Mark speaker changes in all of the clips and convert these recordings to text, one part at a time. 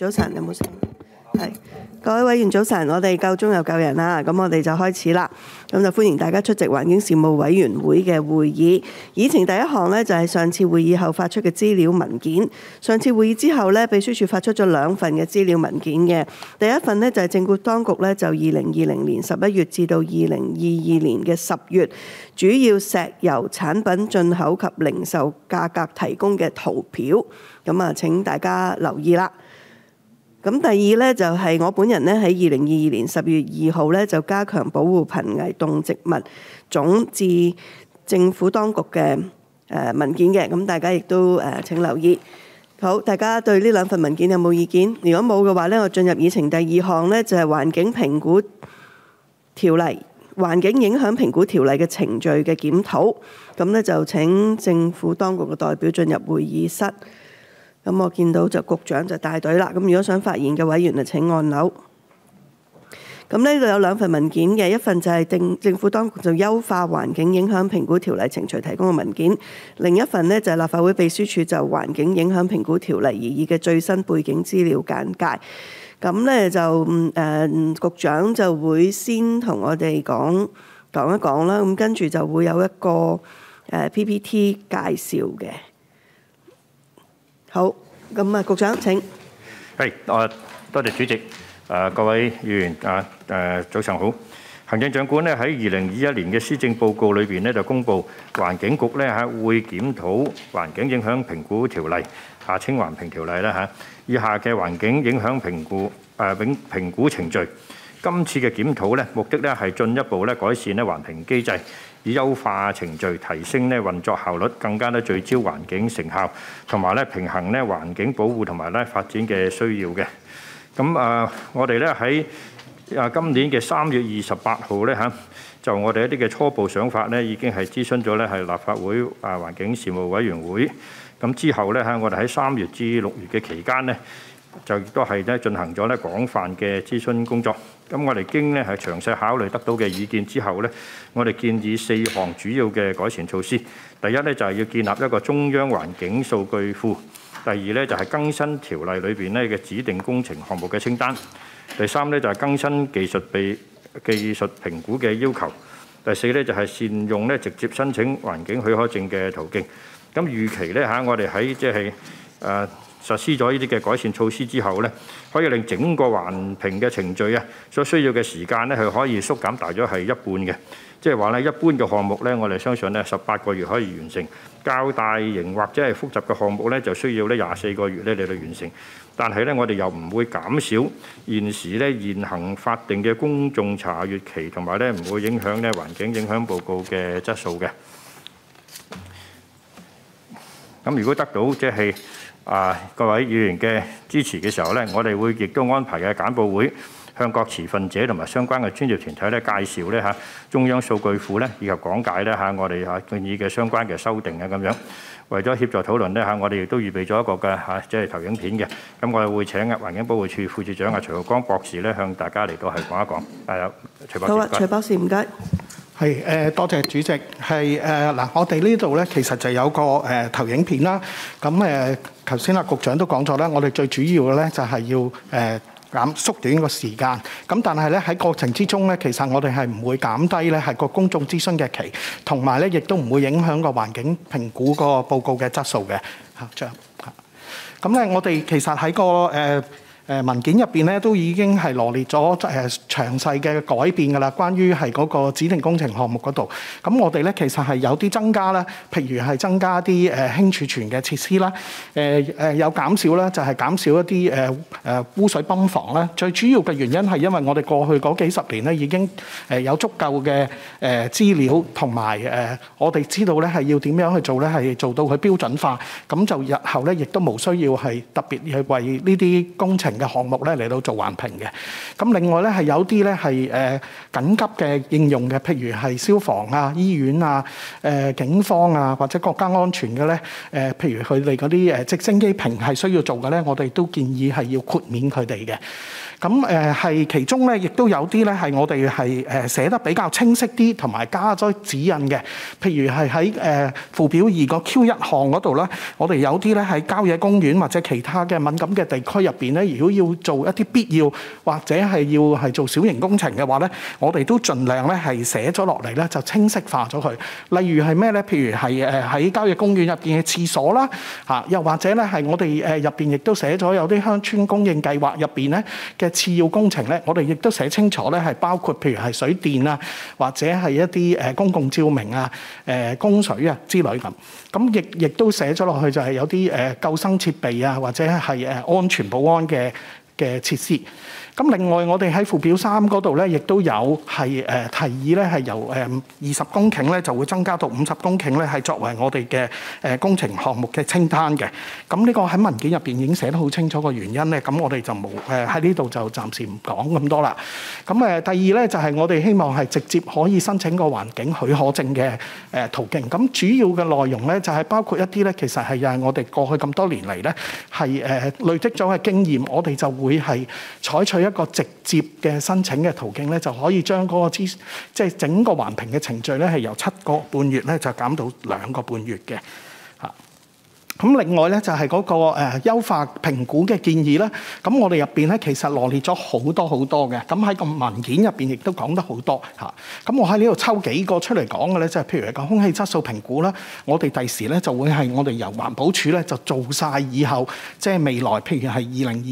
Speaker 1: 早晨，有冇聲？係，各位委員早晨，我哋夠鐘又夠人啦，咁我哋就開始啦。咁就歡迎大家出席環境事務委員會嘅會議。議程第一項呢，就係上次會議後發出嘅資料文件。上次會議之後呢，秘書處發出咗2份嘅資料文件嘅。第一份呢，就係政府當局呢，就2020年11月至到2022年嘅10月，主要石油產品進口及零售價格提供嘅圖表。咁啊，請大家留意啦。咁第二呢，就係我本人呢，喺2022年10月2號呢，就加強保護瀕危動植物種至政府當局嘅文件嘅，咁大家亦都請留意。好，大家對呢2份文件有冇意見？如果冇嘅話呢，我進入議程第2項呢，就係環境評估條例、環境影響評估條例嘅程序嘅檢討。咁呢，就請政府當局嘅代表進入會議室。咁我見到就局長就帶隊啦。咁如果想發言嘅委員就請按鈕。咁呢度有2份文件嘅，一份就係政府當局就優化環境影響評估條例程序提供嘅文件，另一份呢，就係立法會秘書處就環境影響評估條例而議嘅最新背景資料簡介。咁呢，就局長就會先同我哋講一講啦。咁跟住就會有一個PPT 介紹嘅。好，咁啊，局長請。
Speaker 2: 係，多謝主席。各位議員早上好。行政長官咧喺2021年嘅施政報告裏邊咧就公布，環境局咧會檢討環境影響評估條例（稱環評條例）啦以下嘅環境影響評估程序。今次嘅檢討咧，目的咧係進一步咧改善咧環評機制，以優化程序，提升咧運作效率，更加咧聚焦環境成效，同埋咧平衡咧環境保護同埋咧發展嘅需要嘅。咁我哋咧喺今年嘅3月28號咧就我哋一啲嘅初步想法咧已經係諮詢咗咧係立法會環境事務委員會。咁之後咧我哋喺3月至6月嘅期間咧，就亦都係咧進行咗咧廣泛嘅諮詢工作。咁我哋經咧係詳細考慮得到嘅意見之後咧，我哋建議4項主要嘅改善措施。第一咧就係要建立一個中央環境數據庫。第二咧就係更新條例裏邊咧嘅指定工程項目嘅清單。第三咧就係更新技術評估嘅要求。第四咧就係善用咧直接申請環境許可證嘅途徑。咁預期咧我哋喺即係實施咗呢啲嘅改善措施之後咧，可以令整個環評嘅程序所需要嘅時間咧係可以縮減大約係一半嘅。即係話咧，一般嘅項目咧，我哋相信咧18個月可以完成；較大型或者係複雜嘅項目咧，就需要咧24個月咧嚟到完成。但係咧，我哋又唔會減少現時咧現行法定嘅公眾查閱期，同埋咧唔會影響咧環境影響報告嘅質素嘅。咁如果得到即係各位議員嘅支持嘅時候咧，我哋會亦都安排嘅簡報會，向各持份者同埋相關嘅專業團體咧介紹咧中央數據庫咧，以及講解咧我哋建議嘅相關嘅修訂咁樣。為咗協助討論咧我哋亦都預備咗一個嘅即係投影片嘅。咁我哋會請環境保護署副署長徐浩光博士咧向大家嚟到係講一講。徐博士。好啊，
Speaker 1: 徐博士唔該。
Speaker 3: 係多謝主席。係嗱，我哋呢度咧其實就有個投影片啦。咁頭先局長都講咗啦，我哋最主要嘅咧就係要縮短個時間。咁但係咧喺過程之中咧，其實我哋係唔會減低咧係個公眾諮詢嘅期，同埋咧亦都唔會影響個環境評估個報告嘅質素嘅。咁咧我哋其實喺個文件入邊咧都已經係羅列咗詳細嘅改變㗎啦，關於係嗰個指定工程項目嗰度。咁我哋咧其實係有啲增加啦，譬如係增加啲氫儲存嘅設施啦，有減少啦，就係減少一啲污水泵房啦。最主要嘅原因係因為我哋過去嗰幾十年咧已經有足夠嘅資料同埋我哋知道咧係要點樣去做咧，係做到佢標準化。咁就日後咧亦都冇需要係特別去為呢啲工程嘅項目咧嚟到做環評嘅。咁另外咧係有啲咧係緊急嘅應用嘅，譬如係消防啊、醫院啊、警方啊或者國家安全嘅咧，譬如佢哋嗰啲直升機坪係需要做嘅咧，我哋都建議係要豁免佢哋嘅。咁係其中咧，亦都有啲咧係我哋係寫得比較清晰啲，同埋加咗指引嘅。譬如係喺附表2個 Q1 項嗰度啦，我哋有啲咧喺郊野公園或者其他嘅敏感嘅地區入邊咧，如果果要做一啲必要或者係要係做小型工程嘅話咧，我哋都盡量咧係寫咗落嚟咧，就清晰化咗佢。例如係咩咧？譬如係喺郊野公園入邊嘅廁所啦，又或者咧係我哋入邊亦都寫咗有啲鄉村供應計劃入邊咧嘅次要工程咧，我哋亦都寫清楚咧係包括譬如係水電啊，或者係一啲公共照明啊、供水啊之類咁。咁亦都寫咗落去就係有啲救生設備啊，或者係安全保安嘅設施。咁另外我哋喺附表3嗰度咧，亦都有係提議咧係由20公頃咧就會增加到50公頃咧，係作為我哋嘅工程項目嘅清單嘅。咁呢個喺文件入邊已經寫得好清楚個原因咧，咁我哋就冇喺呢度就暫時唔講咁多啦。咁第二咧就係我哋希望係直接可以申請個環境許可證嘅途徑。咁主要嘅內容咧就係包括一啲咧，其實係又係我哋過去咁多年嚟咧係累積咗嘅經驗，我哋就會係採取一個直接嘅申請嘅途徑咧，就可以將嗰個即係整個環評嘅程序咧，係由7個半月咧就減到2個半月嘅嚇。咁另外咧就係嗰個優化評估嘅建議啦。咁我哋入邊咧其實羅列咗好多嘅。咁喺個文件入邊亦都講得好多嚇。咁我喺呢度抽幾個出嚟講嘅咧，就係譬如個空氣質素評估啦。我哋第時咧就會係我哋由環保署咧就做晒以後，即係未來譬如係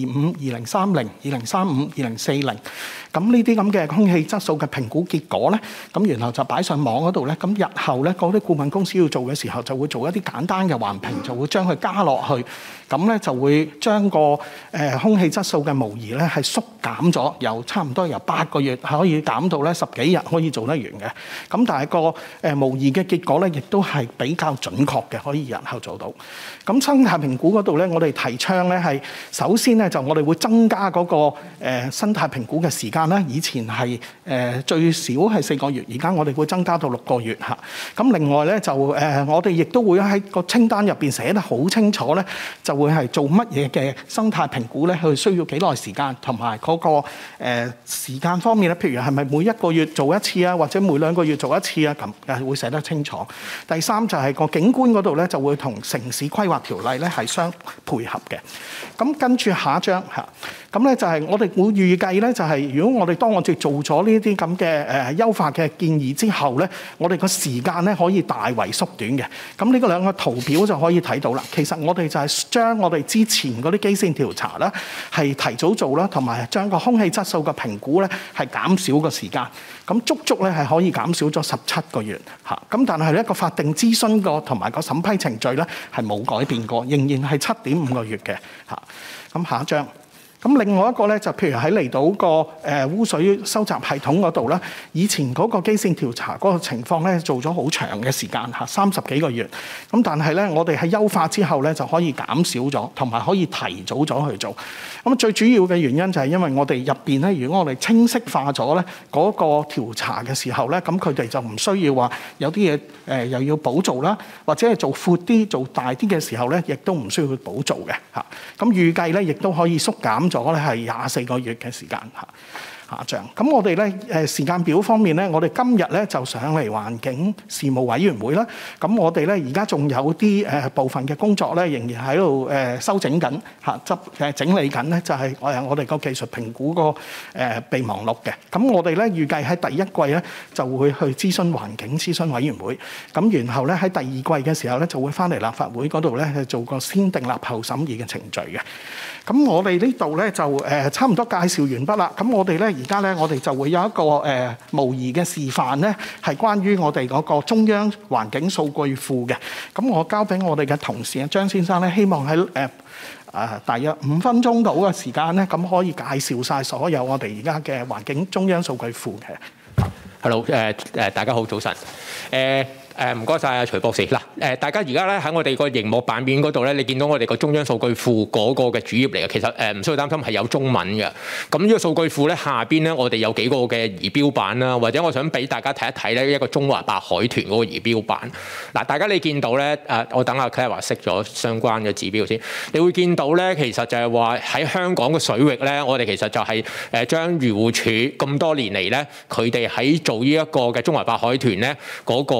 Speaker 3: 2025、2030、2035、2040。咁呢啲咁嘅空氣質素嘅評估結果咧，咁然後就擺上網嗰度咧。咁日後咧嗰啲顧問公司要做嘅時候，就會做一啲簡單嘅環評，就會將佢加落去，咁咧就會將個空氣質素嘅模擬咧係縮減咗，由差唔多由8個月可以減到咧10幾日可以做得完嘅。咁但係個模擬嘅結果咧，亦都係比較準確嘅，可以日後做到。咁生態評估嗰度咧，我哋提倡咧係首先咧就我哋會增加嗰個生態評估嘅時間啦。以前係最少係4個月，而家我哋會增加到6個月嚇。咁另外咧就我哋亦都會喺個清單入邊寫得好清楚咧，就會係做乜嘢嘅生態評估咧，佢需要幾耐時間，同埋嗰個時間方面咧，譬如係咪每1個月做一次啊，或者每2個月做一次啊，咁會寫得清楚。第三就係個景觀嗰度咧，就會同城市規劃條例咧係相配合嘅。咁跟住下一章嚇，咁咧就係我哋會預計咧，就係如果當我哋做咗呢啲咁嘅優化嘅建議之後咧，我哋個時間咧可以大為縮短嘅。咁呢個2個圖表就可以睇到啦。其實我哋就係將我哋之前嗰啲基線調查啦，係提早做啦，同埋將個空氣質素嘅評估咧係減少個時間。咁足咧係可以減少咗17個月嚇。咁但係一個法定諮詢個同埋個審批程序咧係冇改變過，仍然係7.5個月嘅嚇。咁下一章。咁另外一個咧就譬如喺離島個污水收集系統嗰度啦，以前嗰個基線調查嗰個情況咧做咗好長嘅時間嚇，30幾個月。咁但係咧我哋喺優化之後咧就可以減少咗，同埋可以提早咗去做。咁最主要嘅原因就係因為我哋入邊咧，如果我哋清晰化咗咧嗰個調查嘅時候咧，咁佢哋就唔需要話有啲嘢又要補做啦，或者係做闊啲、做大啲嘅時候咧，亦都唔需要去補做嘅嚇。咁預計咧亦都可以縮減咗咧係24個月嘅時間嚇。下章咁我哋咧時間表方面咧，我哋今日咧就上嚟環境事務委員會啦。咁我哋咧而家仲有啲部分嘅工作咧，仍然喺度修整緊嚇，整理緊咧，就係我哋個技術評估個備忘錄嘅。咁我哋咧預計喺第1季咧就會去諮詢環境諮詢委員會，咁然後咧喺第2季嘅時候咧就會翻嚟立法會嗰度咧做個先訂立後審議嘅程序嘅。咁我哋呢度咧就差唔多介紹完畢啦。咁我哋咧而家咧我哋就會有一個模擬嘅示範咧，係關於我哋嗰個中央環境數據庫嘅。咁我交俾我哋嘅同事張先生咧，希望喺大約5分鐘到嘅時間咧，咁可以介紹晒所有我哋而家嘅環境中央數據庫嘅。
Speaker 4: Hello， 大家好，早晨。唔該晒啊，徐博士。嗱，大家而家咧喺我哋個熒幕版面嗰度咧，你見到我哋個中央數據庫嗰個嘅主頁嚟嘅。其實唔需要擔心係有中文嘅。咁呢個數據庫咧下邊咧，我哋有幾個嘅儀表板啦，或者我想俾大家睇一睇咧一個中華白海豚嗰個儀表板。嗱，大家你見到咧我等阿 Clara 熄咗相關嘅指標先，你會見到咧其實就係話喺香港嘅水域咧，我哋其實就係將漁護署咁多年嚟咧，佢哋喺做呢一個嘅中華白海豚咧嗰個嘅結果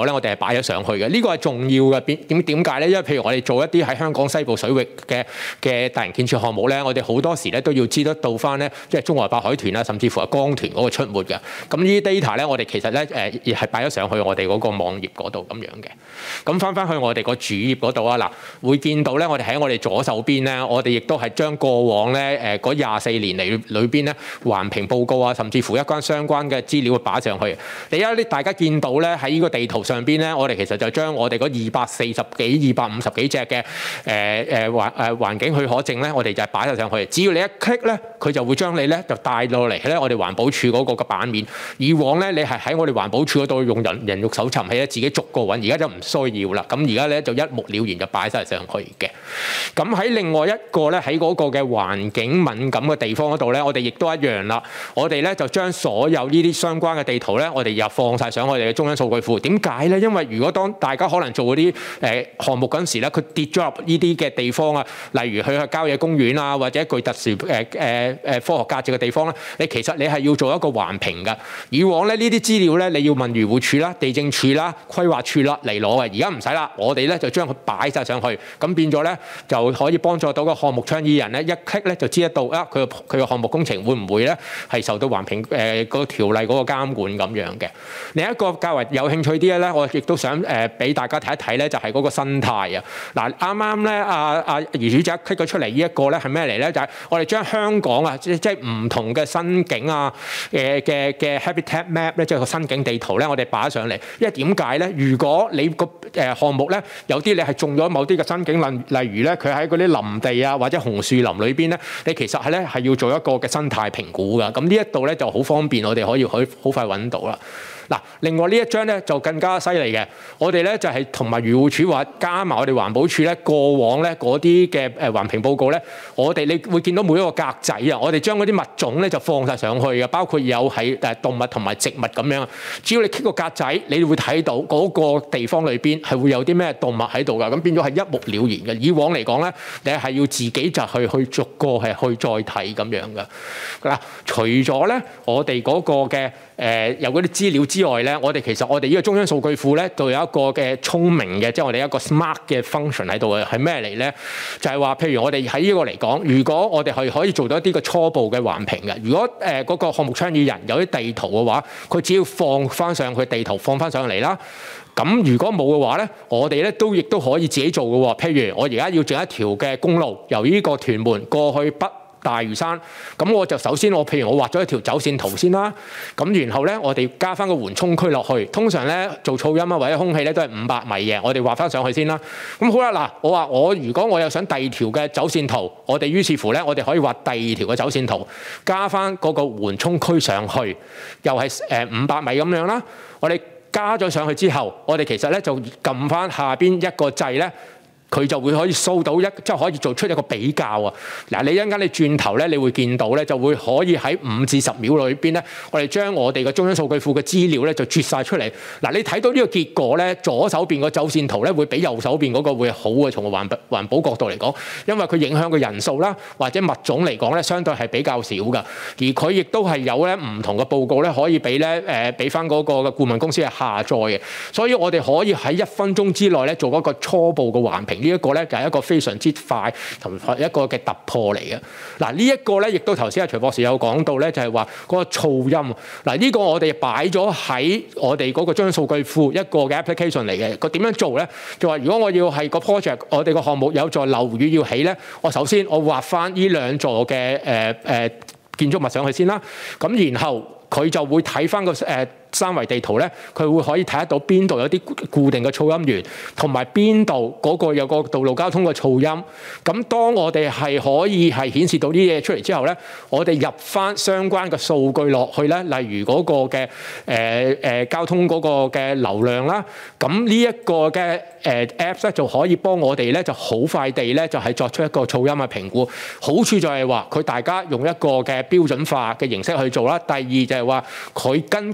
Speaker 4: 果咧，我哋係擺咗上去嘅。呢個係重要嘅，點解咧？因為譬如我哋做一啲喺香港西部水域嘅大型建設項目咧，我哋好多時咧都要知得到翻咧，即係中華白海豚啊，甚至乎係江豚嗰個出沒嘅。咁呢啲 data 咧，我哋其實咧亦係擺咗上去我哋嗰個網頁嗰度咁樣嘅。咁翻去我哋個主頁嗰度啊，嗱會見到咧，我哋喺我哋左手邊咧，我哋亦都係將過往咧嗰24年嚟裏邊咧環評報告啊，甚至乎一關相關嘅資料擺上去。大家見到咧喺呢個地圖上邊咧，我哋其實就將我哋嗰240幾、250幾隻嘅環境許可證咧，我哋就係擺晒上去。只要你一 click 咧，佢就會將你咧就帶落嚟咧我哋環保署嗰個嘅版面。以往咧你係喺我哋環保署嗰度用人肉搜尋器咧自己逐個揾，而家就唔需要啦。咁而家咧就一目了然就擺晒上去嘅。咁喺另外一個咧喺嗰個嘅環境敏感嘅地方嗰度咧，我哋亦都一樣啦。我哋咧就將所有呢啲相關嘅地圖咧，我哋又放晒上我哋嘅中央數據庫。點解咧？因為如果當大家可能做嗰啲項目嗰陣時咧，佢跌咗入呢啲嘅地方啊，例如去郊野公園啊，或者具特殊科學價值嘅地方咧，其實你係要做一個環評㗎。以往咧呢啲資料咧，你要問漁護署啦、地政署啦、規劃署啦嚟攞嘅，而家唔使啦，我哋咧就將佢擺晒上去，咁變咗咧就可以幫助到個項目倡議人咧一 click 咧就知得到啊佢個項目工程會唔會咧係受到環評嗰個條例嗰個監管咁樣嘅。另一個較為有興趣啲嘅咧，我亦都想俾大家睇一睇咧，就係嗰個生態啊。嗱啱啱咧阿余主席 click 咗出嚟呢一個咧係咩嚟咧？就係我哋將香港啊即係唔同嘅新景啊嘅 habitat map 咧，即係個新景地圖咧，我哋擺上嚟。因為點解咧？如果你個項目咧有啲你係中咗某啲嘅新景，例如咧佢喺嗰啲林地啊或者紅樹林裏邊咧，你其實係要做一個嘅生態評估㗎。咁呢一度咧就好方便，我哋可以好快揾到啦。嗱，另外呢一張咧就更加犀利嘅，我哋咧就係同埋漁護署話加埋我哋環保署咧過往咧嗰啲嘅環評報告咧，你會見到每一個格仔啊，我哋將嗰啲物種咧就放晒上去嘅，包括有係動物同埋植物咁樣。只要你 click 個格仔，你會睇到嗰個地方裏邊係會有啲咩動物喺度㗎，咁變咗係一目了然嘅。以往嚟講咧，你係要自己就去逐個係去再睇咁樣嘅。嗱，除咗咧我哋嗰個嘅有嗰啲資料之外咧，我哋呢個中央數據庫咧，就有一個嘅聰明嘅，即係我哋一個 smart 嘅 function 喺度嘅，係咩嚟咧？就係話，譬如我哋喺呢個嚟講，如果我哋係可以做到一啲嘅初步嘅環評嘅，如果嗰個項目倡議人有啲地圖嘅話，佢只要放翻上去地圖，放翻上嚟啦。咁如果冇嘅話咧，我哋咧亦都可以自己做嘅喎。譬如我而家要整一條嘅公路，由呢個屯門過去北大嶼山，咁我就首先譬如我畫咗一條走線圖先啦，咁然後咧我哋加翻個緩衝區落去，通常咧做噪音啊或者空氣咧都係500米嘅，我哋畫翻上去先啦。咁好啦，嗱我話如果我又想第二條嘅走線圖，我哋於是乎咧我哋可以畫第二條嘅走線圖，加翻嗰個緩衝區上去，又係500米咁樣啦。我哋加咗上去之後，我哋其實咧就撳翻下邊一個掣咧。佢就會可以掃到即係可以做出一個比較啊！嗱，你一陣間你轉頭咧，你會見到咧，就會可以喺5至10秒裏邊咧，我哋將我哋嘅中央數據庫嘅資料咧就啜晒出嚟。嗱，你睇到呢個結果咧，左手邊個走線圖咧會比右手邊嗰個會好嘅，從個環保角度嚟講，因為佢影響嘅人數啦，或者物種嚟講咧，相對係比較少㗎。而佢亦都係有咧唔同嘅報告咧，可以俾翻嗰個嘅顧問公司係下載嘅。所以我哋可以喺1分鐘之內咧做一個初步嘅環評。呢一個咧就係一個非常之快同一個嘅突破嚟嘅。嗱，呢一個咧亦都頭先阿徐博士有講到咧，就係話嗰個噪音。嗱，呢個我哋擺咗喺我哋嗰個中央數據庫一個嘅 application 嚟嘅。佢點樣做咧？就話如果我要係個 project，我哋個項目有座樓宇要起咧，我首先我畫翻呢2座嘅建築物上去先啦。咁然後佢就會睇翻個3維地圖咧，佢會可以睇得到邊度有啲固定嘅噪音源，同埋邊度嗰個有個道路交通嘅噪音。咁當我哋係可以係顯示到啲嘢出嚟之後咧，我哋入翻相關嘅數據落去咧，例如嗰個嘅交通嗰個嘅流量啦，咁呢一個嘅Apps 咧就可以幫我哋咧就好快地咧就係作出一個噪音嘅評估。好處就係話佢大家用一個嘅標準化嘅形式去做啦。第二就係話佢根據呢個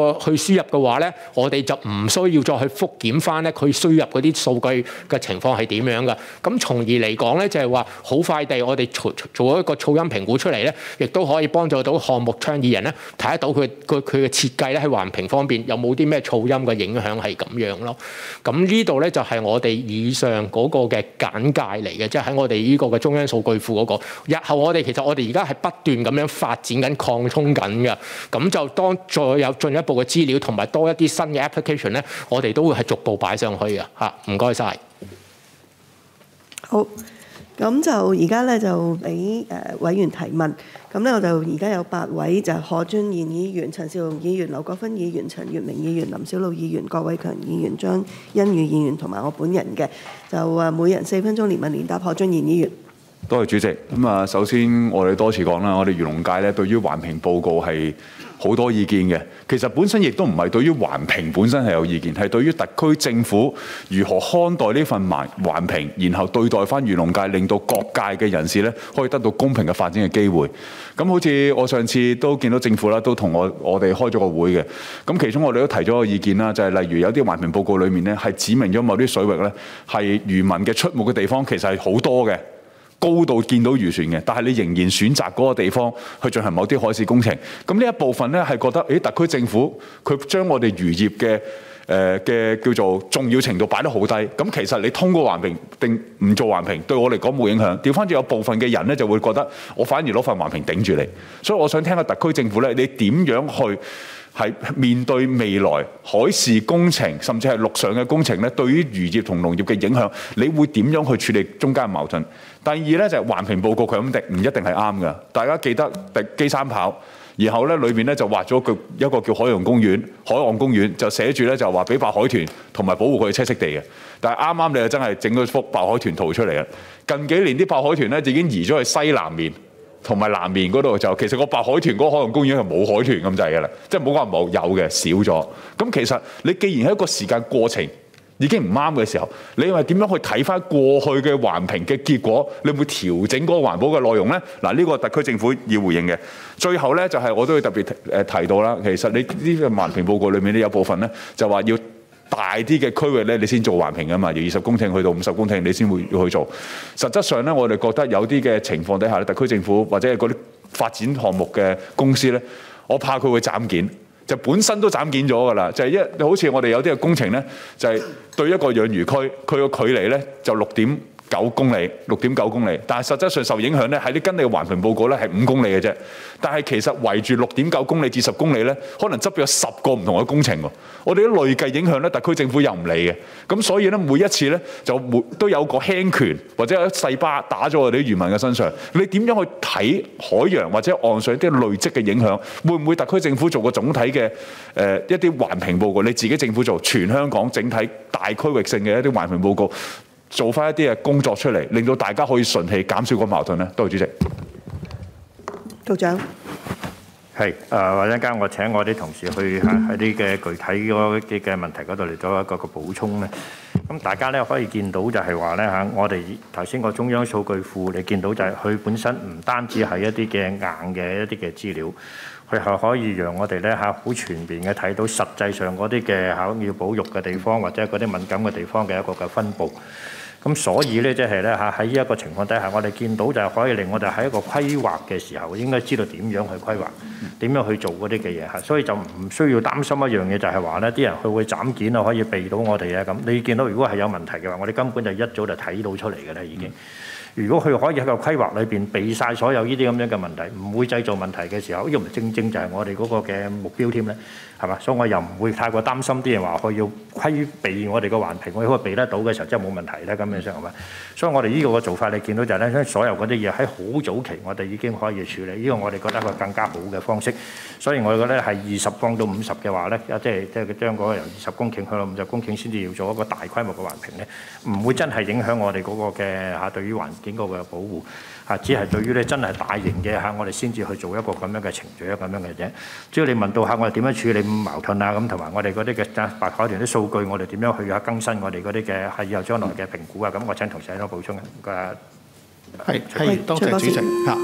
Speaker 4: 去輸入嘅話咧，我哋就唔需要再去復檢翻咧佢輸入嗰啲數據嘅情況係點樣嘅。咁從而嚟講咧，就係話好快地我哋做一個噪音評估出嚟咧，亦都可以幫助到項目倡議人咧睇得到佢嘅設計咧喺環評方面有冇啲咩噪音嘅影響係咁樣咯。咁呢度咧就係我哋以上嗰個嘅簡介嚟嘅，即係喺我哋呢個嘅中央數據庫嗰個。日後我哋而家係不斷咁樣發展緊、擴充緊嘅。咁就當再有進一步嘅資料同埋多一啲新嘅 application 咧，我哋都會係逐步擺上去嘅嚇。唔該晒。
Speaker 1: 好，咁就而家咧就俾委員提問。咁咧我就而家有8位，就係何俊賢議員、陳紹雄議員、劉國勳議員、陳月明議員、林筱魯議員、郭偉強議員、張欣宇議員同埋我本人嘅，就每人4分鐘，連問連答。何俊賢議員。
Speaker 5: 多謝主席。首先我哋多次講啦，我哋漁農界咧對於環評報告係好多意見嘅。其實本身亦都唔係對於環評本身係有意見，係對於特區政府如何看待呢份環評，然後對待翻漁農界，令到各界嘅人士咧可以得到公平嘅發展嘅機會。咁好似我上次都見到政府啦，都同我哋開咗個會嘅。咁其中我哋都提咗個意見啦，就係例如有啲環評報告裡面咧係指明咗某啲水域咧係漁民嘅出沒嘅地方，其實係好多嘅。高度見到漁船嘅，但係你仍然選擇嗰個地方去進行某啲海事工程，咁呢一部分咧係覺得，特區政府佢將我哋漁業嘅叫做重要程度擺得好低，咁其實你通過環評定唔做環評對我嚟講冇影響，調翻轉有部分嘅人咧就會覺得我反而攞份環評頂住你，所以我想聽下特區政府咧，你點樣去係面對未來海事工程，甚至係陸上嘅工程咧，對於漁業同農業嘅影響，你會點樣去處理中間嘅矛盾？第二咧就係環評報告佢咁唔一定係啱嘅。大家記得基三跑，然後咧裏面咧就畫咗一個叫海岸公園，就寫住咧就話俾白海豚同埋保護佢嘅棲息地嘅。但係啱啱你就真係整咗幅白海豚圖出嚟啦。近幾年啲白海豚咧已經移咗去西南面同埋南面嗰度，就其實個白海豚嗰個海岸公園係冇海豚咁滯嘅啦，即係冇話冇有嘅少咗。咁其實你既然係一個時間過程已經唔啱嘅時候，你係點樣去睇翻過去嘅環評嘅結果？你會調整嗰個環保嘅內容呢？嗱，呢個特區政府要回應嘅。最後呢，就係我都要特別提到啦，其實你呢個環評報告裏面呢有部分呢，就話要大啲嘅區域呢，你先做環評㗎嘛，由20公頃去到50公頃你先會要去做。實質上呢，我哋覺得有啲嘅情況底下，特區政府或者係嗰啲發展項目嘅公司呢，我怕佢會斬件。就本身都斬件咗㗎啦，就係好似我哋有啲嘅工程咧，就係對一個養魚區，佢個距離咧就6.9公里，但係實質上受影響咧，喺你跟你嘅環評報告咧係5公里嘅啫。但係其實圍住6.9公里至10公里咧，可能執咗10個唔同嘅工程喎。我哋都累計影響咧，特區政府又唔理嘅。咁所以咧，每一次咧就都有個輕拳或者有一細巴打咗我哋啲漁民嘅身上。你點樣去睇海洋或者岸上啲累積嘅影響？會唔會特區政府做個總體嘅一啲環評報告？你自己政府做全香港整體大區域性嘅一啲環評報告，做翻一啲嘅工作出嚟，令到大家可以順氣減少個矛盾咧。多謝主席。
Speaker 1: 局長。
Speaker 2: 係或者間我請我啲同事去喺啲嘅具體嗰啲嘅問題嗰度嚟做一個補充咧。咁大家咧可以見到就係話咧我哋頭先個中央數據庫，你見到就係佢本身唔單止係一啲嘅硬嘅一啲嘅資料，佢係可以讓我哋咧好全面嘅睇到實際上嗰啲嘅要保育嘅地方或者嗰啲敏感嘅地方嘅一個嘅分佈。咁所以咧，即係咧喺呢一個情況底下，我哋見到就係可以令我哋喺一個規劃嘅時候，應該知道點樣去規劃，點樣去做嗰啲嘅嘢嚇。所以就唔需要擔心一樣嘢，就係話咧，啲人佢會斬件啊，可以避到我哋啊咁。你見到如果係有問題嘅話，我哋根本就一早就睇到出嚟嘅啦已經。如果佢可以喺個規劃裏邊避晒所有呢啲咁樣嘅問題，唔會製造問題嘅時候，呢個唔正正就係我哋嗰個嘅目標添咧，係嘛？所以我又唔會太過擔心啲人話佢要規避我哋個環評，我可以避得到嘅時候，真係冇問題咧咁樣上係嘛？所以我哋呢個嘅做法，你見到就係咧，所有嗰啲嘢喺好早期，我哋已經可以處理。呢個我哋覺得係一個更加好嘅方式。所以我哋覺得係20降到50嘅話咧，即係將嗰個由20公頃去到50公頃先至要做一個大規模嘅環評咧，唔會真係影響我哋嗰個嘅對於環境嗰個保護只係對於咧真係大型嘅我哋先至去做一個咁樣嘅程序咁樣嘅啫。只要你問到我哋點樣處理矛盾啊咁，同埋我哋嗰啲嘅白海豚啲數據，我哋點樣去更新我哋嗰啲嘅以後將來嘅評估啊咁，我請同事喺度補充嘅。
Speaker 3: 係多謝主席嚇。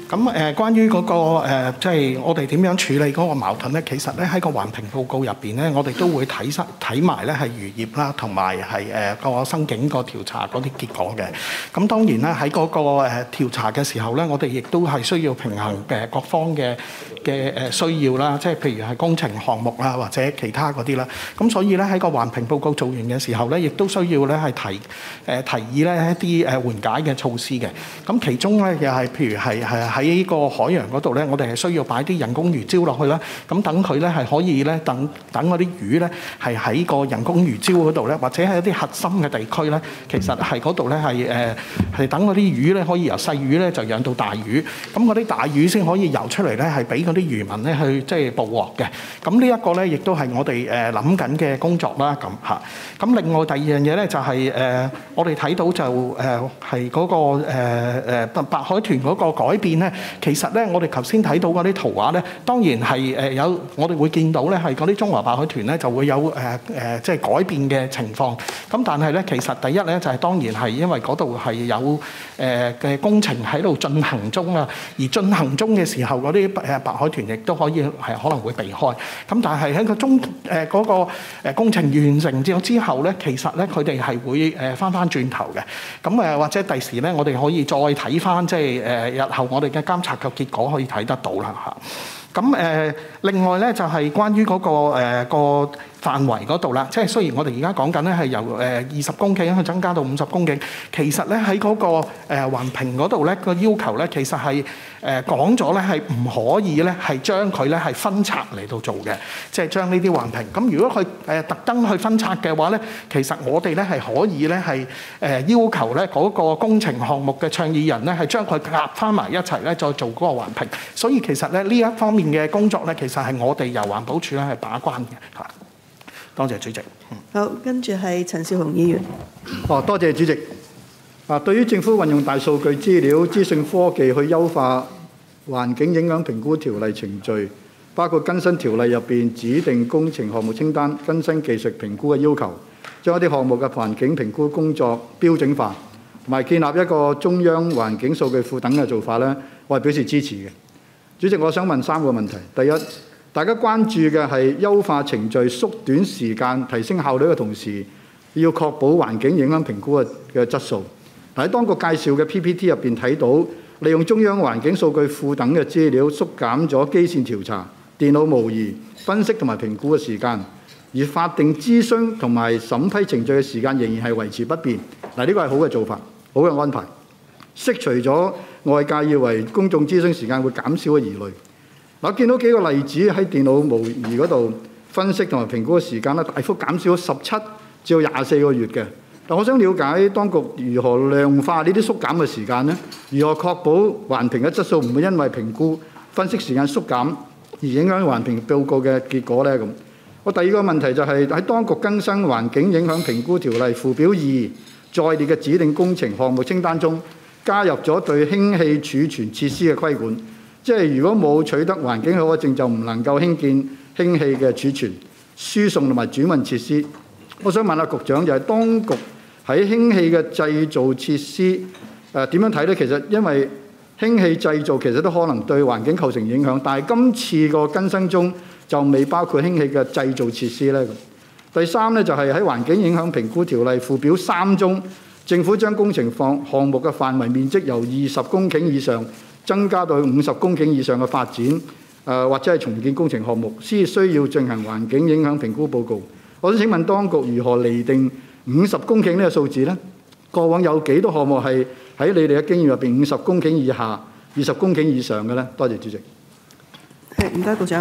Speaker 3: 咁關於嗰個即係我哋點樣處理嗰個矛盾咧？其實咧喺個環評報告入邊咧，我哋都會睇埋咧係漁業啦，同埋係個申警個調查嗰啲結果嘅。咁當然啦，喺嗰個調查嘅時候咧，我哋亦都係需要平衡各方嘅需要啦，即係譬如係工程項目啦，或者其他嗰啲啦。咁所以咧喺個環評報告做完嘅時候咧，亦都需要咧係提議咧一啲緩解嘅措施嘅。咁其中咧又係譬如係喺個海洋嗰度咧，我哋係需要擺啲人工魚礁落去啦。咁等佢咧係可以咧等嗰啲魚咧係喺個人工魚礁嗰度咧，或者係一啲核心嘅地區咧，其實係嗰度咧係等嗰啲魚咧可以由細魚咧就養到大魚。咁嗰啲大魚先可以游出嚟咧，係俾嗰啲漁民咧去即係捕獲嘅。咁呢一個咧亦都係我哋諗緊嘅工作啦。咁嚇。咁另外第二樣嘢咧就係我哋睇到就係嗰個白海豚嗰個改變咧，其實咧我哋頭先睇到嗰啲圖畫咧，當然係有我哋會見到咧係嗰啲中華白海豚咧就會有即係改變嘅情況。咁但係咧其實第一咧就係當然係因為嗰度係有嘅工程喺度進行中啊，而進行中嘅時候嗰啲白海豚亦都可以係可能會避開。咁但係喺個嗰個工程完成咗之後咧，其實咧佢哋係會翻轉頭嘅。咁或者第時咧，我哋可以再睇翻即係日後我哋嘅監察嘅結果可以睇得到啦嚇。咁另外咧就係關於嗰個範圍嗰度啦，即係雖然我哋而家講緊咧係由20公頃去增加到50公頃，其實咧喺嗰個環評嗰度咧個要求咧，其實係講咗咧係唔可以咧係將佢咧係分拆嚟到做嘅，即係將呢啲環評。咁如果佢特登去分拆嘅話咧，其實我哋咧係可以咧係要求咧嗰個工程項目嘅倡議人咧係將佢夾翻埋一齊咧再做嗰個環評。所以其實咧呢一方面嘅工作咧，其實係我哋由環保署咧係把關嘅嚇。多謝主席。
Speaker 1: 好，跟住係陳紹雄議員。
Speaker 6: 多謝主席。對於政府運用大數據資料、資訊科技去優化環境影響評估條例程序，包括更新條例入邊指定工程項目清單、更新技術評估嘅要求，將一啲項目嘅環境評估工作標準化，同埋建立一個中央環境數據庫等嘅做法呢，我係表示支持嘅。主席，我想問3個問題。第一，大家關注嘅係優化程序、縮短時間、提升效率嘅同時，要確保環境影響評估嘅質素。喺當局介紹嘅 PPT 入邊睇到，利用中央環境數據庫等嘅資料，縮減咗基線調查、電腦模擬、分析同埋評估嘅時間，而法定諮詢同埋審批程序嘅時間仍然係維持不變。呢個係好嘅做法，好嘅安排，釋除咗外界以為公眾諮詢時間會減少嘅疑慮。我見到幾個例子喺電腦模擬嗰度分析同埋評估嘅時間咧，大幅減少咗17至24個月嘅。但我想了解當局如何量化呢啲縮減嘅時間呢？如何確保環評嘅質素唔會因為評估分析時間縮減而影響環評報告嘅結果呢？咁我第二個問題就係喺當局更新環境影響評估條例附表2在列嘅指定工程項目清單中，加入咗對氫氣儲存設施嘅規管。即係如果冇取得環境許可證，就唔能夠興建氫氣嘅儲存、輸送同埋轉運設施。我想問下局長，就係當局喺氫氣嘅製造設施點樣睇呢？其實因為氫氣製造其實都可能對環境構成影響，但係今次個更新中就未包括氫氣嘅製造設施呢。第三呢，就係喺環境影響評估條例附表3中，政府將工程項目嘅範圍面積由20公頃以上增加到50公頃以上嘅發展，或者係重建工程項目，先需要進行環境影響評估報告。我想請問當局如何釐定50公頃呢個數字呢？過往有幾多項目係喺你哋嘅經驗入邊50公頃以下、20公頃以上嘅呢？多謝主席。
Speaker 1: 唔該，局長。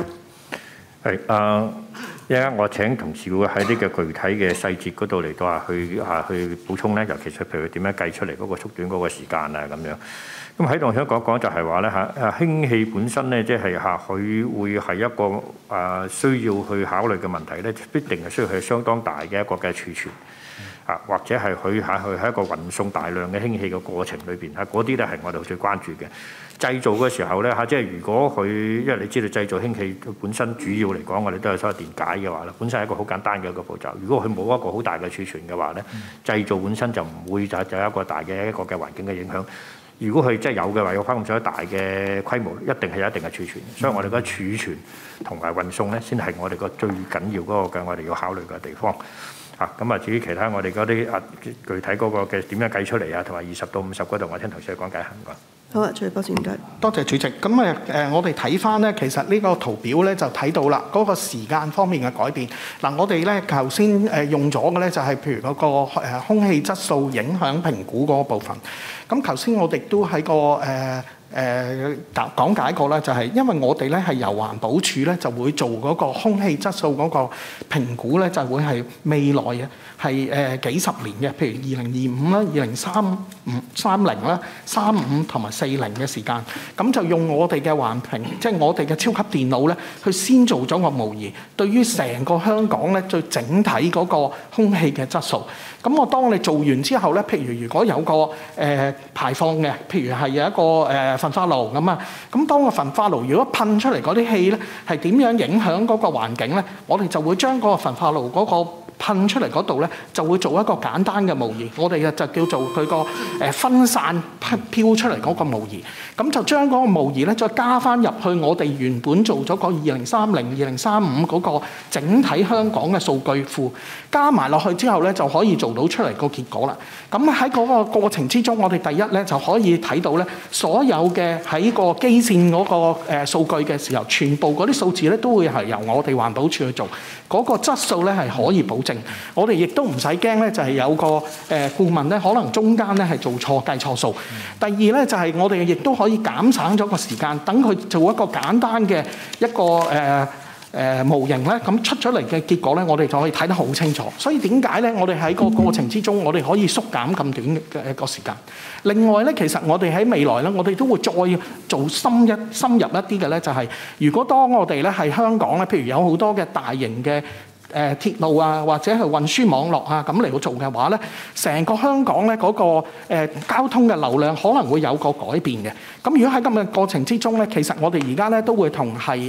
Speaker 2: 一陣間我請同事會喺呢個具體嘅細節嗰度嚟到去補充咧，尤其是譬如點樣計出嚟嗰個縮短嗰個時間啊咁樣。咁喺度想講講就係話咧氫氣本身咧，即係佢會係一個需要去考慮嘅問題咧，必定係需要係相當大嘅一個嘅儲存或者係佢喺一個運送大量嘅氫氣嘅過程裏邊嗰啲咧係我哋最關注嘅。製造嘅時候咧即係如果佢因為你知道製造氫氣本身主要嚟講，我哋都係所謂電解嘅話咧，本身係一個好簡單嘅一個步驟。如果佢冇一個好大嘅儲存嘅話咧，製造本身就唔會就有一個大嘅一個嘅環境嘅影響。 如果佢真係有嘅話，有翻咁上下大嘅規模，一定係有一定嘅儲存。所以我哋覺得儲存同埋運送咧，先係我哋個最緊要嗰個嘅我哋要考慮嘅地方。咁啊，至於其他我哋嗰啲具體嗰個嘅點樣計出嚟啊，同埋20到50嗰度，我聽同事講解下。
Speaker 1: 好啊，徐博士唔該。
Speaker 3: 多謝主席。咁我哋睇翻咧，其實呢個圖表咧就睇到啦，嗰個時間方面嘅改變。嗱，我哋咧頭先用咗嘅咧就係譬如嗰個空氣質素影響評估嗰個部分。咁頭先我哋都喺個講解過啦，就係因為我哋咧係由環保署咧就會做嗰個空氣質素嗰個評估咧，就會係未來嘅係幾十年嘅，譬如2025啦、2030啦、35同埋40嘅時間，咁就用我哋嘅環評，即係我哋嘅超級電腦咧，去先做咗個模擬，對於成個香港咧最整體嗰個空氣嘅質素。咁我當你做完之後咧，譬如果有個排放嘅，譬如係有一個焚化爐咁啊，咁當個焚化爐如果噴出嚟嗰啲氣咧，係點樣影響嗰個環境咧？我哋就會將嗰個焚化爐嗰個噴出嚟嗰度咧，就會做一個簡單嘅模擬，我哋就叫做佢個分散飄出嚟嗰個模擬。咁就將嗰個模擬咧，再加翻入去我哋原本做咗個2030、2035嗰個整體香港嘅數據庫，加埋落去之後咧，就可以做到出嚟個結果啦。咁喺嗰個過程之中，我哋第一咧就可以睇到咧，所有嘅喺個基線嗰個數據嘅時候，全部嗰啲數字咧都會係由我哋環保署去做，嗰個質素咧係可以保證。我哋亦都唔使驚咧，就係有個顧問咧，可能中間咧係做錯計錯數。第二咧就係我哋亦都可以減省咗個時間，等佢做一個簡單嘅一個模型咧，咁出咗嚟嘅結果咧，我哋就可以睇得好清楚。所以點解咧？我哋喺個過程之中，我哋可以縮減咁短嘅個時間。另外咧，其實我哋喺未來咧，我哋都會再做深入一啲嘅咧，就係如果當我哋咧係香港咧，譬如有好多嘅大型嘅鐵路啊，或者係運輸網絡啊，咁嚟到做嘅話咧，成個香港咧嗰個交通嘅流量可能會有個改變嘅。咁如果喺咁嘅過程之中咧，其實我哋而家咧都會同係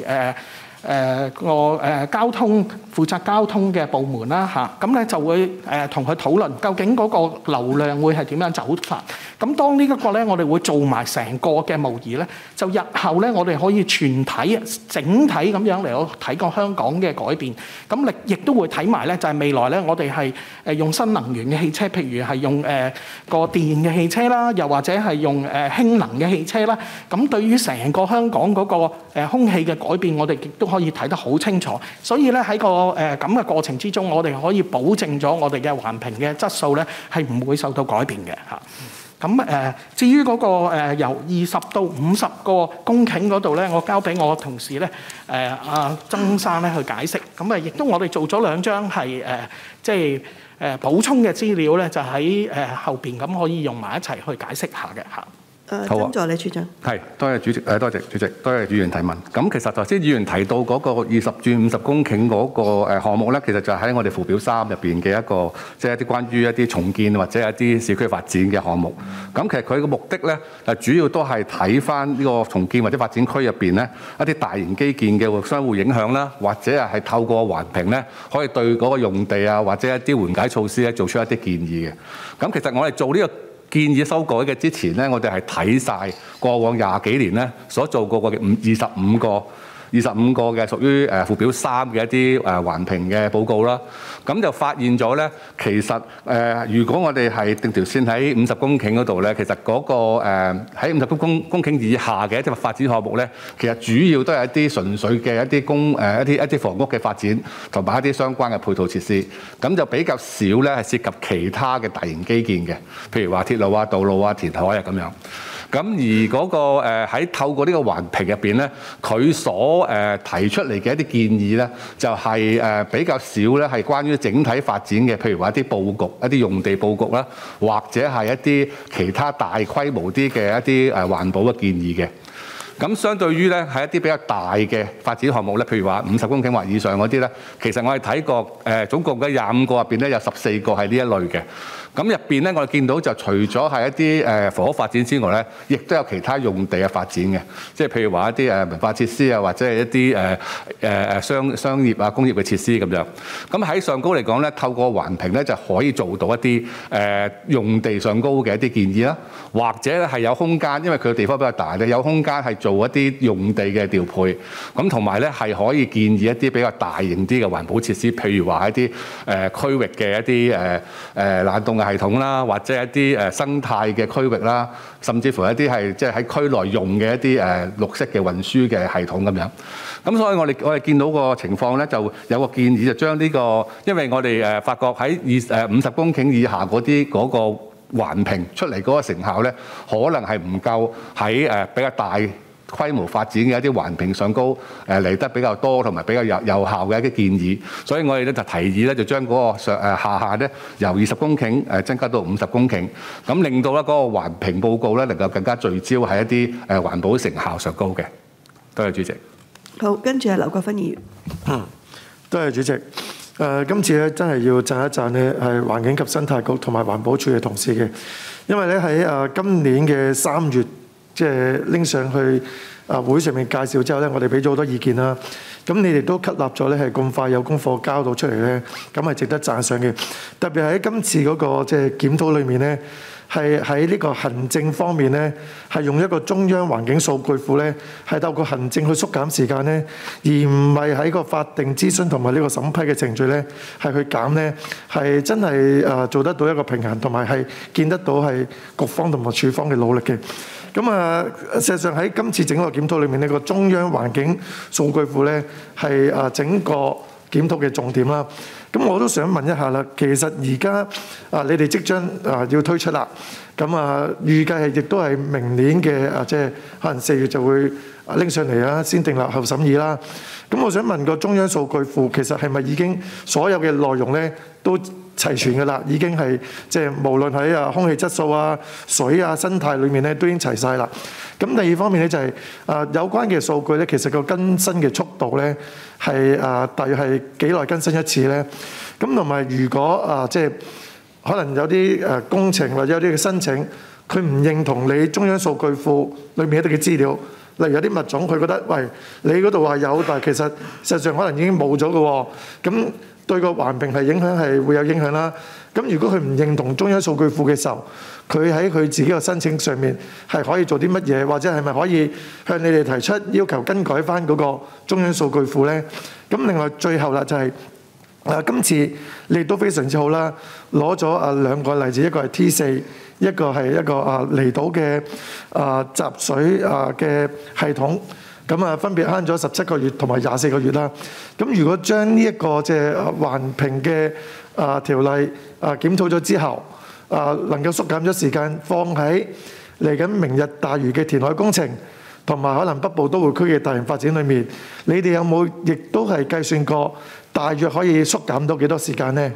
Speaker 3: 交通負責交通嘅部門啦嚇，咁咧就會同佢討論究竟嗰個流量會係點樣走法。咁當呢一個咧，我哋會做埋成個嘅模擬咧，就日後咧我哋可以全體整體咁樣嚟到睇個香港嘅改變。咁亦都會睇埋咧，就係未來咧我哋係用新能源嘅汽車，譬如係用個電嘅汽車啦，又或者係用氫能嘅汽車啦。咁對於成個香港嗰個空氣嘅改變，我哋亦都可以睇得好清楚。所以咧喺個咁嘅過程之中，我哋可以保證咗我哋嘅環評嘅質素咧係唔會受到改變嘅嚇。咁至於嗰個由20到50個公頃嗰度咧，我交俾我同事咧阿曾生咧去解釋。咁亦都我哋做咗2張係即係補充嘅資料咧，就喺後邊咁可以用埋一齊去解釋下嘅嚇。
Speaker 1: 曾助理處長，
Speaker 7: 係多謝主席，多謝主席，多謝議員提問。咁其實頭先議員提到嗰個20至50公頃嗰個項目咧，其實就喺我哋附表3入邊嘅一個，即係一啲關於一啲重建或者一啲市區發展嘅項目。咁其實佢個目的咧，就主要都係睇翻呢個重建或者發展區入邊咧一啲大型基建嘅相互影響啦，或者係透過環評咧，可以對嗰個用地啊或者一啲緩解措施咧做出一啲建議嘅。咁其實我哋做呢個建議修改嘅之前咧，我哋係睇晒過往20幾年咧所做過嘅25個嘅屬於附表3嘅一啲環評嘅報告啦。咁就發現咗咧，其實如果我哋係定條線喺50公頃嗰度咧，其實嗰個喺50公頃以下嘅一啲發展項目咧，其實主要都係一啲純粹嘅一啲一啲房屋嘅發展同埋一啲相關嘅配套設施。咁就比較少咧係涉及其他嘅大型基建嘅，譬如話鐵路啊、道路啊、填海啊咁樣。咁而嗰個喺透過呢個環評入邊咧，佢所提出嚟嘅一啲建議咧，就係比較少咧係關於整體發展嘅，譬如話一啲佈局、一啲用地佈局啦，或者係一啲其他大規模啲嘅一啲環保嘅建議嘅。 咁相對於咧係一啲比較大嘅發展項目咧，譬如話50公頃或以上嗰啲咧，其實我哋睇過總共嘅25個入邊咧，有14個係呢一類嘅。咁入邊咧，我哋見到就除咗係一啲房屋發展之外咧，亦都有其他用地嘅發展嘅，即係譬如話一啲文化設施啊，或者係一啲商業啊、工業嘅設施咁樣。咁喺上高嚟講咧，透過環評咧就可以做到一啲用地上高嘅一啲建議啦，或者咧係有空間，因為佢嘅地方比較大咧，有空間係做一啲用地嘅調配。咁同埋咧係可以建議一啲比較大型啲嘅環保設施，譬如話一啲區域嘅一啲冷凍嘅系統啦，或者一啲生態嘅區域啦，甚至乎一啲係即係喺區內用嘅一啲綠色嘅運輸嘅系統咁樣。咁所以我哋見到個情況咧，就有個建議就將呢個，因為我哋發覺喺50公頃以下嗰啲嗰個環評出嚟嗰個成效咧，可能係唔夠喺比較大規模發展嘅一啲環評上高嚟得比較多同埋比較有效嘅一啲建議，所以我哋咧就提議咧就將嗰個下限咧由20公頃增加到50公頃，咁令到咧嗰個環評報告咧能夠更加聚焦喺一啲環保成效上高嘅。多謝主席。
Speaker 1: 好，跟住係劉國勳議員。
Speaker 8: 多謝主席。今次咧真係要讚一讚咧係環境及生態局同埋環保署嘅同事嘅，因為咧喺今年嘅3月。即係拎上去會上面介紹之後咧，我哋俾咗好多意見啦。咁你哋都吸納咗咧，係咁快有功課交到出嚟咧，咁係值得讚賞嘅。特別喺今次嗰個即係檢討裏面咧，係喺呢個行政方面咧，係用一個中央環境數據庫咧，係透過行政去縮減時間咧，而唔係喺個法定諮詢同埋呢個審批嘅程序咧，係去減咧，係真係做得到一個平衡，同埋係見得到係局方同埋處方嘅努力嘅。咁事實上喺今次整個檢討裏面呢個中央環境數據庫咧係整個檢討嘅重點啦。咁我都想問一下啦，其實而家你哋即將要推出啦，咁預計係亦都係明年嘅即係可能4月就會拎上嚟啦，先訂立後審議啦。咁我想問個中央數據庫其實係咪已經所有嘅內容咧都齊全嘅啦？已經係即係無論喺空氣質素啊、水啊、生態裏面咧都已經齊晒啦。咁第二方面咧就係有關嘅數據咧，其實個更新嘅速度咧係大約係幾耐更新一次咧？咁同埋如果即係可能有啲工程或者有啲嘅申請，佢唔認同你中央數據庫裏面一啲嘅資料，例如有啲物種佢覺得喂，你嗰度話有，但係其實實際上可能已經冇咗嘅喎。咁對個環評係影響係會有影響啦。咁如果佢唔認同中央數據庫嘅時候，佢喺佢自己嘅申請上面係可以做啲乜嘢，或者係咪可以向你哋提出要求更改翻嗰個中央數據庫呢？咁另外最後啦就係今次你都非常之好啦，攞咗2個例子，一個係 T4，一個係一個離島嘅集水嘅系統。咁分別慳咗17個月同埋24個月啦。咁如果將呢一個即係環評嘅條例檢討咗之後，能夠縮減咗時間，放喺嚟緊明日大嶼嘅填海工程，同埋可能北部都會區嘅大型發展裏面，你哋有冇亦都係計算過大約可以縮減到幾多時間呢？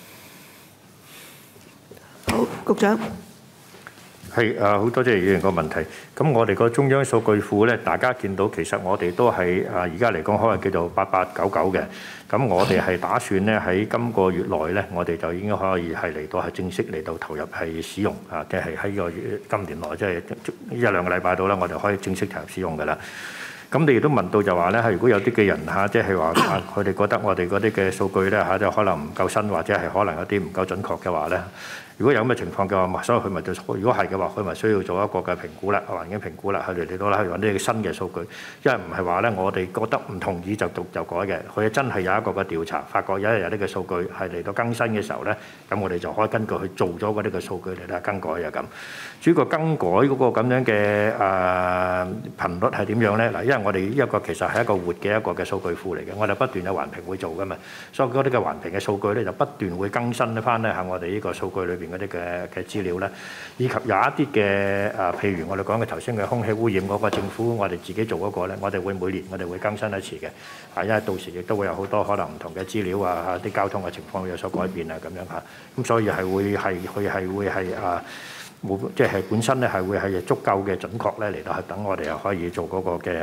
Speaker 1: 好，局長。
Speaker 2: 係好多謝議員個問題。咁我哋個中央數據庫咧，大家見到其實我哋都係而家嚟講可能叫做8899嘅。咁我哋係打算咧喺今個月內咧，我哋就應該可以係嚟到係正式嚟到投入係使用即係喺個今年內即係1-2個禮拜到啦，我哋可以正式投入使用㗎啦。咁你亦都問到就話咧，如果有啲嘅人即係話佢哋覺得我哋嗰啲嘅數據咧就可能唔夠新，或者係可能有啲唔夠準確嘅話咧。如果有咁嘅情況嘅話，所以佢咪就如果係嘅話，佢咪需要做一個嘅評估啦，環境評估啦，佢哋嚟到啦，去揾啲新嘅數據，因為唔係話咧，我哋覺得唔同意就改嘅，佢真係有一個嘅調查，發覺有啲嘅數據係嚟到更新嘅時候咧，咁我哋就可以根據去做咗嗰啲嘅數據嚟更改啊咁。至於個更改嗰個咁樣嘅頻率係點樣咧？嗱，因為我哋一個其實係一個活嘅一個嘅數據庫嚟嘅，我哋不斷有環評會做噶嘛，所以嗰啲嘅環評嘅數據咧就不斷會更新翻咧喺我哋呢個數據裏邊嗰啲嘅資料咧，以及有一啲嘅譬如我哋講嘅頭先嘅空氣污染嗰個政府我哋自己做嗰個咧，我哋會每年我哋會更新一次嘅，因為到時亦都會有好多可能唔同嘅資料啲交通嘅情況會有所改變啊咁樣嚇，咁所以係會係佢係會係即係本身咧係會係足夠嘅準確咧嚟到係等我哋又可以做嗰個嘅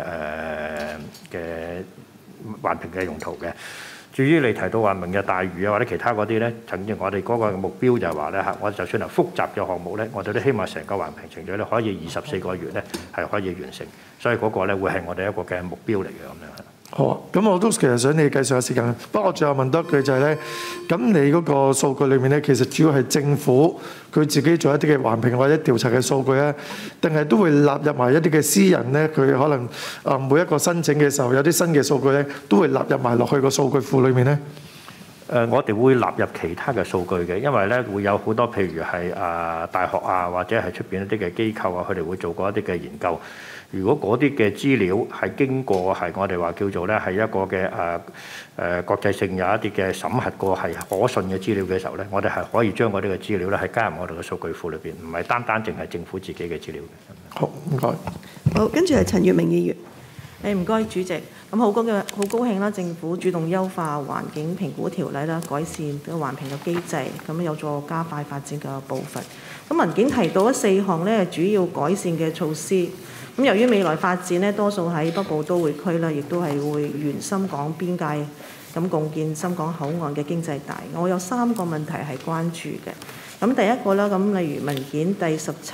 Speaker 2: 環評嘅用途嘅。至於你提到話明日大嶼啊或者其他嗰啲咧，曾經我哋嗰個目標就係話咧嚇，我哋就算係複雜嘅項目咧，我哋都希望成個環評程序咧可以24個月咧係可以完成，所以嗰個咧會係我哋一個嘅目標嚟嘅咁樣。
Speaker 8: 好啊，咁我都其實想你計算下時間，不過我最後問多一句就係咧，咁你嗰個數據裏面咧，其實主要係政府佢自己做一啲嘅環評或者調查嘅數據咧，定係都會納入埋一啲嘅私人咧，佢可能每一個申請嘅時候有啲新嘅數據咧，都會納入埋落去個數據庫裏面咧。
Speaker 2: 我哋會納入其他嘅數據嘅，因為咧會有好多譬如係大學啊，或者係出邊一啲嘅機構啊，佢哋會做過一啲嘅研究。如果嗰啲嘅資料係經過係我哋話叫做咧係一個嘅國際性有一啲嘅審核過係可信嘅資料嘅時候咧，我哋係可以將嗰啲嘅資料咧係加入我哋嘅數據庫裏邊，唔係單單淨係政府自己嘅資料嘅。
Speaker 8: 好，唔該。
Speaker 1: 好，跟住係陳月明議員。
Speaker 9: 唔該，主席。咁好高興啦，政府主動優化環境評估條例啦，改善個環評嘅機制，咁有助加快發展嘅步伐。咁文件提到咗4項咧主要改善嘅措施。咁由於未來發展咧多數喺北部都會區啦，亦都係會沿深港邊界咁共建深港口岸嘅經濟帶。我有3個問題係關注嘅。咁第一個啦，咁例如文件第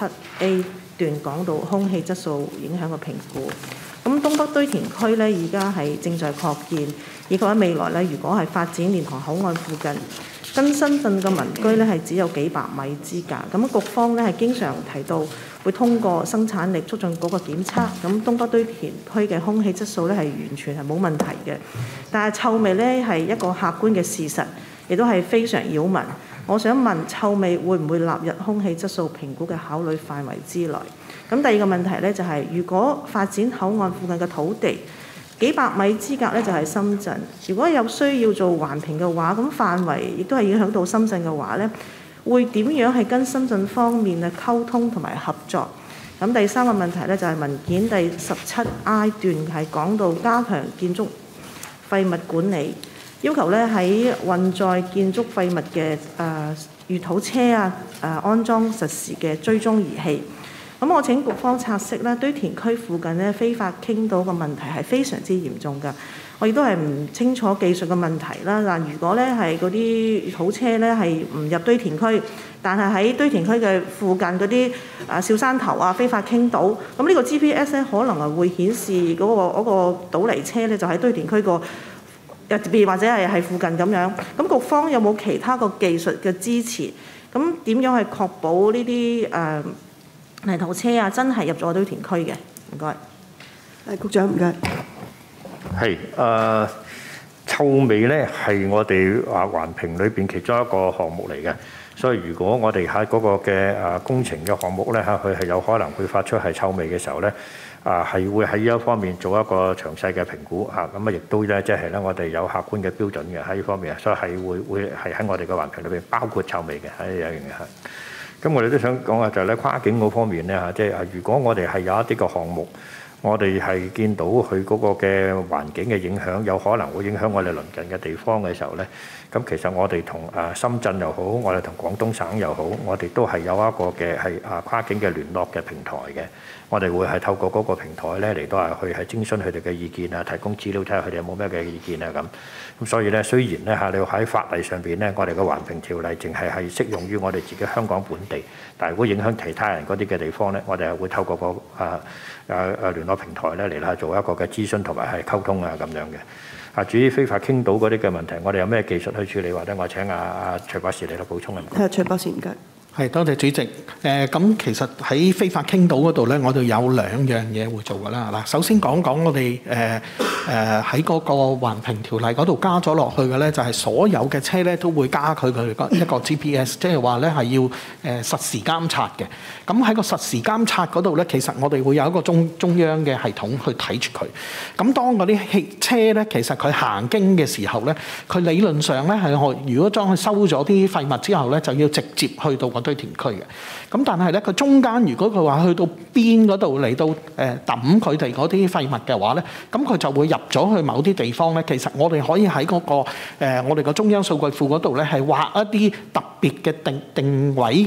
Speaker 9: 17A 段講到空氣質素影響嘅評估。咁東北堆填區咧，而家係正在擴建，以及喺未來咧，如果係發展蓮塘口岸附近，跟深圳嘅民居咧係只有幾百米之隔。咁局方咧係經常提到會通過生產力促進嗰個檢測。咁東北堆填區嘅空氣質素咧係完全係冇問題嘅，但係臭味咧係一個客觀嘅事實，亦都係非常擾民。我想問臭味會唔會納入空氣質素評估嘅考慮範圍之內？咁第二個問題咧就係，如果發展口岸附近嘅土地幾百米之隔咧就係深圳，如果有需要做環評嘅話，咁範圍亦都係影響到深圳嘅話咧，會點樣係跟深圳方面嘅溝通同埋合作？咁第三個問題咧就係文件第17I 段係講到加強建築廢物管理，要求咧喺運載建築廢物嘅遇土車啊安裝實時嘅追蹤儀器。咁我請局方察悉咧，堆填區附近咧非法傾倒嘅問題係非常之嚴重㗎。我亦都係唔清楚技術嘅問題啦。嗱，如果咧係嗰啲土車咧係唔入堆填區，但係喺堆填區嘅附近嗰啲小山頭啊非法傾倒，咁呢個 GPS 咧可能係會顯示嗰個倒泥車咧就喺堆填區個入邊或者係附近咁樣。咁局方有冇其他個技術嘅支持？咁點樣去確保呢啲泥頭車啊，真係入咗堆填區嘅？唔該。
Speaker 1: 局長唔該。
Speaker 2: 係臭味咧係我哋環評裏邊其中一個項目嚟嘅，所以如果我哋喺嗰個嘅工程嘅項目咧佢係有可能會發出係臭味嘅時候咧，係會喺呢一方面做一個詳細嘅評估咁亦都咧即係咧我哋有客觀嘅標準嘅喺呢方面，所以係會係喺我哋嘅環評裏邊包括臭味嘅喺有樣嘢係。咁我哋都想講就係咧跨境嗰方面咧即係如果我哋係有一啲個項目，我哋係見到佢嗰個嘅環境嘅影響，有可能會影響我哋鄰近嘅地方嘅時候咧，咁其實我哋同深圳又好，我哋同廣東省又好，我哋都係有一個嘅係跨境嘅聯絡嘅平台嘅。我哋會係透過嗰個平台咧嚟到去係徵詢佢哋嘅意見啊，提供資料睇下佢哋有冇咩嘅意見啊咁。咁所以咧，雖然咧你喺法例上邊咧，我哋嘅環評條例淨係適用於我哋自己香港本地，但係如果影響其他人嗰啲嘅地方咧，我哋係會透過個聯絡平台咧嚟做一個嘅諮詢同埋係溝通啊咁樣嘅。至於非法傾倒嗰啲嘅問題，我哋有咩技術去處理，或者我請徐博士嚟到補充啊。
Speaker 1: 徐博士唔該。
Speaker 3: 係，多謝主席。咁其實喺非法傾倒嗰度咧，我哋有2樣嘢會做㗎啦。嗱，首先講我哋喺嗰個環評條例嗰度加咗落去嘅咧，就係所有嘅車咧都會加佢一個 GPS， 即係話咧係要實時監察嘅。咁喺個實時監察嗰度咧，其實我哋會有一個中央嘅系統去睇住佢。咁當嗰啲車咧，其實佢行經嘅時候咧，佢理論上咧係如果將佢收咗啲廢物之後咧，就要直接去到堆填區嘅。咁但係咧，佢中間如果佢話去到邊嗰度嚟到抌佢哋嗰啲廢物嘅話咧，咁佢就會入咗去某啲地方咧。其實我哋可以喺嗰個我哋個中央數據庫嗰度咧，係畫一啲特別嘅定位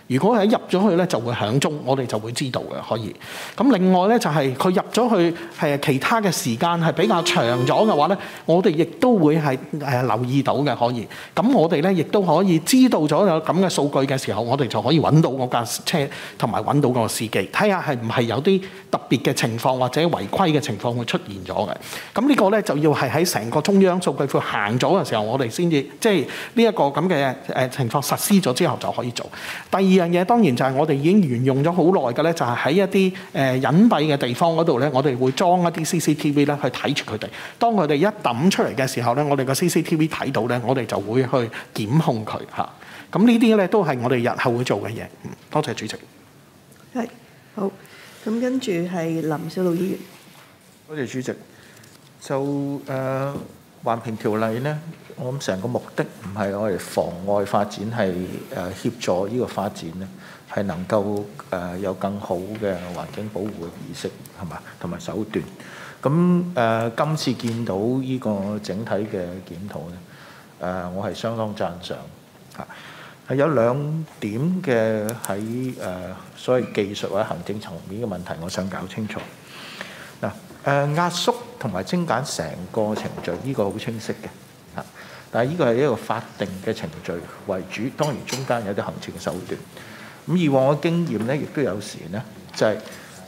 Speaker 3: 如果係一入咗去咧就會響鐘，我哋就會知道嘅可以。咁另外咧就係佢入咗去係其他嘅時間係比較長咗嘅話咧，我哋亦都會係留意到嘅可以。咁我哋咧亦都可以知道咗有咁嘅數據嘅時候，我哋就可以揾到嗰架車同埋揾到個司機，睇下係唔係有啲特別嘅情況或者違規嘅情況會出現咗嘅。咁呢個咧就要係喺成個中央數據庫行咗嘅時候，我哋先至即係呢一個咁嘅情況實施咗之後就可以做。第二樣嘢當然就係我哋已經沿用咗好耐嘅咧，就係喺一啲隱蔽嘅地方嗰度咧，我哋會裝一啲 CCTV 咧去睇住佢哋。當佢哋一抌出嚟嘅時候咧，我哋個 CCTV 睇到咧，我哋就會去檢控佢嚇。咁呢啲咧都係我哋日後會做嘅嘢。多謝主席。
Speaker 1: 係好，咁跟住係林筱魯議員。
Speaker 10: 多謝主席。就環評條例咧，我諗成個目的唔係我哋妨礙發展，係協助呢個發展咧，係能夠有更好嘅環境保護嘅意識係嘛，同埋手段。咁今次見到呢個整體嘅檢討咧，我係相當讚賞嚇。係有兩點嘅喺所謂技術或者行政層面嘅問題，我想搞清楚。嗱壓縮同埋精簡成個程序，呢個好清晰嘅嚇。但係呢個係一個法定嘅程序為主，當然中間有啲行政手段。咁以往嘅經驗咧，亦都有時咧就係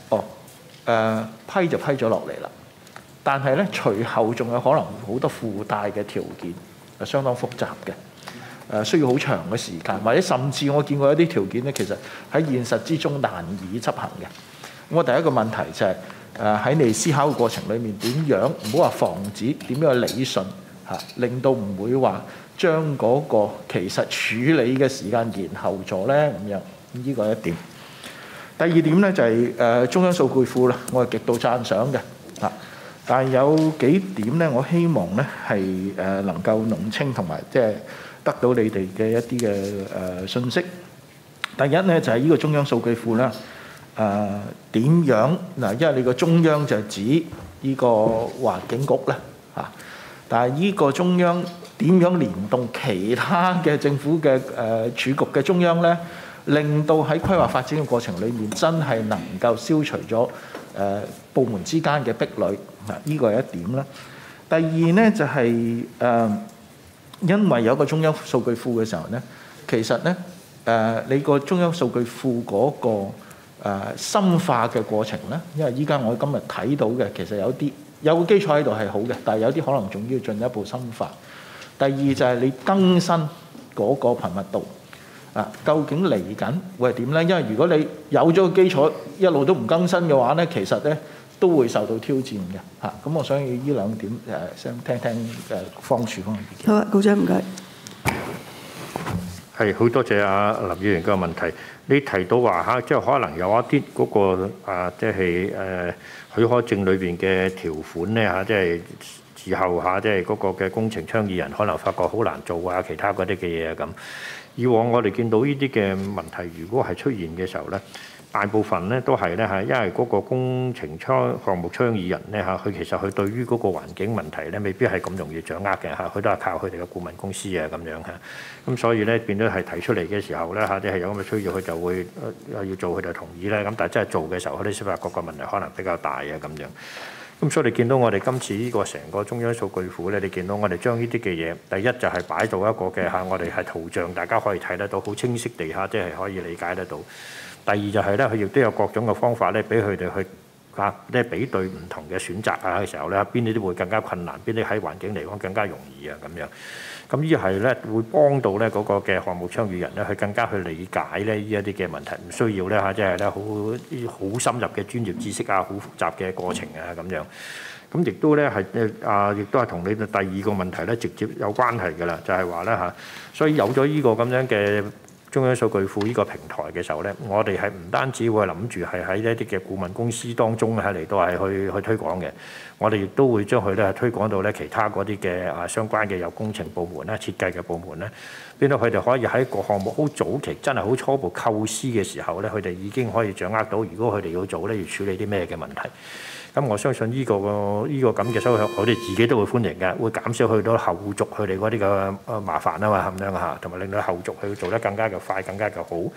Speaker 10: 批就批咗落嚟啦，但係咧隨後仲有可能好多附帶嘅條件，係相當複雜嘅，需要好長嘅時間，或者甚至我見過一啲條件咧，其實喺現實之中難以執行嘅。咁我第一個問題就係喺你思考嘅過程裡面，點樣唔好話防止，點樣理順嚇，令到唔會話將嗰個其實處理嘅時間延後咗咧咁樣。呢個係一點。第二點咧就係中央數據庫啦，我係極度讚賞嘅嚇。但係有幾點咧，我希望咧係能夠弄清同埋即係得到你哋嘅一啲嘅信息。第一咧就係呢個中央數據庫啦。點樣嗱？因為你個中央就係指呢個環境局咧嚇，但係呢個中央點樣連動其他嘅政府嘅處局嘅中央咧，令到喺規劃發展嘅過程裏面真係能夠消除咗部門之間嘅壁壘嗱，呢個係一點啦。第二咧就係因為有一個中央數據庫嘅時候咧，其實咧你個中央數據庫嗰個深化嘅過程咧，因為依家我今日睇到嘅其實有個基礎喺度係好嘅，但係有啲可能仲要進一步深化。第二就係你更新嗰個頻密度究竟嚟緊會係點咧？因為如果你有咗個基礎一路都唔更新嘅話咧，其實咧都會受到挑戰嘅嚇。咁我想要呢兩點想聽聽方處方嘅意見。
Speaker 1: 好啊，局長唔該。
Speaker 2: 係好多謝阿林議員嘅問題。你提到話嚇，即係可能有一啲嗰個即係許可證裏邊嘅條款咧嚇，即係之後嚇，即係嗰個嘅工程倡議人可能發覺好難做啊，其他嗰啲嘅嘢啊咁。以往我哋見到呢啲嘅問題，如果係出現嘅時候咧，大部分咧都係咧嚇，因為嗰個工程項目倡議人咧嚇，佢其實佢對於嗰個環境問題咧，未必係咁容易掌握嘅嚇，佢都係靠佢哋嘅顧問公司啊咁樣嚇。咁所以咧變咗係提出嚟嘅時候咧嚇，即係有咁嘅需要，佢就會要做，佢就同意咧。咁但係真係做嘅時候，佢哋先發覺個問題可能比較大啊咁樣。咁所以你見到我哋今次呢個成個中央數據庫咧，你見到我哋將呢啲嘅嘢，第一就係擺到一個嘅嚇，我哋係圖像，大家可以睇得到，好清晰地嚇，即係可以理解得到。第二就係咧，佢亦都有各種嘅方法咧，俾佢哋去即係比對唔同嘅選擇啊嘅時候咧，邊啲都會更加困難，邊啲喺環境嚟講更加容易啊咁樣。咁呢係咧會幫到咧嗰個嘅項目倡議人咧，去更加去理解咧呢一啲嘅問題，唔需要咧嚇，即係咧好深入嘅專業知識啊，好複雜嘅過程啊咁樣。咁亦都咧係亦都係同你嘅第二個問題咧直接有關係㗎啦，就係話咧嚇，所以有咗呢個咁樣嘅中央數據庫呢個平台嘅時候咧，我哋係唔單止會諗住係喺一啲嘅顧問公司當中係嚟到係去推廣嘅，我哋亦都會將佢咧推廣到咧其他嗰啲嘅相關嘅有工程部門咧、設計嘅部門咧，變到佢哋可以喺個項目好早期真係好初步構思嘅時候咧，佢哋已經可以掌握到，如果佢哋要做咧，要處理啲咩嘅問題。咁我相信呢個咁嘅收入，我哋自己都會歡迎嘅，會減少去到後續佢哋嗰啲嘅麻煩啊嘛，咁樣嚇，同埋令到後續去做得更加嘅快、更加嘅好。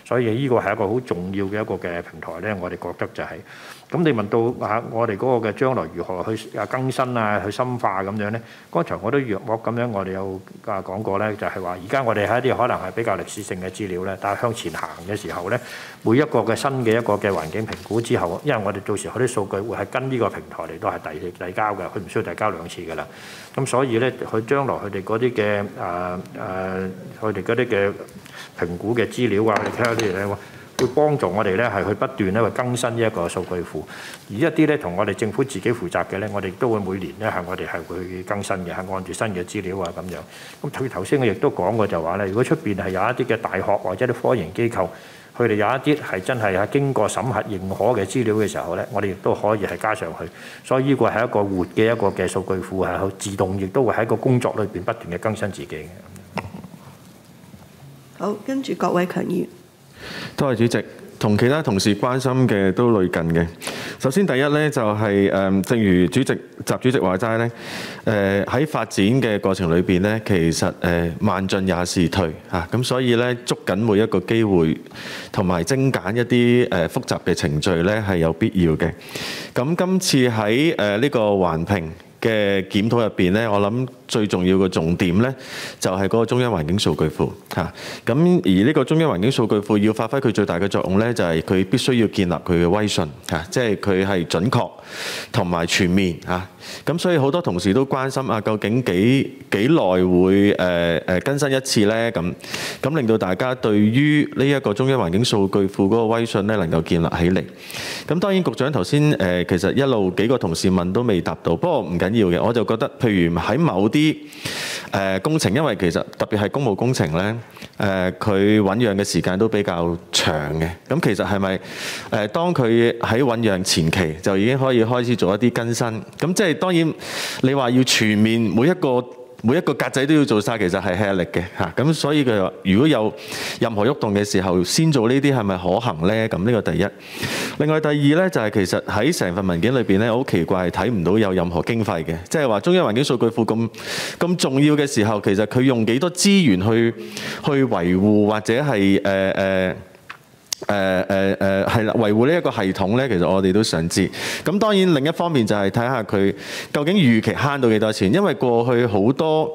Speaker 2: 所以呢個係一個好重要嘅一個嘅平台咧，我哋覺得就係。咁你問到我哋嗰個嘅將來如何去更新啊、去深化咁樣咧？剛才我都約莫咁樣，我哋有講過咧，就係話而家我哋喺一啲可能係比較歷史性嘅資料咧，但係向前行嘅時候咧，每一個嘅新嘅一個嘅環境評估之後，因為我哋到時嗰啲數據會係跟呢個平台嚟都係遞交嘅，佢唔需要遞交2次㗎啦。咁所以咧，佢將來佢哋嗰啲嘅佢哋嗰啲嘅評估嘅資料啊，我哋睇下啲嘢咧，會幫助我哋咧係去不斷咧去更新呢一個數據庫，而一啲咧同我哋政府自己負責嘅咧，我哋都會每年咧係我哋係會更新嘅，係按住新嘅資料啊咁樣。咁佢頭先我亦都講過就話咧，如果出邊係有一啲嘅大學或者啲科研機構，佢哋有一啲係真係係經過審核認可嘅資料嘅時候咧，我哋亦都可以係加上去。所以呢個係一個活嘅一個嘅數據庫，係自動亦都會喺個工作裏邊不斷嘅更新自己嘅。
Speaker 1: 好，跟住郭偉強議員。
Speaker 11: 多謝主席，同其他同事關心嘅都類近嘅。首先第一呢，就係正如習主席話齋呢，喺發展嘅過程裏邊呢，其實慢進也是退嚇，咁所以呢，捉緊每一個機會同埋精簡一啲複雜嘅程序呢係有必要嘅。咁今次喺呢個環評嘅檢討入邊呢，我諗最重要嘅重點呢，就係嗰個中央環境數據庫嚇。咁而呢個中央環境數據庫要發揮佢最大嘅作用呢，就係佢必須要建立佢嘅威信嚇，即係佢係準確同埋全面嚇。咁所以好多同事都關心究竟幾耐會更新一次呢？咁令到大家對於呢一個中央環境數據庫嗰個威信呢，能夠建立起嚟。咁當然局長頭先其實一路幾個同事問都未答到，不過唔緊要嘅，我就覺得譬如喺某啲工程，因為其實特別係公務工程呢，佢醖釀嘅時間都比較長嘅。咁其實係咪當佢喺醖釀前期就已經可以開始做一啲更新？咁即係當然你話要全面每一個格仔都要做晒，其實係吃力嘅嚇。咁所以佢話如果有任何喐動嘅時候，先做呢啲係咪可行呢？咁呢個第一。另外第二呢，就係其實喺成份文件裏邊呢，好奇怪係睇唔到有任何經費嘅，即係話中央環境數據庫咁重要嘅時候，其實佢用幾多資源去維護或者係係啦，維護呢一個系統呢，其實我哋都想知。咁當然另一方面就係睇下佢究竟預期慳到幾多錢，因為過去好多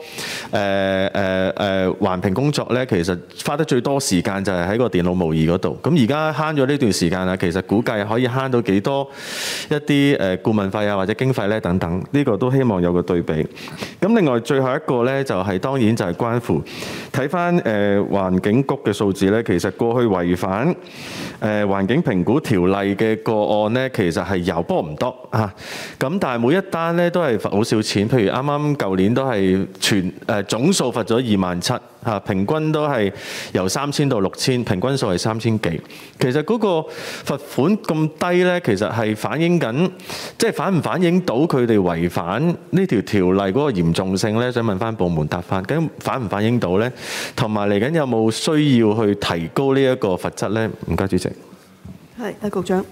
Speaker 11: 環評工作呢，其實花得最多時間就係喺個電腦模擬嗰度。咁而家慳咗呢段時間啊，其實估計可以慳到幾多一啲顧問費啊或者經費呢等等，呢個都希望有個對比。咁另外最後一個呢，就係當然就係關乎睇翻環境局嘅數字呢，其實過去違反環境評估條例嘅個案呢，其實係有，不過唔多嚇。咁但係每一單呢都係罰好少錢，譬如啱啱舊年都係總數罰咗27,000嚇，平均都係由3000到6000，平均數係3000幾。其實嗰個罰款咁低呢，其實係反映緊，即係反唔反映到佢哋違反呢條條例嗰個嚴重性呢？想問翻部門答翻，究竟反唔反映到呢？同埋嚟緊有冇需要去提高呢一個罰則呢？唔該，主席。
Speaker 1: 係，局長。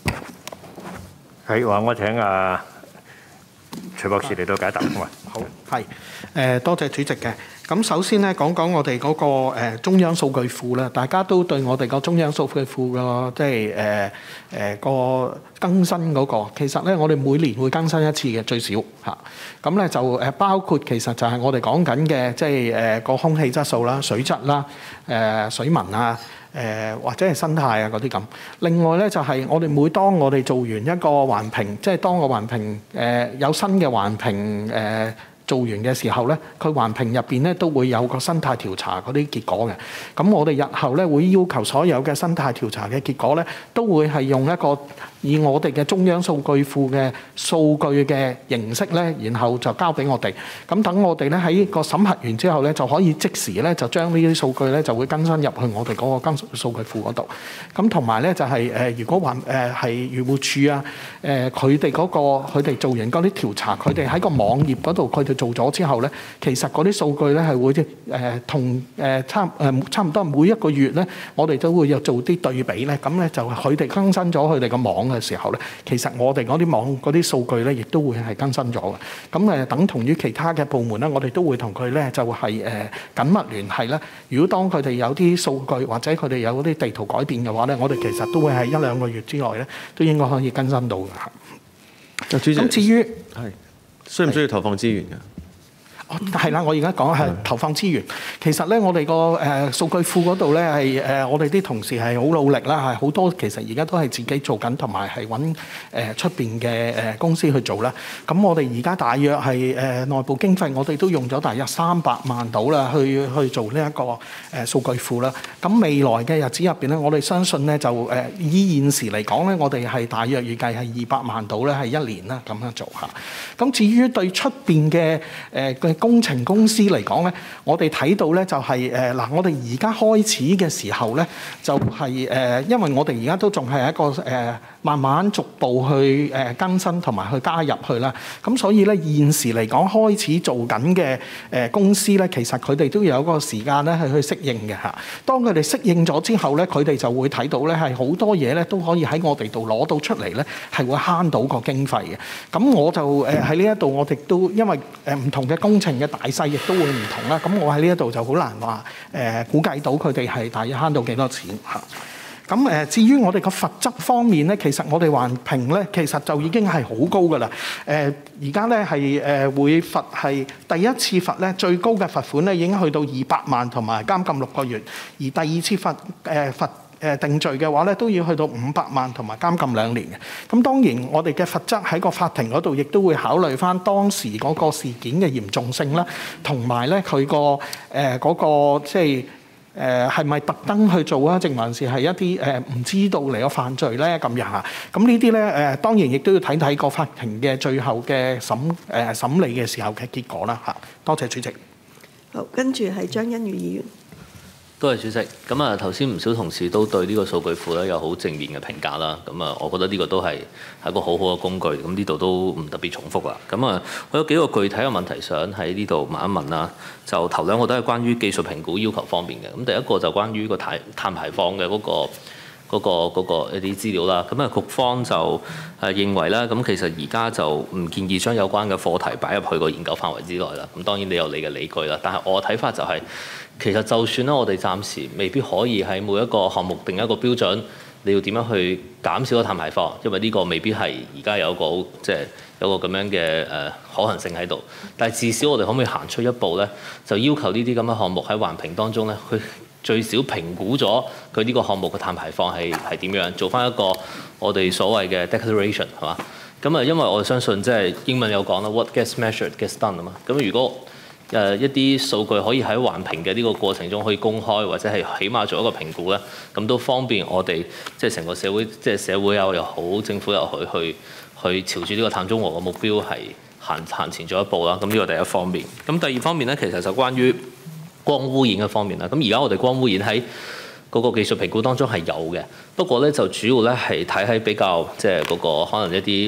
Speaker 2: 係話我請徐博士嚟到解答。
Speaker 3: 好，係多謝主席嘅。咁首先咧講講我哋嗰個中央數據庫啦，大家都對我哋個中央數據庫個即係個更新嗰個，其實咧我哋每年會更新一次嘅最少嚇。咁咧就包括其實就係我哋講緊嘅即係個空氣質素啦、水質啦、水文啊。或者係生態啊嗰啲咁。另外咧就係我哋每當我哋做完一個環評，即係當個環評有新嘅環評做完嘅時候咧，佢環評入邊咧都會有個生態調查嗰啲結果嘅。咁我哋日後咧會要求所有嘅生態調查嘅結果咧，都會係用一個以我哋嘅中央數據庫嘅數據嘅形式咧，然後就交俾我哋。咁等我哋咧喺個審核完之後咧，就可以即時咧就將呢啲數據咧就會更新入去我哋嗰個更數據庫嗰度。咁同埋咧就係如果係漁護署啊，佢哋嗰個佢哋做完嗰啲調查，佢哋喺個網頁嗰度佢哋做咗之後咧，其實嗰啲數據咧係會同差唔多每一個月咧，我哋都會有做啲對比咧。咁咧就佢哋更新咗佢哋個網嘅時候咧，其實我哋嗰啲網嗰啲數據咧，亦都會係更新咗嘅。咁等同於其他嘅部門咧，我哋都會同佢咧就係緊密聯繫啦。如果當佢哋有啲數據或者佢哋有啲地圖改變嘅話咧，我哋其實都會喺1-2個月之內咧，都應該可以更新到嘅嚇。
Speaker 11: 主席，
Speaker 3: 咁至於
Speaker 11: 係需唔需要投放資源㗎？
Speaker 3: 係啦，我而家講係投放資源。其實咧，我哋個數據庫嗰度咧係我哋啲同事係好努力啦，係好多其實而家都係自己做緊，同埋係揾出邊嘅公司去做啦。咁我哋而家大約係內部經費，我哋都用咗大約300萬到啦，去做呢一個數據庫啦。咁未來嘅日子入邊咧，我哋相信咧就以現時嚟講咧，我哋係大約預計係200萬到咧，係1年啦咁樣做下。咁至於對出邊嘅工程公司嚟講咧，我哋睇到咧就係嗱，我哋而家開始嘅時候咧，就係因為我哋而家都仲係一個慢慢逐步去更新同埋去加入去啦。咁所以咧現時嚟講開始做緊嘅公司咧，其實佢哋都有一個時間咧係去適應嘅嚇。當佢哋適應咗之後咧，佢哋就會睇到咧係好多嘢咧都可以喺我哋度攞到出嚟咧，係會慳到個經費嘅。咁我就喺呢一度我哋都因為唔同嘅工程嘅大細亦都會唔同啦。咁我喺呢一度就好難話估計到佢哋係大約慳到幾多錢嚇。咁至於我哋個罰則方面咧，其實我哋環評咧，其實就已經係好高㗎啦。而家咧係會罰係第一次罰咧最高嘅罰款咧已經去到200萬同埋監禁6個月，而第二次罰定罪嘅話咧都要去到500萬同埋監禁2年嘅。咁當然我哋嘅罰則喺個法庭嗰度亦都會考慮翻當時嗰個事件嘅嚴重性啦，同埋咧佢個嗰個即係係咪特登去做啊？定還是係一啲唔知道嚟咗犯罪咧咁樣嚇？咁呢啲咧當然亦都要睇睇個法庭嘅最後嘅審理嘅時候嘅結果啦嚇。多謝主席。
Speaker 1: 好，跟住係張欣宇議員。
Speaker 12: 多謝主席。咁啊，頭先唔少同事都對呢個數據庫咧有好正面嘅評價啦。咁啊，我覺得呢個都係一個好好嘅工具。咁呢度都唔特別重複啦。咁啊，我有幾個具體嘅問題想喺呢度問一問啦。就頭兩個都係關於技術評估要求方面嘅。咁第一個就關於個碳排放嘅嗰個一啲資料啦。咁啊，局方就認為啦，咁其實而家就唔建議將有關嘅課題擺入去個研究範圍之內啦。咁當然你有你嘅理據啦。但係我嘅睇法就係，其實就算咧，我哋暫時未必可以喺每一個項目定一個標準，你要點樣去減少個碳排放，因為呢個未必係而家有個即係有個咁樣嘅可行性喺度。但係至少我哋可唔可以行出一步咧，就要求呢啲咁嘅項目喺環評當中咧，去最少評估咗佢呢個項目嘅碳排放係點樣，做翻一個我哋所謂嘅 declaration 係嘛？咁啊，因為我相信即係英文有講啦 ，what gets measured gets done 啊嘛。咁如果一啲數據可以喺環評嘅呢個過程中可以公開，或者係起碼做一個評估咧，咁都方便我哋即係成個社會，即係社會又好，政府又去朝住呢個碳中和嘅目標係行前咗一步啦。咁呢個第一方面。咁第二方面咧，其實就關於光污染嘅方面啦。咁而家我哋光污染喺嗰個技術評估當中係有嘅，不過咧就主要咧係睇喺比較即係嗰個可能一啲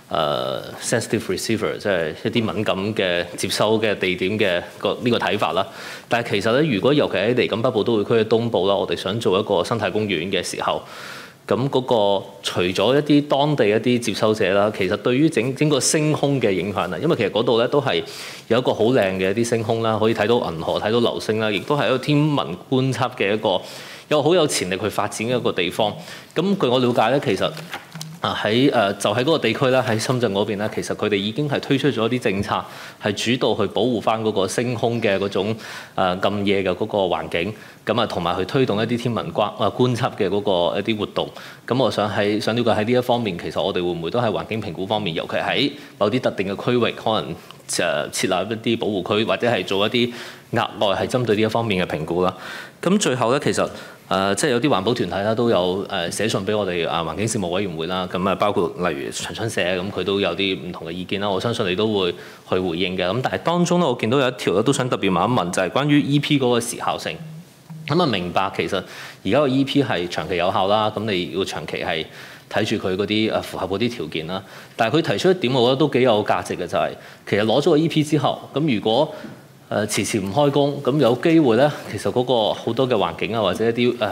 Speaker 12: sensitive receiver， 即係一啲敏感嘅接收嘅地點嘅呢個睇法啦。但係其實咧，如果尤其喺嚟緊北部都會區嘅東部啦，我哋想做一個生態公園嘅時候，咁嗰個除咗一啲當地一啲接收者啦，其實對於整個星空嘅影響啊，因為其實嗰度咧都係有一個好靚嘅一啲星空啦，可以睇到銀河、睇到流星啦，亦都係一個天文觀測嘅一個好有潛力去發展嘅一個地方。咁據我了解咧，其實就喺嗰個地區咧，喺深圳嗰邊咧，其實佢哋已經係推出咗一啲政策，係主導去保護翻嗰個星空嘅嗰種咁夜嘅嗰個環境，咁啊同埋去推動一啲天文觀測嘅嗰個一啲活動。咁我想了解喺呢一方面，其實我哋會唔會都喺環境評估方面，尤其喺某啲特定嘅區域，可能設立一啲保護區，或者係做一啲額外係針對呢一方面嘅評估啦。咁最後咧，其實即係有啲環保團體啦，都有寫信俾我哋環境事務委員會啦。咁啊，包括例如長春社咁，佢都有啲唔同嘅意見啦。我相信你都會去回應嘅。咁但係當中咧，我見到有一條咧，都想特別問一問，就係關於 EP 嗰個時效性。咁啊，明白其實而家個 EP 係長期有效啦。咁你要長期係睇住佢嗰啲符合嗰啲條件啦。但係佢提出一點，我覺得都幾有價值嘅，就係其實攞咗個 EP 之後，咁如果遲遲唔開工，咁有機會咧，其實嗰個好多嘅環境啊，或者一啲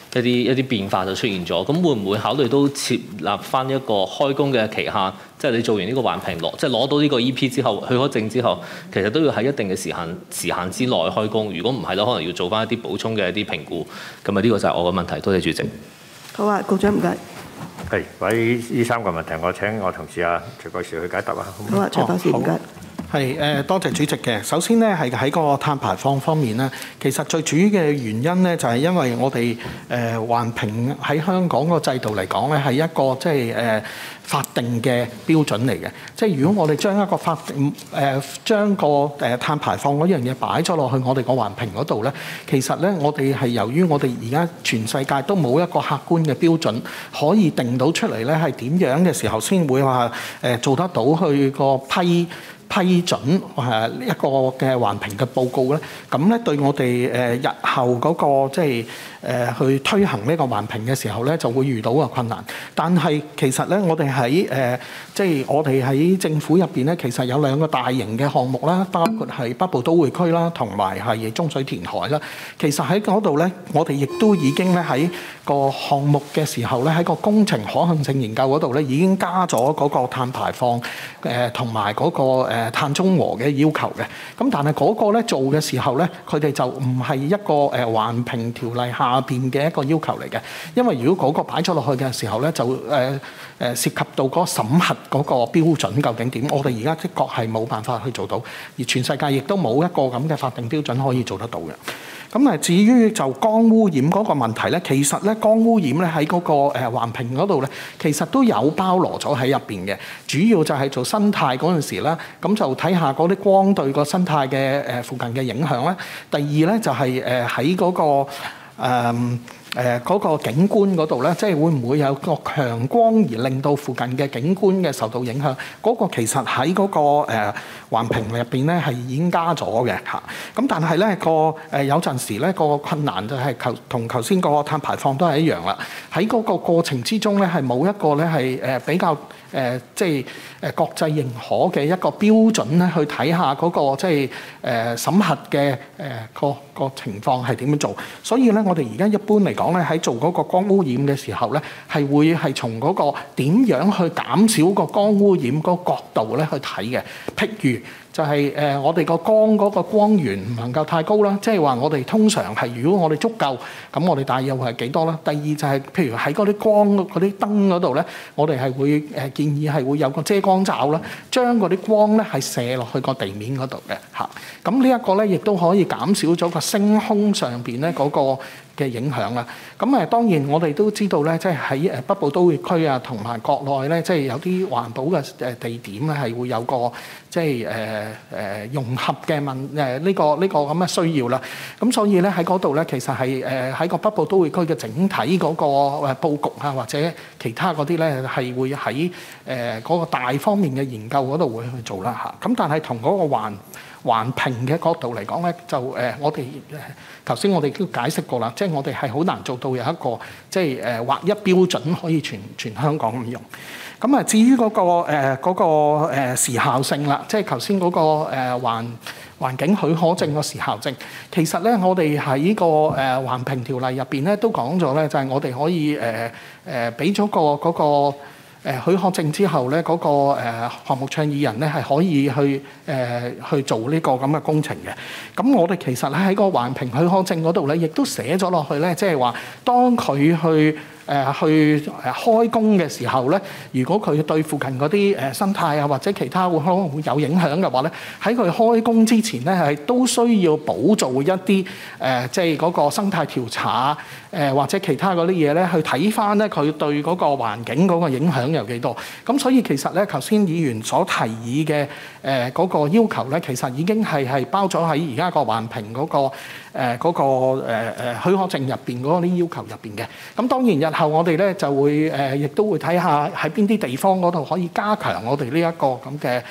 Speaker 12: 一啲變化就出現咗。咁會唔會考慮都設立翻一個開工嘅期限？即係你做完呢個環評即係攞到呢個 EP 之後，許可證之後，其實都要喺一定嘅時限之內開工。如果唔係咧，可能要做翻一啲補充嘅一啲評估。咁啊，呢個就係我嘅問題。多謝主席。
Speaker 1: 好啊，局長唔該。
Speaker 2: 係，為呢3個問題，我請我同事徐博士去解答啊。
Speaker 1: 好啊，徐博士唔該。
Speaker 3: 係多謝主席嘅。首先呢，係喺個碳排放方面呢，其實最主要嘅原因呢，就係因為我哋環評喺香港個制度嚟講呢，係一個即係法定嘅標準嚟嘅。即係如果我哋將一個法定將個碳排放嗰樣嘢擺咗落去我哋個環評嗰度呢，其實呢，我哋係由於我哋而家全世界都冇一個客觀嘅標準可以定到出嚟呢，係點樣嘅時候先會話做得到去個批准一個嘅環評嘅報告咧，咁咧對我哋日後嗰個即係去推行呢個環評嘅時候咧，就會遇到個困難。但係其實咧，我哋喺即係我哋喺政府入邊咧，其實有2個大型嘅項目啦，包括係北部都會區啦，同埋係中水填海啦。其實喺嗰度咧，我哋亦都已經咧喺個項目嘅時候咧，喺個工程可行性研究嗰度咧，已經加咗嗰個碳排放同埋嗰個碳中和嘅要求嘅。咁但係嗰個咧做嘅時候咧，佢哋就唔係一個環評條例下邊嘅一個要求嚟嘅。因為如果嗰個擺咗落去嘅時候咧，就涉及到嗰個審核嗰個標準究竟點，我哋而家的確係冇辦法去做到，而全世界亦都冇一個咁嘅法定標準可以做得到嘅。咁至於就光污染嗰個問題咧，其實咧光污染咧喺嗰個環評嗰度咧，其實都有包羅咗喺入邊嘅。主要就係做生態嗰陣時啦，咁就睇下嗰啲光對個生態嘅附近嘅影響啦。第二咧就係喺嗰個嗰個景觀嗰度咧，即係會唔會有個強光而令到附近嘅景觀嘅受到影響？嗰個其實喺嗰個環評入邊咧係已經加咗嘅嚇。咁但係咧有陣時咧個困難就係同頭先個碳排放都係一樣啦。喺嗰個過程之中咧係冇一個咧係比較即係國際認可嘅一個標準咧去睇下嗰個即係審核嘅個情況係點樣做。所以咧我哋而家一般嚟講咧喺做嗰個光污染嘅時候咧係會係從嗰個點樣去減少個光污染嗰個角度咧去睇嘅。譬如就係我哋個光嗰個光源唔能夠太高啦，即係話我哋通常係如果我哋足夠，咁我哋大約係幾多啦？第二就係譬如喺嗰啲光嗰啲燈嗰度咧，我哋係會建議係會有個遮光罩啦，將嗰啲光咧係射落去個地面嗰度嘅嚇。咁呢一個咧亦都可以減少咗個星空上邊咧嗰個嘅影響啦。咁當然我哋都知道咧，即係喺北部都會區啊，同埋國內咧，即係有啲環保嘅地點咧，係會有個即係融合嘅呢個咁嘅需要啦。咁所以咧喺嗰度咧，其實係喺個北部都會區嘅整體嗰個佈局啊，或者其他嗰啲咧係會喺嗰個大方面嘅研究嗰度會去做啦嚇。咁但係同嗰個環評嘅角度嚟講咧，就我哋頭先我哋都解釋過啦，即係我哋係好難做到有一個即係劃一標準可以全香港咁用。咁至於嗰個時效性啦，即係頭先嗰個環境許可證個時效證，其實咧我哋喺個環評條例入邊咧都講咗咧，就係我哋可以俾咗嗰個許可證之後咧，嗰個項目倡議人咧係可以去做呢個咁嘅工程嘅。咁我哋其實喺個環評許可證嗰度咧，亦都寫咗落去咧，即係話當佢去開工嘅時候咧，如果佢對附近嗰啲生態啊或者其他可能會有影響嘅話咧，喺佢開工之前咧係都需要補做一啲即係嗰個生態調查或者其他嗰啲嘢咧，去睇翻咧佢對嗰個環境嗰個影響有幾多。咁所以其實咧頭先議員所提議嘅嗰個要求咧，其實已經係包咗喺而家個環評嗰個許可證入邊嗰啲要求入邊嘅。咁當然日後我哋咧就會亦都會睇下喺邊啲地方嗰度可以加強我哋呢一個咁嘅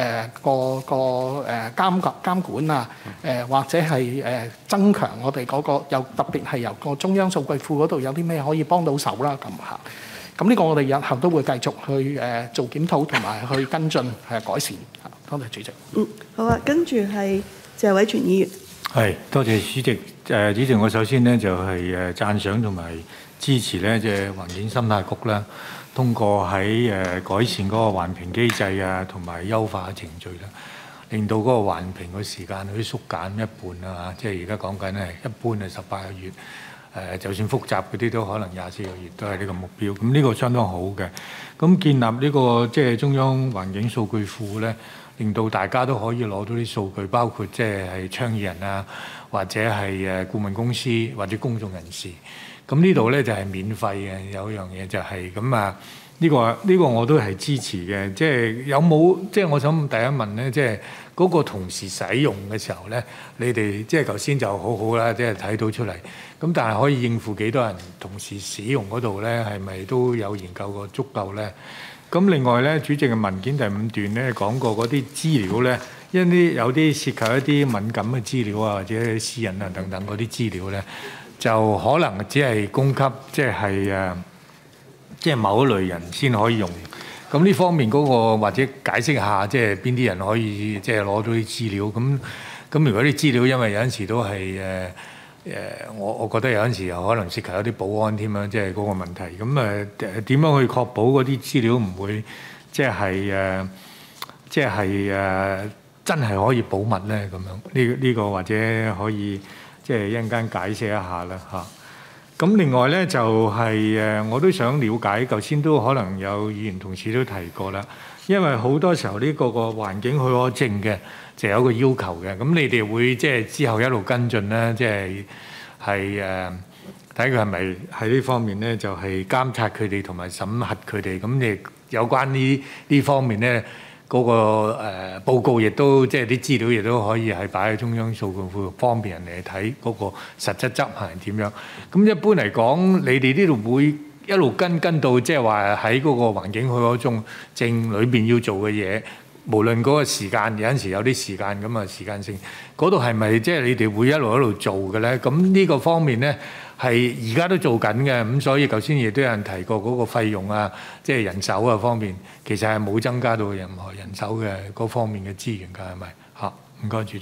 Speaker 3: 監管啊，或者係增強我哋嗰個又特別係由個中央數據庫嗰度有啲咩可以幫到手啦咁嚇。咁呢個我哋日後都會繼續去做檢討同埋去跟進改善。多謝主席。
Speaker 1: 好啊，跟住係謝偉銓議員。
Speaker 13: 係，多謝主席。主席，我首先呢就係讚賞同埋支持呢，即係環境生態局啦，通過喺改善嗰個環評機制啊，同埋優化程序啦，令到嗰個環評嘅時間可以縮減一半啊，即係而家講緊係一般係18個月，就算複雜嗰啲都可能24個月都係呢個目標。咁呢個相當好嘅。咁建立呢個即係中央環境數據庫咧，令到大家都可以攞到啲數據，包括即係倡議人啊，或者係顧問公司或者公眾人士。咁呢度咧就係免費嘅，有一樣嘢就係咁啊。呢個我都係支持嘅。即係有冇即係我想第一問咧，即係嗰個同時使用嘅時候咧，你哋即係頭先就好好啦，即係睇到出嚟。咁但係可以應付幾多人同時使用嗰度咧，係咪都有研究過足夠咧？咁另外咧，主席嘅文件第5段咧講過嗰啲資料咧，因為有啲涉及一啲敏感嘅資料啊，或者私隱啊等等嗰啲資料咧，就可能只係供給即係某一類人先可以用。咁呢方面嗰個或者解釋下，即係邊啲人可以即係攞到啲資料。咁如果啲資料因為有陣時都係我覺得有陣時又可能涉及一啲保安添啦，即係嗰個問題。咁點樣去確保嗰啲資料唔會即係真係可以保密咧？咁樣呢個或者可以即係一陣間解釋一下啦嚇。咁另外咧就係我都想了解，頭先都可能有議員同事都提過啦。因為好多時候呢個環境許可證嘅就有個要求嘅，咁你哋會即係之後一路跟進咧，即係睇佢係咪喺呢方面咧，就係監察佢哋同埋審核佢哋。咁你有關呢方面咧，嗰個報告亦都即係啲資料亦都可以係擺喺中央數據庫，方便人哋睇嗰個實質執行係點樣。咁一般嚟講，你哋呢度會一路跟到即係話喺嗰個環境許可證裏邊要做嘅嘢，無論嗰個時間，有陣時有啲時間咁啊，時間性嗰度係咪即係你哋會一路做嘅咧？咁呢個方面咧係而家都做緊嘅，咁所以頭先亦都有人提過嗰個費用啊，即係人手啊方面，其實係冇增加到任何人手嘅嗰方面嘅資源㗎，係咪？嚇，唔該，主席。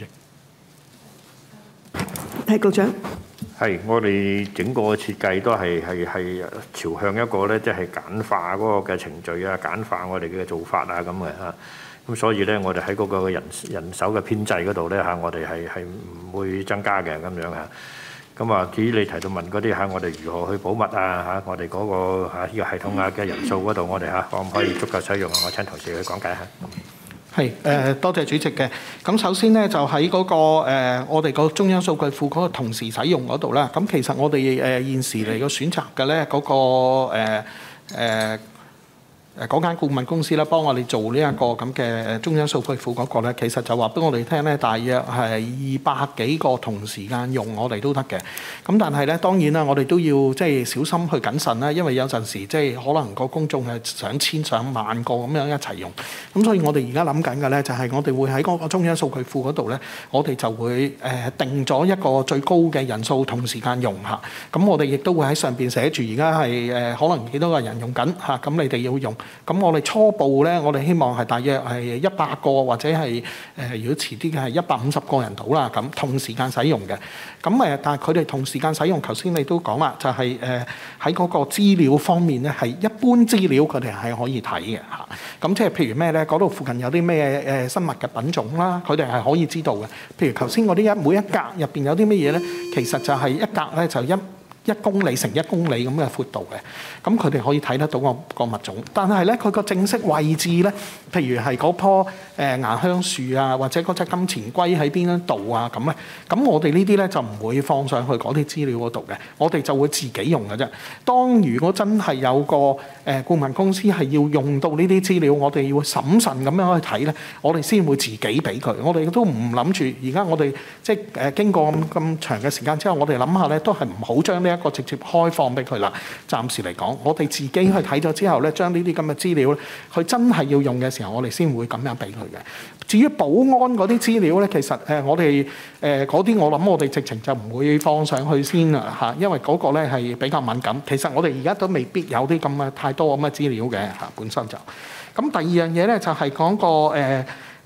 Speaker 1: 係局長。
Speaker 2: 係，我哋整個設計都係朝向一個咧，即係簡化嗰個嘅程序啊，簡化我哋嘅做法啊咁嘅嚇。咁所以咧，我哋喺嗰個人手嘅編制嗰度咧嚇，我哋係唔會增加嘅咁樣嚇。咁啊，至於你提到問嗰啲嚇，我哋如何去保密啊嚇，我哋嗰個呢個系統啊嘅人數嗰度，我哋嚇可唔可以足夠使用啊？我請同事去講解下。
Speaker 3: 係多謝主席嘅。咁首先咧就喺嗰個我哋個中央數據庫嗰個同時使用嗰度啦。咁其實我哋現時嚟個選擇嘅咧嗰個嗰間顧問公司咧，幫我哋做呢一個咁嘅中央數據庫嗰個咧，其實就話俾我哋聽咧，大約係200幾個同時間用我哋都得嘅。咁但係咧，當然啦，我哋都要即係小心去謹慎啦，因為有陣時即係可能個公眾係上千上萬個咁樣一齊用。咁所以我哋而家諗緊嘅咧，就係我哋會喺嗰個中央數據庫嗰度咧，我哋就會定咗一個最高嘅人數同時間用嚇。咁我哋亦都會喺上邊寫住而家係可能幾多個人用緊嚇，咁你哋要用。咁我哋初步咧，我哋希望係大約係100個或者係如果遲啲嘅係150個人到啦，咁同時間使用嘅。咁但係佢哋同時間使用，頭先你都講啦，就係喺嗰個資料方面咧，係一般資料佢哋係可以睇嘅嚇。咁即係譬如咩咧？嗰度附近有啲咩生物嘅品種啦，佢哋係可以知道嘅。譬如頭先嗰啲每一格入邊有啲乜嘢咧，其實就係一格咧就1公里乘1公里咁嘅闊度嘅，咁佢哋可以睇得到個物種。但係咧，佢個正式位置咧，譬如係嗰棵岩香樹啊，或者嗰隻金錢龜喺邊一度啊咁咧，咁我哋呢啲咧就唔會放上去嗰啲資料嗰度嘅，我哋就會自己用嘅啫。當如果真係有個顧問公司係要用到呢啲資料，我哋要審慎咁樣去睇咧，我哋先會自己俾佢。我哋都唔諗住，而家我哋即係經過咁長嘅時間之後，我哋諗下咧，都係唔好將呢一個直接開放俾佢啦。暫時嚟講，我哋自己去睇咗之後咧，將呢啲咁嘅資料咧，佢真係要用嘅時候，我哋先會咁樣俾佢嘅。至於保安嗰啲資料咧，其實我哋嗰啲我諗我哋直情就唔會放上去先啦嚇，因為嗰個咧係比較敏感。其實我哋而家都未必有啲咁嘅太多咁嘅資料嘅嚇，本身就咁。第二樣嘢咧就係講個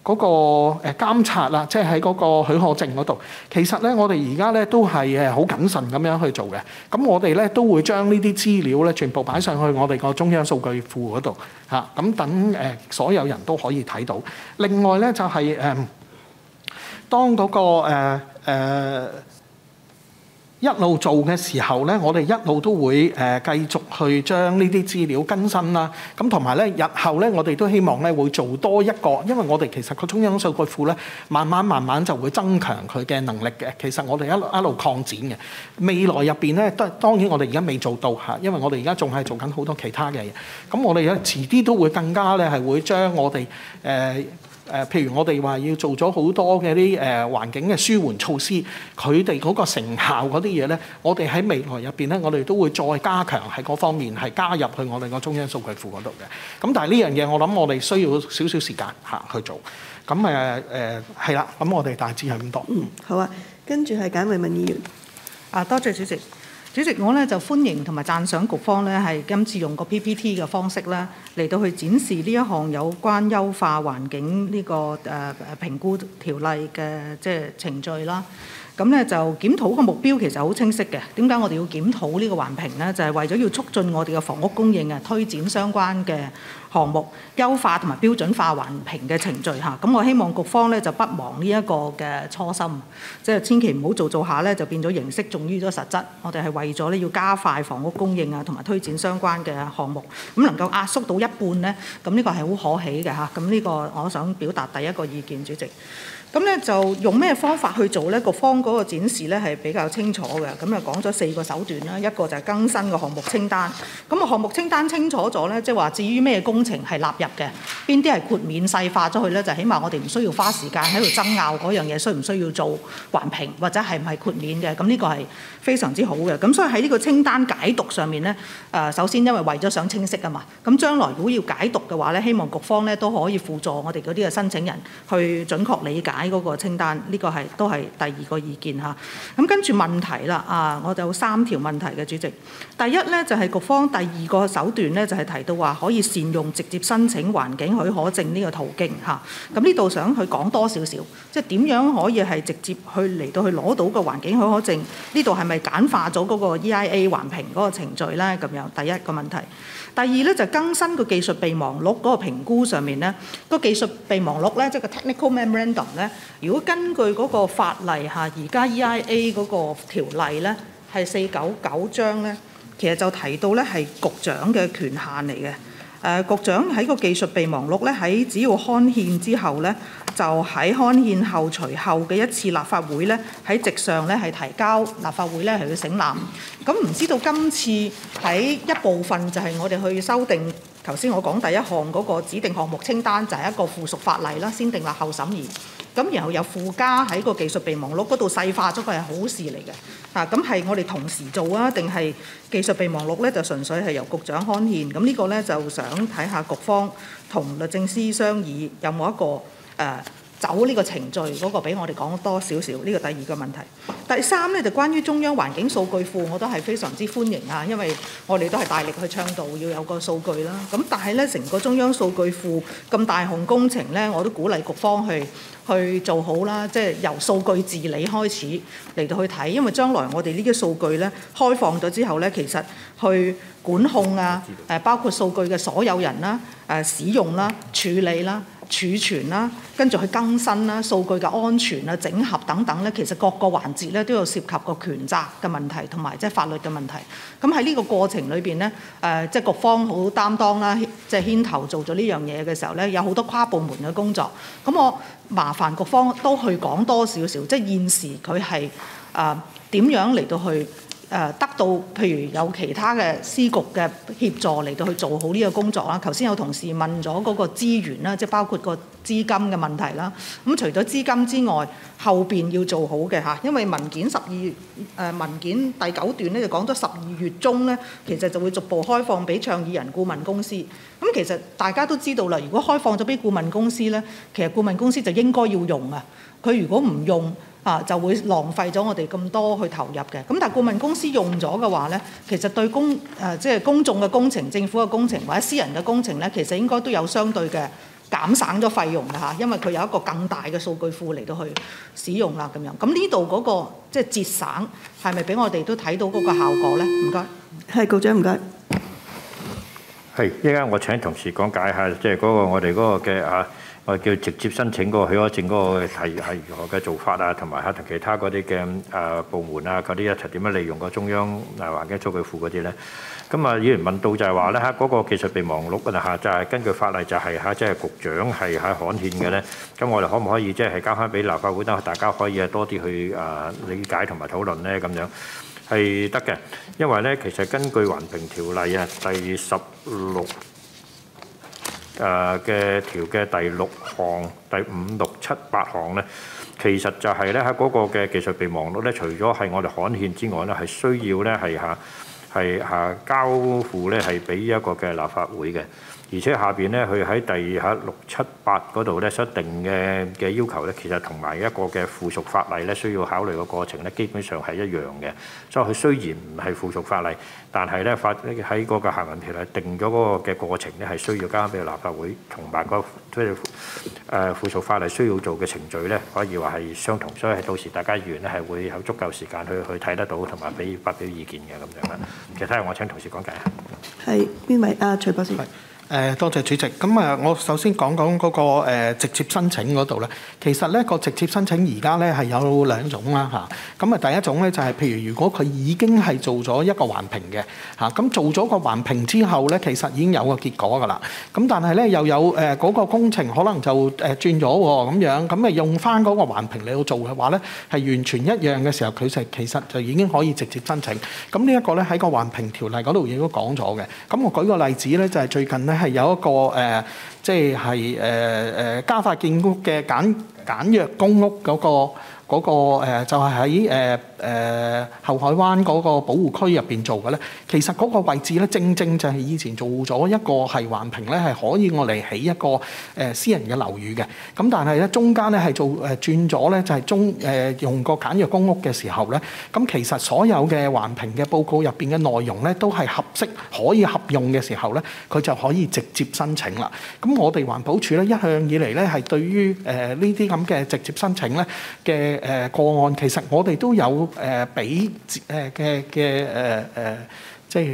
Speaker 3: 嗰個監察啦，即係喺嗰個許可證嗰度，其實咧我哋而家咧都係好謹慎咁樣去做嘅。咁我哋咧都會將呢啲資料咧全部擺上去我哋個中央數據庫嗰度嚇，咁等所有人都可以睇到。另外咧就係當嗰個一路做嘅時候咧，我哋一路都會繼續去將呢啲資料更新啦。咁同埋咧，日後咧，我哋都希望咧會做多一個，因為我哋其實個中央數據庫咧，慢慢就會增強佢嘅能力嘅。其實我哋一路擴展嘅。未來入邊咧，當然我哋而家未做到嚇，因為我哋而家仲係做緊好多其他嘅嘢。咁我哋咧遲啲都會更加咧係會將我哋譬如我哋話要做咗好多嘅啲環境嘅舒緩措施，佢哋嗰個成效嗰啲嘢咧，我哋喺未來入邊咧，我哋都會再加強喺嗰方面係加入去我哋個中央數據庫嗰度嘅。咁但係呢樣嘢我諗我哋需要少少時間去做。咁係啦，咁我哋大致係咁多。
Speaker 1: 好啊，跟住係簡慧敏議員。
Speaker 14: 多謝主席。主席，我咧就歡迎同埋讚賞局方咧係今次用個 PPT 嘅方式咧嚟到去展示呢一項有關優化環境呢個評估條例嘅即係程序啦。咁咧就檢討個目標其實好清晰嘅。點解我哋要檢討呢個環評呢？就係為咗要促進我哋嘅房屋供應啊，推展相關嘅項目，優化同埋標準化環評嘅程序嚇。咁我希望局方咧就不忘呢一個嘅初心，即係千祈唔好做下咧就變咗形式重於咗實質。我哋係為咗咧要加快房屋供應啊，同埋推展相關嘅項目，咁能夠壓縮到一半咧，咁呢個係好可喜嘅嚇。咁呢個我想表達第一個意見，主席。咁咧就用咩方法去做咧？局方嗰個展示咧係比較清楚嘅。咁啊講咗4個手段啦，一個就係更新個項目清單。咁啊項目清單清楚咗咧，即係話至於咩工程係納入嘅，邊啲係豁免細化咗去咧，就起碼我哋唔需要花時間喺度爭拗嗰樣嘢需唔需要做環評或者係唔係豁免嘅。咁呢個係非常之好嘅。咁所以喺呢個清單解讀上面咧，首先因為為咗想清晰啊嘛，咁將來如果要解讀嘅話咧，希望局方咧都可以輔助我哋嗰啲嘅申請人去準確理解嗰個清單，呢個都係第二個意見嚇。咁跟住問題啦，我就有3條問題嘅，主席。第一咧就係局方第二個手段咧就係提到話可以善用直接申請環境許可證呢個途徑嚇。咁呢度想去講多少少，即係點樣可以係直接去嚟到去攞到個環境許可證？呢度係咪簡化咗嗰個 EIA 環評嗰個程序咧？咁樣第一個問題。第二咧就更新個技術備忘錄嗰個評估上面咧，個技術備忘錄咧即係個 technical memorandum 咧，如果根據嗰個法例嚇，而家 EIA 嗰個條例咧係499章咧，其實就提到咧係局長嘅權限嚟嘅。局長喺個技術備忘錄咧，喺只要刊憲之後咧，就喺刊憲後隨後嘅一次立法會咧，喺席上咧係提交立法會咧係去省覽。咁唔知道今次喺一部分就係我哋去修訂頭先我講第一項嗰個指定項目清單，就係一個附屬法例啦，先訂立後審議。咁然後又附加喺個技術備忘錄嗰度細化咗，佢係好事嚟嘅。咁係我哋同時做啊，定係技術備忘錄咧就純粹係由局長刊憲？咁呢個咧就想睇下局方同律政司商議有冇一個走呢個程序嗰個俾我哋講多少少。呢個第二個問題。第三咧就關於中央環境數據庫，我都係非常之歡迎啊，因為我哋都係大力去倡導要有個數據啦。咁但係咧成個中央數據庫咁大項工程咧，我都鼓勵局方去做好啦，即係由數據治理開始嚟到去睇，因為將來我哋呢啲數據咧開放咗之後咧，其實去管控啊，包括數據嘅所有人啦、使用啦、處理啦、儲存啦，跟住去更新啦、數據嘅安全啊、整合等等咧，其實各個環節咧都有涉及個權責嘅問題同埋即係法律嘅問題。咁喺呢個過程裏邊咧，即係局方好擔當啦，即係牽頭做咗呢樣嘢嘅時候咧，有好多跨部門嘅工作。咁我麻煩局方都去講多少少，即係現時佢係點樣嚟到去得到，譬如有其他嘅司局嘅協助嚟到去做好呢個工作啦。頭先有同事問咗嗰個資源啦，即係包括個資金嘅問題啦。咁除咗資金之外，後邊要做好嘅嚇，因為文件文件第9段咧就講咗12月中咧，其實就會逐步開放俾倡議人顧問公司。咁其實大家都知道啦，如果開放咗俾顧問公司咧，其實顧問公司就應該要用啊。佢如果唔用就會浪費咗我哋咁多去投入嘅。咁但係顧問公司用咗嘅話咧，其實對即係公眾嘅工程、政府嘅工程或者私人嘅工程咧，其實應該都有相對嘅減省咗費用嘅嚇，因為佢有一個更大嘅數據庫嚟到去使用啦咁樣。咁呢度嗰個即係節省係咪俾我哋都睇到嗰個效果咧？唔該。係局長，唔該。
Speaker 2: 係，依家我請同事講解下，即係嗰個我哋嗰個嘅我哋叫直接申請嗰個許可證嗰個係如何嘅做法啊，同埋同其他嗰啲嘅部門啊嗰啲一齊點樣利用個中央環境數據庫嗰啲咧？咁議員問到就係話咧嗰個技術備忘錄啊就係根據法例就係即係局長係刊憲嘅咧。咁我哋可唔可以即係交翻俾立法會，等大家可以多啲去理解同埋討論咧？咁樣係得嘅，因為咧其實根據環評條例第16嘅條嘅第6項、第5、6、7、8項咧，其實就係咧喺嗰個嘅技術備忘錄咧，除咗係我哋刊憲之外咧，係需要咧係交付咧係俾一個嘅立法會嘅。而且下邊咧，佢喺第6、7、8嗰度咧所定嘅要求咧，其實同埋一個嘅附屬法例咧需要考慮嘅過程咧，基本上係一樣嘅。所以佢雖然唔係附屬法例，但係咧喺嗰個行文條例定咗嗰個嘅過程咧，係需要交俾立法會，同埋個即係附屬法例需要做嘅程序咧，可以話係相同。所以係到時大家議員咧係會有足夠時間去睇得到，同埋發表意見嘅咁樣啦。其他我請同事講解下。
Speaker 1: 係邊位？徐博士。
Speaker 3: 多謝主席。咁我首先講嗰個直接申請嗰度咧，其實咧個直接申請而家咧係有兩種啦嚇。咁第一種咧就係譬如如果佢已經係做咗一個環評嘅嚇，咁做咗個環評之後咧，其實已經有個結果㗎啦。咁但係咧又有嗰個工程可能就轉咗喎咁樣，咁用翻嗰個環評嚟到做嘅話咧，係完全一樣嘅時候，佢其實就已經可以直接申請。咁呢一個咧喺個環評條例嗰度亦都講咗嘅。咁我舉個例子咧，就係最近咧係有一個即係加快建屋嘅簡約公屋嗰個就係喺後海灣嗰個保護區入邊做嘅咧。其實嗰個位置咧，正正就係以前做咗一個係環評咧，係可以我嚟起一個私人嘅樓宇嘅。咁但係咧中間咧係做轉咗咧，就係用個簡約公屋嘅時候咧，咁其實所有嘅環評嘅報告入邊嘅內容咧，都係合適可以合用嘅時候咧，佢就可以直接申請啦。咁我哋環保署咧一向以嚟咧係對於呢啲咁嘅直接申請咧嘅個案，其實我哋都有俾即係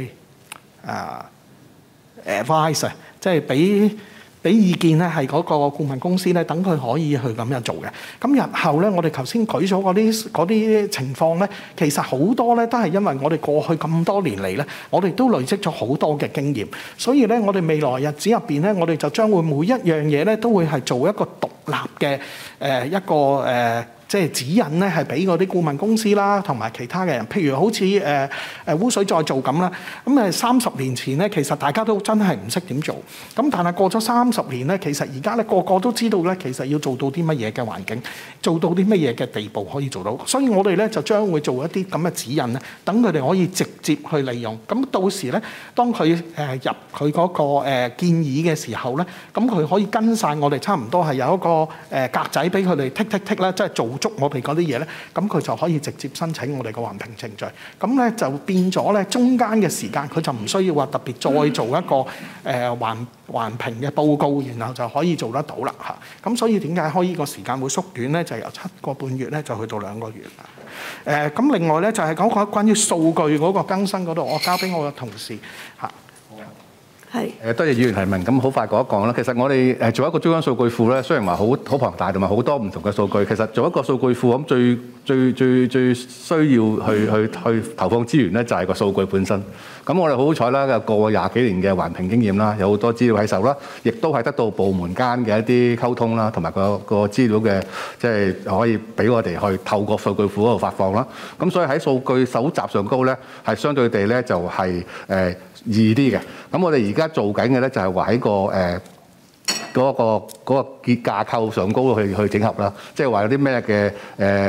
Speaker 3: advice， 即係俾意見咧，係嗰個顧問公司咧，等佢可以去咁樣做嘅。咁日後咧，我哋頭先舉咗嗰啲情況咧，其實好多咧都係因為我哋過去咁多年嚟咧，我哋都累積咗好多嘅經驗，所以咧我哋未來日子入邊咧，我哋就將會每一樣嘢咧都會係做一個獨立嘅一個即係指引咧，係俾嗰啲顧問公司啦，同埋其他嘅人。譬如好似污水再造咁啦。咁30年前咧，其實大家都真係唔識點做。咁但係過咗30年咧，其實而家咧個個都知道咧，其實要做到啲乜嘢嘅環境，做到啲乜嘢嘅地步可以做到。所以我哋咧就將會做一啲咁嘅指引咧，等佢哋可以直接去利用。咁到時咧，當佢入佢嗰個建議嘅時候咧，咁佢可以跟晒我哋差唔多係有一個格仔俾佢哋剔啦，即係做足我哋嗰啲嘢咧，咁佢就可以直接申請我哋個環評程序。咁咧就變咗咧，中間嘅時間佢就唔需要話特別再做一個環評嘅報告，然後就可以做得到啦嚇。咁所以點解可以個時間會縮短咧？就由7個半月咧，就去到2個月啦。咁另外咧就係講關於數據嗰個更新嗰度，我交俾我嘅同事嚇。
Speaker 1: 係
Speaker 7: 多謝議員提問，咁好快講一講啦。其實我哋做一個中央數據庫咧，雖然話好龐大同埋好多唔同嘅數據，其實做一個數據庫咁最需要去投放資源咧，就係個數據本身。咁我哋好彩啦，有過20幾年嘅環評經驗啦，有好多資料喺手啦，亦都係得到部門間嘅一啲溝通啦，同埋個資料嘅即係可以俾我哋去透過數據庫嗰度發放啦。咁所以喺數據搜集上高咧，係相對地咧就係易啲嘅。咁我哋而家做緊嘅咧就係話喺個嗰個結架構上高去整合啦，即係話有啲咩嘅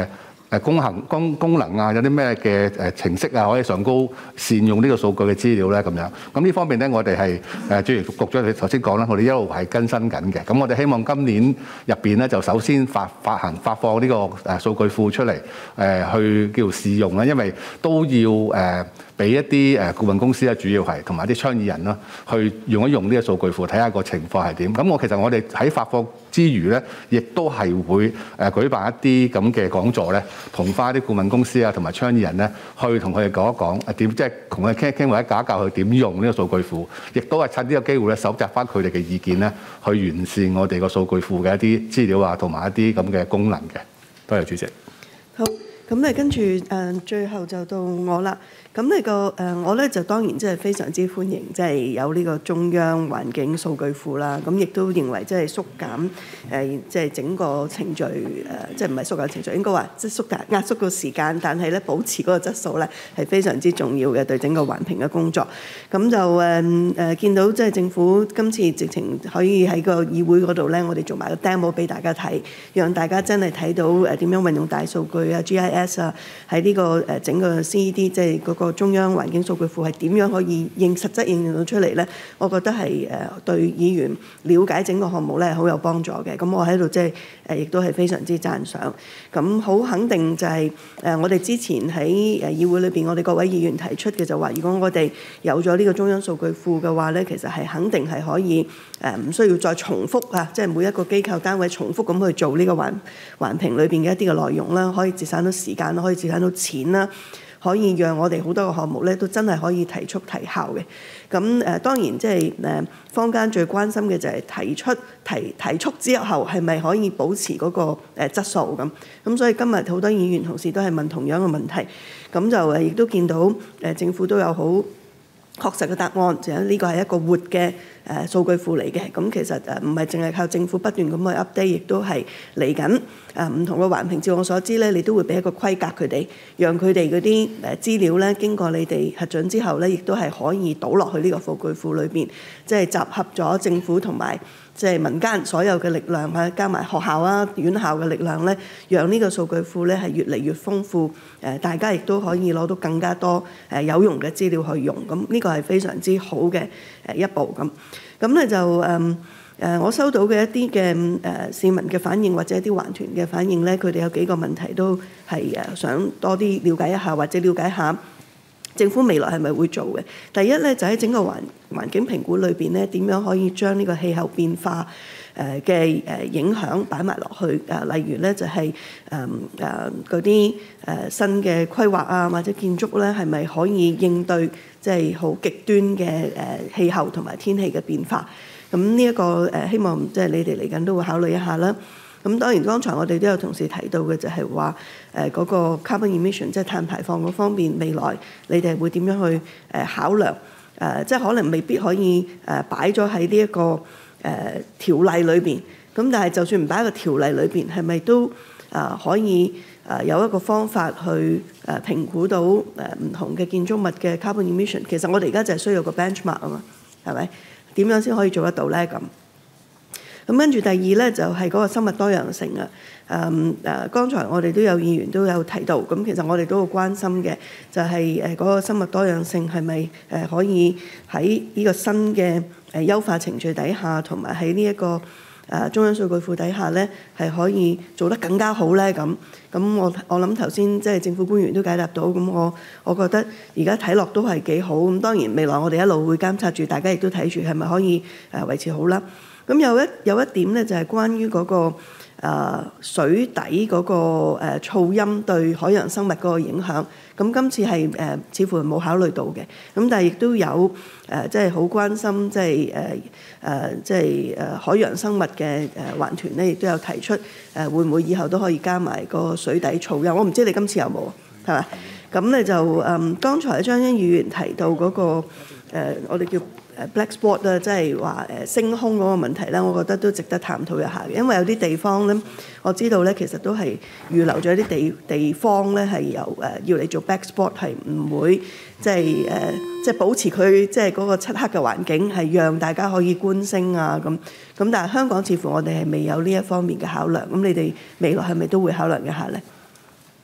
Speaker 7: 功能啊，有啲咩嘅程式啊，可以上高善用呢個數據嘅資料咧咁樣。咁呢方面咧，我哋係正如局長你頭先講啦，我哋一路係更新緊嘅。咁我哋希望今年入邊咧，就首先發放呢個數據庫出嚟，去叫試用啦，因為都要俾一啲顧問公司啦，主要係同埋啲倡議人啦，去用一用呢個數據庫，睇下個情況係點。咁其實我哋喺發放之餘咧，亦都係會舉辦一啲咁嘅講座咧，同翻啲顧問公司啊，同埋倡議人咧，去同佢哋講一講點，即係同佢哋傾一傾或者教一教佢點用呢個數據庫，亦都係趁呢個機會咧，搜集翻佢哋嘅意見咧，去完善我哋個數據庫嘅一啲資料啊，同埋一啲咁嘅功能嘅。多謝主席。
Speaker 1: 好，咁咧跟住最後就到我啦。咁我咧就當然即係非常之歡迎，即係有呢個中央環境數據庫啦。咁亦都認為即係縮減即係整個程序即係唔係縮減程序，應該話即係壓縮個時間，但係咧保持嗰個質素咧係非常之重要嘅，對整個環評嘅工作。咁就見到即係政府今次直情可以喺個議會嗰度咧，我哋做埋個 demo 俾大家睇，讓大家真係睇到點樣運用大數據啊、GIS 啊，喺呢個整個 CED 即係嗰個中央環境數據庫係點樣可以實質應用到出嚟咧？我覺得係對議員了解整個項目咧好有幫助嘅。咁我喺度即係亦都係非常之讚賞。咁好肯定就係我哋之前喺議會裏邊，我哋各位議員提出嘅就話，如果我哋有咗呢個中央數據庫嘅話咧，其實係肯定係可以唔需要再重複啊，即係每一個機構單位重複咁去做呢個環評裏邊嘅一啲嘅內容啦，可以節省到時間啦，可以節省到錢啦。可以讓我哋好多個項目咧都真係可以提速提效嘅。咁當然即係坊間最關心嘅就係提速之後係咪可以保持嗰個質素咁。咁所以今日好多議員同事都係問同樣嘅問題。咁就亦都見到政府都有好確實嘅答案，就係呢個係一個活嘅數據庫嚟嘅。咁其實唔係淨係靠政府不斷咁去 update，亦都係嚟緊唔同嘅環評。照我所知咧，你都會俾一個規格佢哋，讓佢哋嗰啲資料咧經過你哋核准之後咧，亦都係可以倒落去呢個數據庫裏邊，即係集合咗政府同埋即係民間所有嘅力量啊，加埋學校啊、院校嘅力量咧，讓呢個數據庫咧係越嚟越豐富。大家亦都可以攞到更加多有用嘅資料去用。咁呢個係非常之好嘅一步咁。咁咧就我收到嘅一啲嘅市民嘅反應或者一啲環團嘅反應咧，佢哋有幾個問題都係想多啲了解一下，或者了解下政府未來係咪會做嘅。第一咧就喺整個環境評估裏邊咧，點樣可以將呢個氣候變化嘅影響擺埋落去？例如咧就係嗰啲新嘅規劃啊，或者建築咧，係咪可以應對即係好極端嘅氣候同埋天氣嘅變化？咁呢一個希望即係你哋嚟緊都會考慮一下啦。咁當然剛才我哋都有同事提到嘅就係話嗰個 carbon emission 即係碳排放嗰方面，未來你哋會點樣去考量？即係可能未必可以擺咗喺呢一個條例裏邊。咁但係就算唔擺喺個條例裏邊，係咪都可以有一個方法去評估到唔同嘅建築物嘅 carbon emission？ 其實我哋而家就係需要個 benchmark 啊嘛，係咪？點樣先可以做得到咧？咁跟住第二咧就係嗰個生物多樣性啊。剛才我哋都有議員都有提到，咁其實我哋都好關心嘅就係嗰個生物多樣性係咪可以喺呢個新嘅優化程序底下，同埋喺呢一個中央數據庫底下咧，係可以做得更加好咧？咁我諗頭先即係政府官員都解答到，咁我覺得而家睇落都係幾好。咁當然未來我哋一路會監察住，大家亦都睇住係咪可以維持好啦。咁有一點咧就係關於嗰個水底嗰個噪音對海洋生物嗰個影響。咁今次係似乎冇考慮到嘅。咁但係亦都有即係好關心即係海洋生物嘅環團咧，亦都有提出會唔會以後都可以加埋個水底噪音？我唔知你今次有冇係嘛？咁咧就剛才張欣議員提到嗰個我哋叫black spot 啊，即係話升空嗰個問題咧，我覺得都值得探討一下嘅。因為有啲地方咧，我知道咧，其實都係預留咗一啲地方咧，係由要嚟做 black spot， 係唔會即係保持佢即係嗰個漆黑嘅環境，係讓大家可以觀星啊咁。但係香港似乎我哋係未有呢一方面嘅考量。咁你哋未來係咪都會考量一下咧？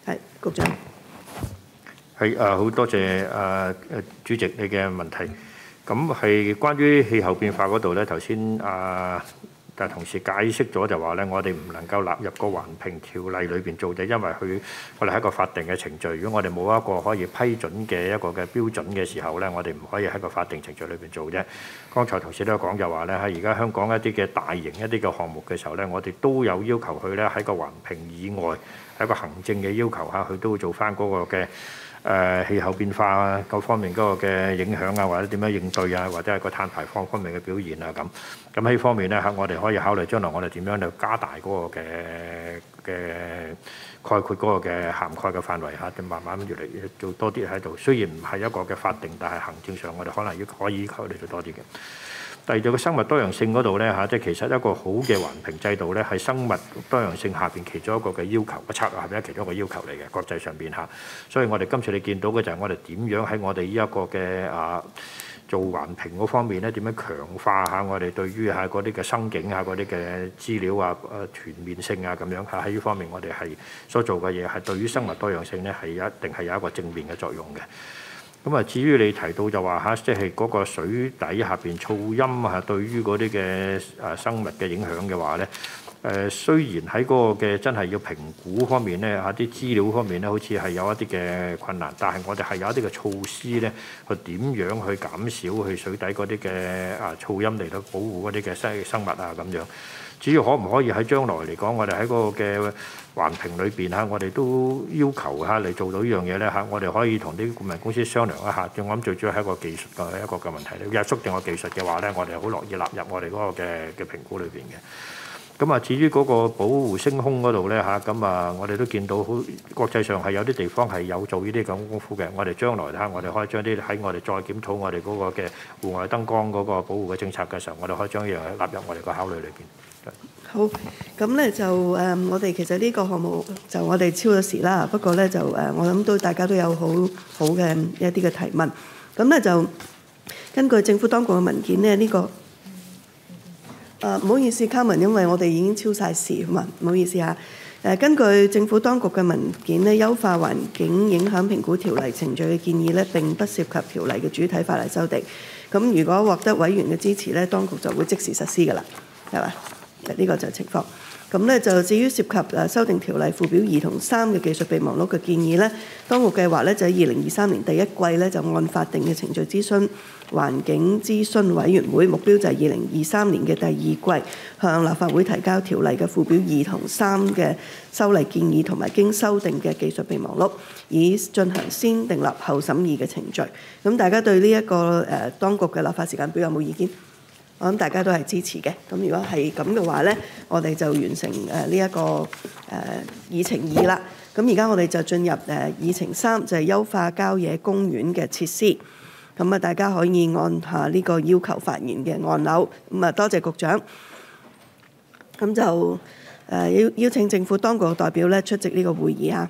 Speaker 1: 係局長。
Speaker 2: 係好多謝主席你嘅問題。咁係關於氣候變化嗰度咧，頭先同事解釋咗就話咧，我哋唔能夠納入個環評條例裏邊做嘅，因為我哋係一個法定嘅程序。如果我哋冇一個可以批准嘅一個嘅標準嘅時候咧，我哋唔可以喺個法定程序裏邊做啫。剛才同事都有講就話咧，喺而家香港一啲嘅大型一啲嘅項目嘅時候咧，我哋都有要求佢咧喺個環評以外，係一個行政嘅要求下，佢都會做翻嗰個嘅氣候變化啊各方面嗰個嘅影響啊，或者點樣應對啊，或者係個碳排放方面嘅表現啊咁。咁喺呢方面咧嚇，我哋可以考慮將來我哋點樣去加大嗰個嘅概括嗰個嘅涵蓋嘅範圍嚇，慢慢越嚟越做多啲喺度。雖然唔係一個嘅法定，但係行政上我哋可能可以考慮做多啲嘅。第二個生物多樣性嗰度咧嚇，即係其實一個好嘅環評制度咧，係生物多樣性下邊其中一個嘅要求，個策略下邊其中一個要求嚟嘅，國際上邊嚇。所以我哋今次你見到嘅就係我哋點樣喺我哋呢一個嘅做環評嗰方面咧，點樣強化下我哋對於嗰啲嘅生境嗰啲嘅資料全面性咁樣喺呢方面我哋係所做嘅嘢係對於生物多樣性咧係一定係有一個正面嘅作用嘅。咁至於你提到就話即係嗰個水底下邊噪音對於嗰啲嘅生物嘅影響嘅話咧，雖然喺嗰個嘅真係要評估方面咧啲資料方面咧，好似係有一啲嘅困難，但係我哋係有一啲嘅措施咧，去點樣去減少去水底嗰啲嘅噪音嚟到保護嗰啲嘅生物咁樣。至於可唔可以喺將來嚟講，我哋喺嗰個嘅環評裏邊我哋都要求嚟做到呢樣嘢咧我哋可以同啲顧問公司商量一下。我諗最主要係一個技術嘅一個嘅問題咧，約束定個技術嘅話咧，我哋好樂意納入我哋嗰個嘅評估裏邊嘅。咁至於嗰個保護星空嗰度咧我哋都見到國際上係有啲地方係有做呢啲咁功夫嘅。我哋將來我哋可以將啲喺我哋再檢討我哋嗰個嘅戶外燈光嗰個保護嘅政策嘅時候，我哋可以將呢樣納入我哋個考慮裏邊。
Speaker 1: 好，咁咧就我哋其實呢個項目就我哋超咗時啦。不過咧就我諗都大家都有好嘅一啲嘅提問。咁咧就根據政府當局嘅文件咧，呢個唔好意思，卡文，因為我哋已經超晒時嘛，唔好意思嚇。根據政府當局嘅文件咧，優化環境影響評估條例程序嘅建議咧，並不涉及條例嘅主體法例修訂。咁如果獲得委員嘅支持咧，當局就會即時實施㗎啦，係嘛？呢個就係情況。咁咧就至於涉及修訂條例附表2同3嘅技術備忘錄嘅建議咧，當局計劃咧就喺2023年第一季咧就按法定嘅程序諮詢環境諮詢委員會，目標就係2023年嘅第二季向立法會提交條例嘅附表2同3嘅修例建議同埋經修訂嘅技術備忘錄，以進行先訂立後審議嘅程序。咁大家對呢一個當局嘅立法時間表有冇意見？我諗大家都係支持嘅。咁如果係咁嘅話咧，我哋就完成呢一個議程2啦。咁而家我哋就進入議程3，就係優化郊野公園嘅設施。咁大家可以按下呢個要求發言嘅按鈕。咁多謝局長。咁就邀請政府當局嘅代表咧出席呢個會議啊。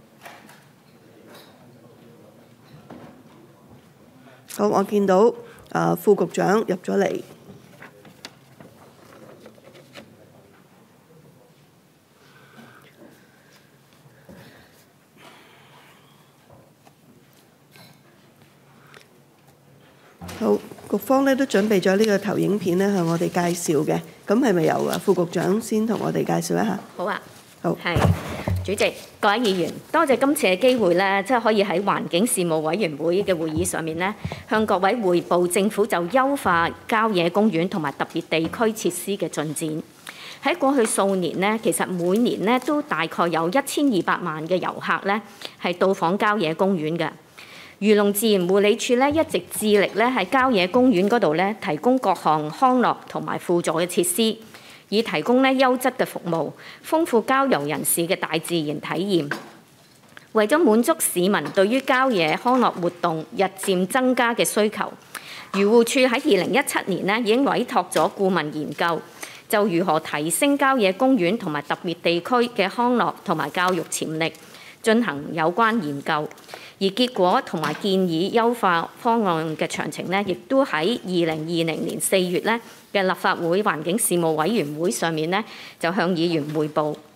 Speaker 1: 好，我見到副局長入咗嚟。好，局方咧都準備咗呢個投影片咧向我哋介紹嘅，咁係咪由副局長先同我哋介紹一下？
Speaker 15: 好啊，
Speaker 1: 好，
Speaker 15: 係主席，各位議員，多謝今次嘅機會咧，即係可以喺環境事務委員會嘅會議上面咧，向各位匯報政府就優化郊野公園同埋特別地區設施嘅進展。喺過去數年呢，其實每年呢都大概有1200萬嘅遊客咧係到訪郊野公園嘅。漁農自然護理署咧一直致力咧喺郊野公園嗰度咧提供各項康樂同埋輔助嘅設施，以提供咧優質嘅服務，豐富郊遊人士嘅大自然體驗。為咗滿足市民對於郊野康樂活動日漸增加嘅需求，漁護署喺2017年咧已經委託咗顧問研究，就如何提升郊野公園同埋特別地區嘅康樂同埋教育潛力，進行有關研究。而結果同埋建議優化方案嘅詳情呢，亦都喺2020年4月呢嘅立法會環境事務委員會上面呢，就向議員匯報。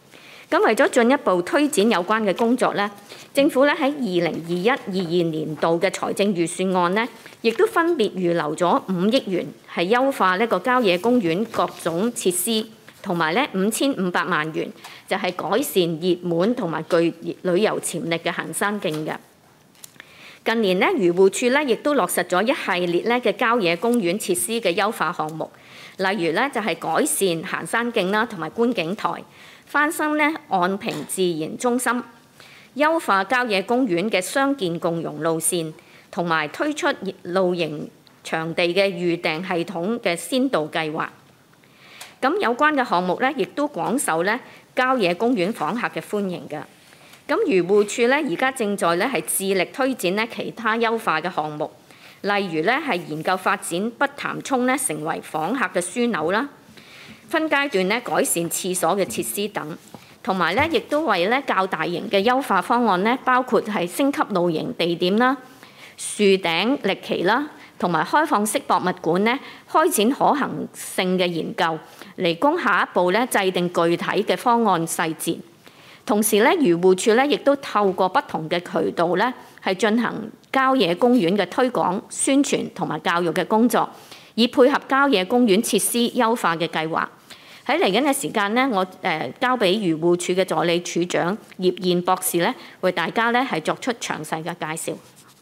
Speaker 15: 咁為咗進一步推展有關嘅工作咧，政府咧喺2021-22年度嘅財政預算案咧，亦都分別預留咗5億元，係優化呢個郊野公園各種設施，同埋咧5500萬元就係改善熱門同埋具旅遊潛力嘅行山徑嘅。近年咧，漁護署咧亦都落實咗一系列咧嘅郊野公園設施嘅優化項目，例如咧就係改善行山徑啦，同埋觀景台，翻新咧岸平自然中心，優化郊野公園嘅傷健共融路線，同埋推出露營場地嘅預訂系統嘅先導計劃。咁有關嘅項目咧，亦都廣受咧郊野公園訪客嘅歡迎嘅。咁漁護署咧而家正在咧係致力推展咧其他優化嘅項目，例如咧係研究發展北潭涌咧成為訪客嘅樞紐啦，分階段咧改善廁所嘅設施等，同埋咧亦都為咧較大型嘅優化方案咧，包括係升級露營地點啦、樹頂歷奇啦，同埋開放式博物館咧開展可行性嘅研究，嚟供下一步咧制定具體嘅方案細節。同時咧，漁護署咧亦都透過不同嘅渠道咧，係進行郊野公園嘅推廣、宣傳同埋教育嘅工作，以配合郊野公園設施優化嘅計劃。喺嚟緊嘅時間咧，我交俾漁護署嘅助理署長葉燕博士咧，為大家咧係作出詳細嘅介紹。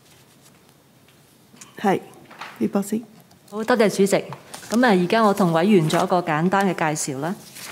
Speaker 1: 係，葉博士。
Speaker 16: 好多謝主席。咁而家我同委員做一個簡單嘅介紹啦。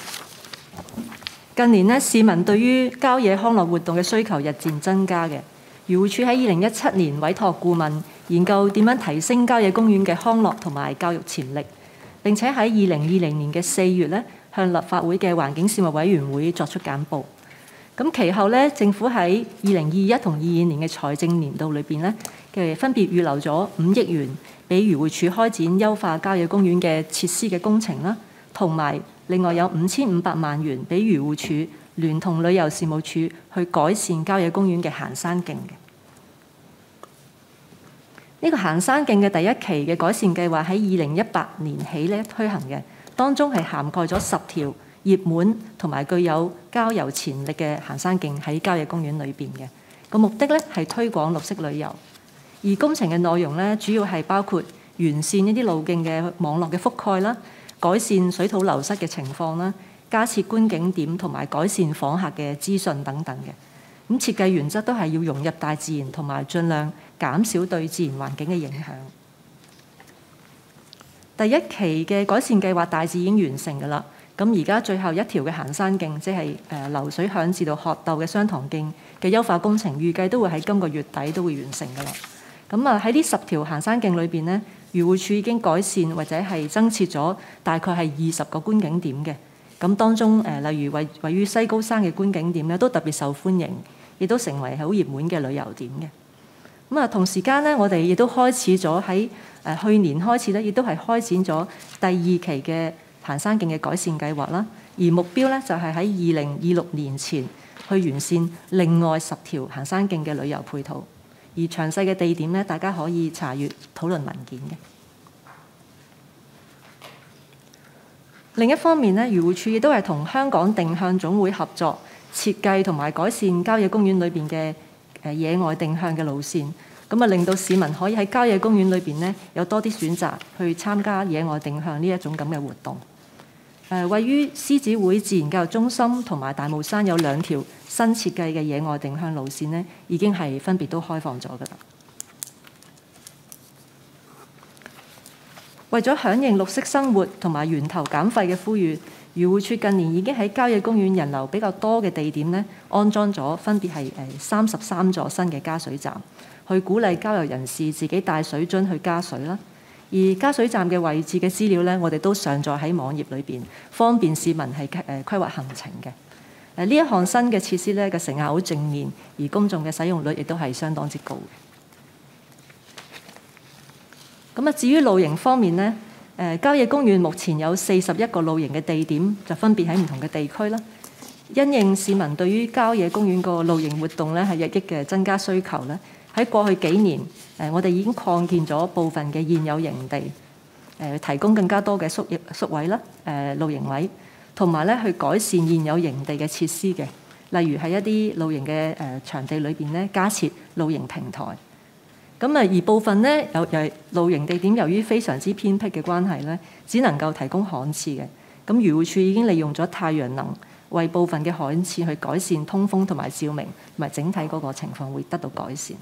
Speaker 16: 近年市民對於郊野康樂活動嘅需求日漸增加嘅。漁護署喺2017年委託顧問研究點樣提升郊野公園嘅康樂同埋教育潛力，並且喺2020年嘅4月向立法會嘅環境事務委員會作出簡報。咁其後政府喺2021同22年嘅財政年度裏邊分別預留咗5億元俾漁護署開展優化郊野公園嘅設施嘅工程啦，同埋另外有5500萬元俾漁護署聯同旅遊事務署去改善郊野公園嘅行山徑嘅。呢個行山徑嘅第一期嘅改善計劃喺2018年起推行嘅，當中係涵蓋咗10條熱門同埋具有郊遊潛力嘅行山徑喺郊野公園裏邊嘅。個目的係推廣綠色旅遊，而工程嘅內容主要係包括完善一啲路徑嘅網絡嘅覆蓋啦，改善水土流失嘅情況啦，加設觀景點同埋改善訪客嘅資訊等等嘅。咁設計原則都係要融入大自然同埋盡量減少對自然環境嘅影響。第一期嘅改善計劃大致已經完成㗎啦。咁而家最後一條嘅行山徑，即係流水響至到鶴藪嘅雙塘徑嘅優化工程，預計都會喺今個月底都會完成㗎啦。咁喺呢10條行山徑裏邊呢，漁護署已經改善或者係增設咗大概係20個觀景點嘅。咁當中例如位於西高山嘅觀景點咧，都特別受歡迎，亦都成為好熱門嘅旅遊點嘅。咁同時間呢，我哋亦都開始咗喺去年開始咧，亦都係開展咗第2期嘅行山徑嘅改善計劃啦。而目標咧就係喺2026年前去完善另外10條行山徑嘅旅遊配套。而詳細嘅地點咧，大家可以查閱討論文件嘅。另一方面咧，漁護署亦都係同香港定向總會合作，設計同埋改善郊野公園裏邊嘅野外定向嘅路線，咁令到市民可以喺郊野公園裏邊咧有多啲選擇去參加野外定向呢一種咁嘅活動。位於獅子會自然教育中心同埋大帽山有2條新設計嘅野外定向路線呢，已經係分別都開放咗㗎啦。為咗響應綠色生活同埋源頭減廢嘅呼籲，漁護署近年已經喺郊野公園人流比較多嘅地點呢，安裝咗分別係33座新嘅加水站，去鼓勵郊遊人士自己帶水樽去加水啦。而加水站嘅位置嘅資料呢，我哋都上載喺網頁裏邊，方便市民係規劃行程嘅。呢一項新嘅設施呢，嘅成效好正面，而公眾嘅使用率亦都係相當之高嘅。咁至於露營方面呢，郊野公園目前有41個露營嘅地點，就分別喺唔同嘅地區啦。因應市民對於郊野公園個露營活動呢係日益嘅增加需求呢，喺過去幾年，我哋已經擴建咗部分嘅現有營地，提供更加多嘅宿位啦，露營位，同埋咧去改善現有營地嘅設施嘅。 例如喺一啲露營嘅場地裏邊咧加設露營平台。咁而部分咧又係露營地點，由於非常之偏僻嘅關係咧，只能夠提供旱廁嘅。咁漁護署已經利用咗太陽能，為部分嘅旱廁去改善通風同埋照明，同埋整體嗰個情況會得到改善。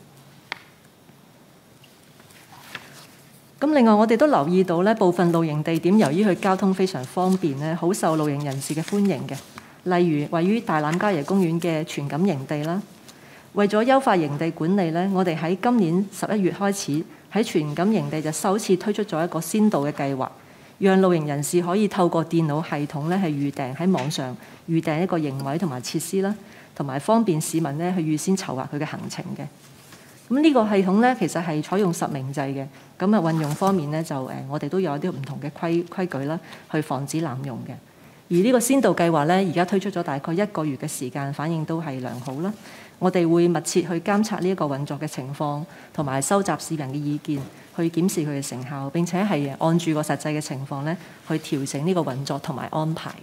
Speaker 16: 咁另外我哋都留意到咧，部分露營地點由於佢交通非常方便咧，好受露營人士嘅歡迎嘅。例如位於大欖郊野公園嘅荃錦營地啦。為咗優化營地管理咧，我哋喺今年11月開始喺荃錦營地就首次推出咗一個先導嘅計劃，讓露營人士可以透過電腦系統咧係預訂喺網上預訂一個營位同埋設施啦，同埋方便市民咧去預先籌劃佢嘅行程嘅。咁呢個系統咧其實係採用實名制嘅，咁運用方面咧就我哋都有一啲唔同嘅規矩啦，去防止濫用嘅。而呢個先導計劃咧，而家推出咗大概1個月嘅時間，反應都係良好啦。我哋會密切去監察呢一個運作嘅情況，同埋收集市民嘅意見，去檢視佢嘅成效，並且係按住個實際嘅情況咧，去調整呢個運作同埋安排。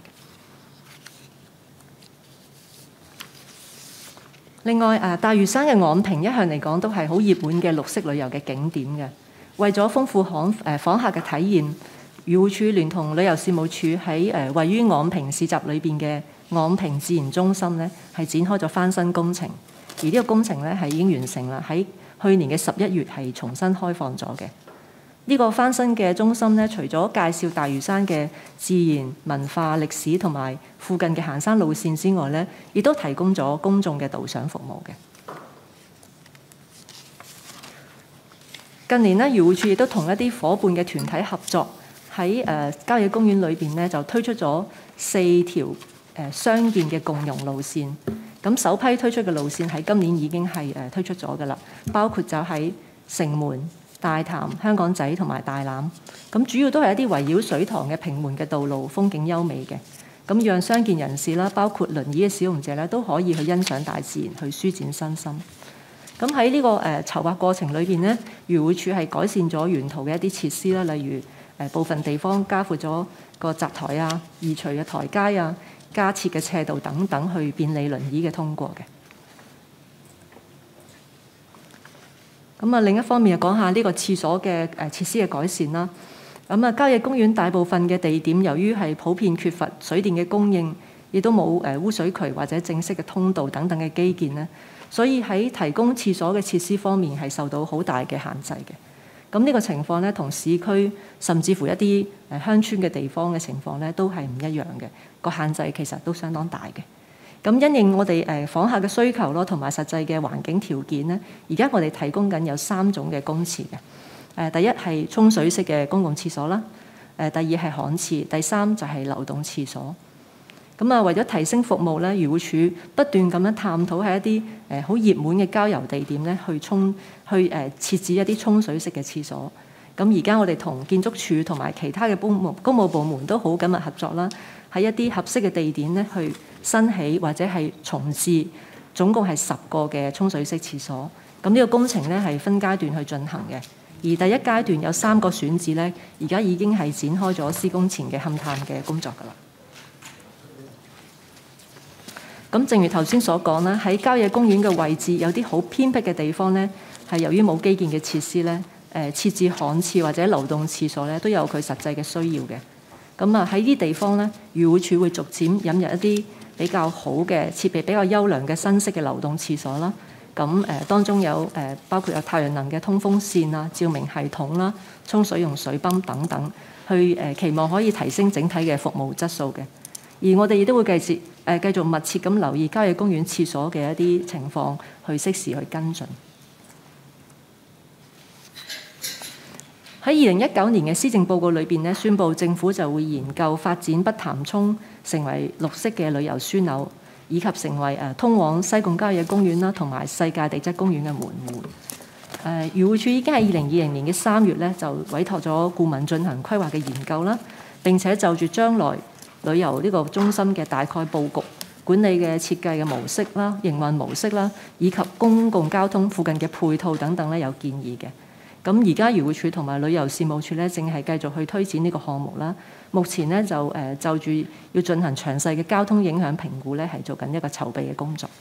Speaker 16: 另外大嶼山嘅昂坪一向嚟講都係好熱門嘅綠色旅遊嘅景點嘅。為咗豐富訪客嘅體驗，漁護署聯同旅遊事務署喺位於昂坪市集裏邊嘅昂坪自然中心咧，係展開咗翻新工程。而呢個工程咧係已經完成啦，喺去年嘅11月係重新開放咗嘅。呢個翻新嘅中心咧，除咗介紹大嶼山嘅自然、文化、歷史同埋附近嘅行山路線之外咧，亦都提供咗公眾嘅導賞服務嘅。近年咧，漁護署亦都同一啲伙伴嘅團體合作，喺郊野公園裏邊咧就推出咗4條傷健嘅共融路線。咁首批推出嘅路線喺今年已經係推出咗㗎啦，包括就喺城門、大潭、香港仔同埋大欖。咁主要都係一啲圍繞水塘嘅平緩嘅道路，風景優美嘅。咁讓傷健人士啦，包括輪椅嘅使用者咧，都可以去欣賞大自然，去舒展身心。咁喺呢個籌劃過程裏邊呢，漁護署係改善咗沿途嘅一啲設施啦，例如部分地方加闊咗個閘台啊、移除嘅台階啊、加設嘅斜道等等，去便利輪椅嘅通過嘅。咁另一方面就講下呢個廁所嘅設施嘅改善啦。郊野公園大部分嘅地點，由於係普遍缺乏水電嘅供應，亦都冇污水渠或者正式嘅通道等等嘅基建咧，所以喺提供廁所嘅設施方面係受到好大嘅限制嘅。咁呢個情況咧，同市區甚至乎一啲鄉村嘅地方嘅情況咧，都係唔一樣嘅。個限制其實都相當大嘅。咁因應我哋訪客嘅需求咯，同埋實際嘅環境條件咧，而家我哋提供緊有3種嘅公廁嘅。第一係沖水式嘅公共廁所啦。第二係旱廁，第3就係流動廁所。咁為咗提升服務咧，漁護署不斷咁樣探討喺一啲好熱門嘅郊遊地點咧，去設置一啲沖水式嘅廁所。咁而家我哋同建築署同埋其他嘅公務部門都好緊密合作啦，喺一啲合適嘅地點咧，去新起或者係重置，總共係10個嘅沖水式廁所。咁呢個工程咧係分階段去進行嘅。而第一階段有3個選址咧，而家已經係展開咗施工前嘅勘探嘅工作㗎啦。咁正如頭先所講啦，喺郊野公園嘅位置有啲好偏僻嘅地方咧，係由於冇基建嘅設施咧，設置旱廁或者流動廁所咧，都有佢實際嘅需要嘅。咁喺呢啲地方咧，漁護署會逐漸引入一啲比較好嘅設備、比較優良嘅新式嘅流動廁所啦。咁當中有包括有太陽能嘅通風扇啊、照明系統啦、沖水用水泵等等，去期望可以提升整體嘅服務質素嘅。而我哋亦都會繼續密切咁留意郊野公園廁所嘅一啲情況，去適時去跟進。喺2019年嘅施政報告裏邊咧，宣布政府就會研究發展北潭涌成為綠色嘅旅遊樞紐，以及成為通往西貢郊野公園啦同埋世界地質公園嘅門戶。漁護署已經喺2020年嘅3月咧，就委託咗顧問進行規劃嘅研究啦，並且就住將來旅遊呢個中心嘅大概佈局、管理嘅設計嘅模式啦、營運模式啦，以及公共交通附近嘅配套等等咧，有建議嘅。 咁而家漁護署同埋旅遊事務處咧，正係繼續去推展呢個項目啦。目前咧就住要進行詳細嘅交通影響評估咧，係做緊一個籌備嘅工作。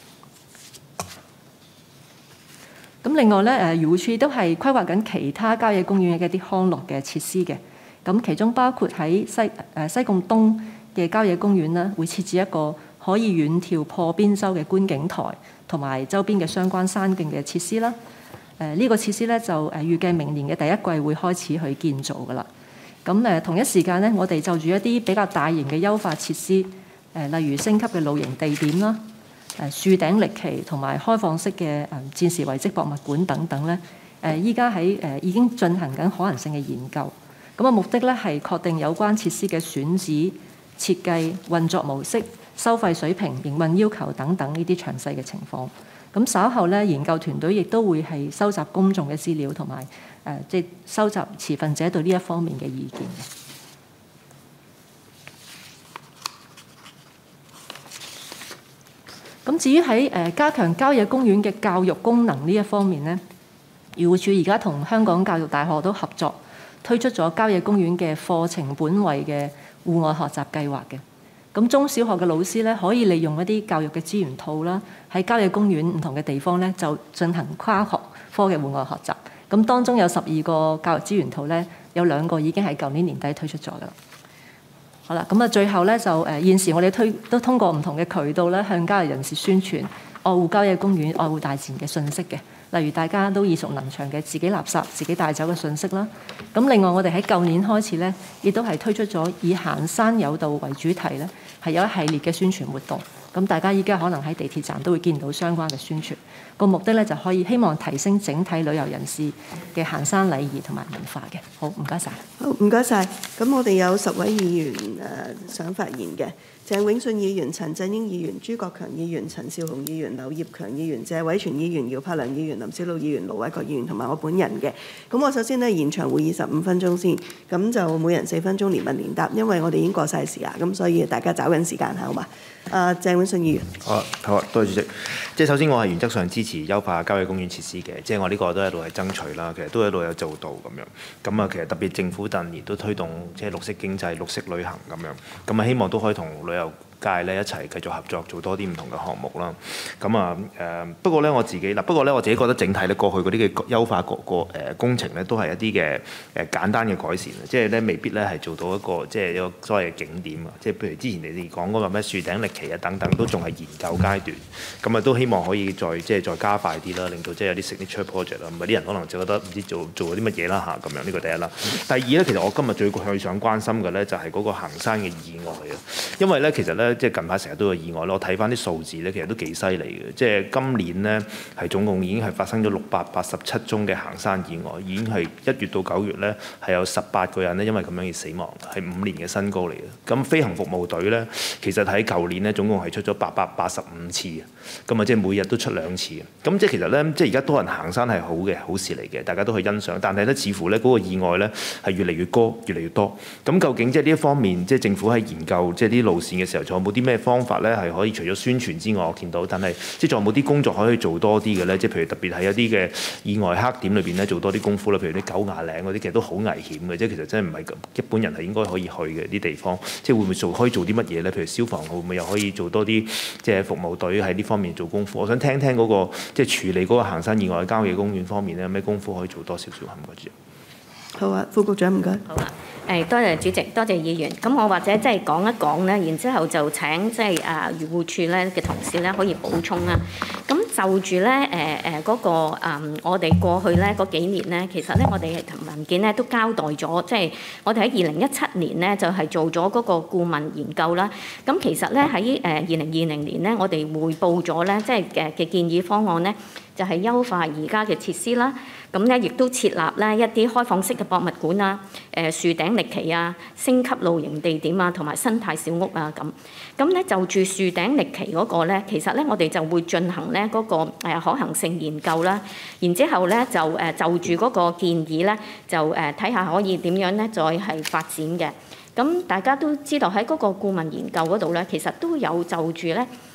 Speaker 16: 咁另外咧，漁護署都係規劃緊其他郊野公園嘅一啲康樂嘅設施嘅。咁其中包括喺西貢東嘅郊野公園咧，會設置一個可以遠眺破邊洲嘅觀景台，同埋周邊嘅相關山徑嘅設施啦。呢個設施咧就預計明年嘅第一季會開始去建造㗎啦。咁同一時間咧，我哋就住一啲比較大型嘅優化設施，例如升級嘅露營地點啦、樹頂歷奇同埋開放式嘅戰時遺跡博物館等等咧，依家喺已經進行緊可能性嘅研究。咁目的咧係確定有關設施嘅選址、設計、運作模式、收費水平、營運要求等等呢啲詳細嘅情況。咁稍後咧，研究團隊亦都會係收集公眾嘅資料，同埋即係收集持份者對呢一方面嘅意見嘅。咁至於喺加強郊野公園嘅教育功能呢一方面咧，漁護署而家同香港教育大學都合作推出咗郊野公園嘅課程本位嘅戶外學習計劃嘅。咁中小學嘅老師咧，可以利用一啲教育嘅資源套啦，喺郊野公園唔同嘅地方咧，就進行跨學科嘅戶外學習。咁當中有12個教育資源套咧，有2個已經喺舊年年底推出咗㗎啦。好啦，咁最後咧就現時我哋都通過唔同嘅渠道咧，向郊野人士宣傳愛護郊野公園、愛護大自然嘅信息嘅。例如大家都耳熟能詳嘅自己垃圾自己帶走嘅信息啦。咁另外我哋喺舊年開始咧，亦都係推出咗以行山有道為主題咧，係有一系列嘅宣傳活動。咁大家依家可能喺地鐵站都會見到相關嘅宣傳。個目的咧就可以希望提升整體旅遊人士嘅行山禮儀同埋文化嘅。好，唔該晒。
Speaker 1: 好，唔該晒。咁我哋有10位議員想發言嘅。鄭永信議員、陳振英議員、朱國強議員、陳紹雄議員、劉業強議員、謝偉銓議員、姚柏良議員、林筱魯議員、盧偉國議員同埋我本人嘅。咁我首先呢，延長會議15分鐘先，咁就每人4分鐘連問連答，因為我哋已經過晒時啦，咁所以大家找緊時間嚇，好嘛？鄭永信議員。
Speaker 17: 好啊，多謝主席。即係首先我係原則上支持優化郊野公園設施嘅，即係我呢個都喺度係爭取啦，其實都喺度有做到咁樣。咁其實特別政府近年都推動即係綠色經濟、綠色旅行咁樣，咁希望都可以同旅遊界咧一齊繼續合作，做多啲唔同嘅項目啦。咁不過咧我自己覺得整體咧過去嗰啲嘅優化工程咧都係一啲嘅簡單嘅改善，即係咧未必咧係做到一個即係一個所謂嘅景點啊。即係譬如之前你哋講嗰個咩樹頂歷奇啊等等，都仲係研究階段。咁都希望可以再加快啲啦，令到即係有啲 signature project 啦。唔係啲人可能就覺得唔知做咗啲乜嘢啦嚇咁樣。呢個第一啦。第二咧，其實我今日最想關心嘅咧就係嗰個行山嘅意外啊。因為咧其實咧即係近排成日都有意外咯。我睇翻啲數字咧，其實都幾犀利嘅。即係今年咧係總共已經係發生咗687宗嘅行山意外，已經係1月到9月咧係有18個人咧因為咁樣而死亡，係5年嘅新高嚟嘅。咁飛行服務隊咧其實喺舊年咧總共係出咗885次，咁即係每日都出2次。咁即係其實咧，即係而家多人行山係好事嚟嘅，大家都去欣賞。但係咧，似乎咧嗰個意外咧係越嚟越高，越嚟越多。咁究竟即係呢一方面，即係政府喺研究即係啲路線嘅時候，仲有冇啲咩方法咧係可以除咗宣傳之外，我見到，但係即係仲有冇啲工作可以做多啲嘅咧？即係譬如特別係一啲嘅意外黑點裏邊咧，做多啲功夫啦。譬如啲狗牙嶺嗰啲，其實都好危險嘅，即係其實真係唔係一般人係應該可以去嘅啲地方。即係會唔會可以做啲乜嘢咧？譬如消防會唔會又可以做多啲即係服務隊喺呢方面做功夫？我想聽聽嗰個即係處理嗰個行山意外嘅郊野公園方面咧，有咩功夫可以做多少少？唔該主席。
Speaker 1: 好啊，副局長唔該。
Speaker 15: 好啊，多謝主席，多謝議員。咁我或者即係講一講咧，然之後就請即係漁護署咧嘅同事咧可以補充啦。咁就住咧嗰個我哋過去咧嗰幾年咧，其實咧我哋文件咧都交代咗，即係我哋喺2017年咧就係做咗嗰個顧問研究啦。咁其實咧喺2020年咧，我哋匯報咗咧，即係嘅建議方案咧，就係優化而家嘅設施啦。咁咧亦都設立咧一啲開放式嘅博物館啊、樹頂歷奇啊、升級露營地點啊，同埋生態小屋啊咁。咁咧就住樹頂歷奇嗰個咧，其實咧我哋就會進行咧嗰個可行性研究啦。然之後咧就住嗰個建議咧，就睇下可以點樣咧再係發展嘅。咁大家都知道喺嗰個顧問研究嗰度咧，其實都有就住咧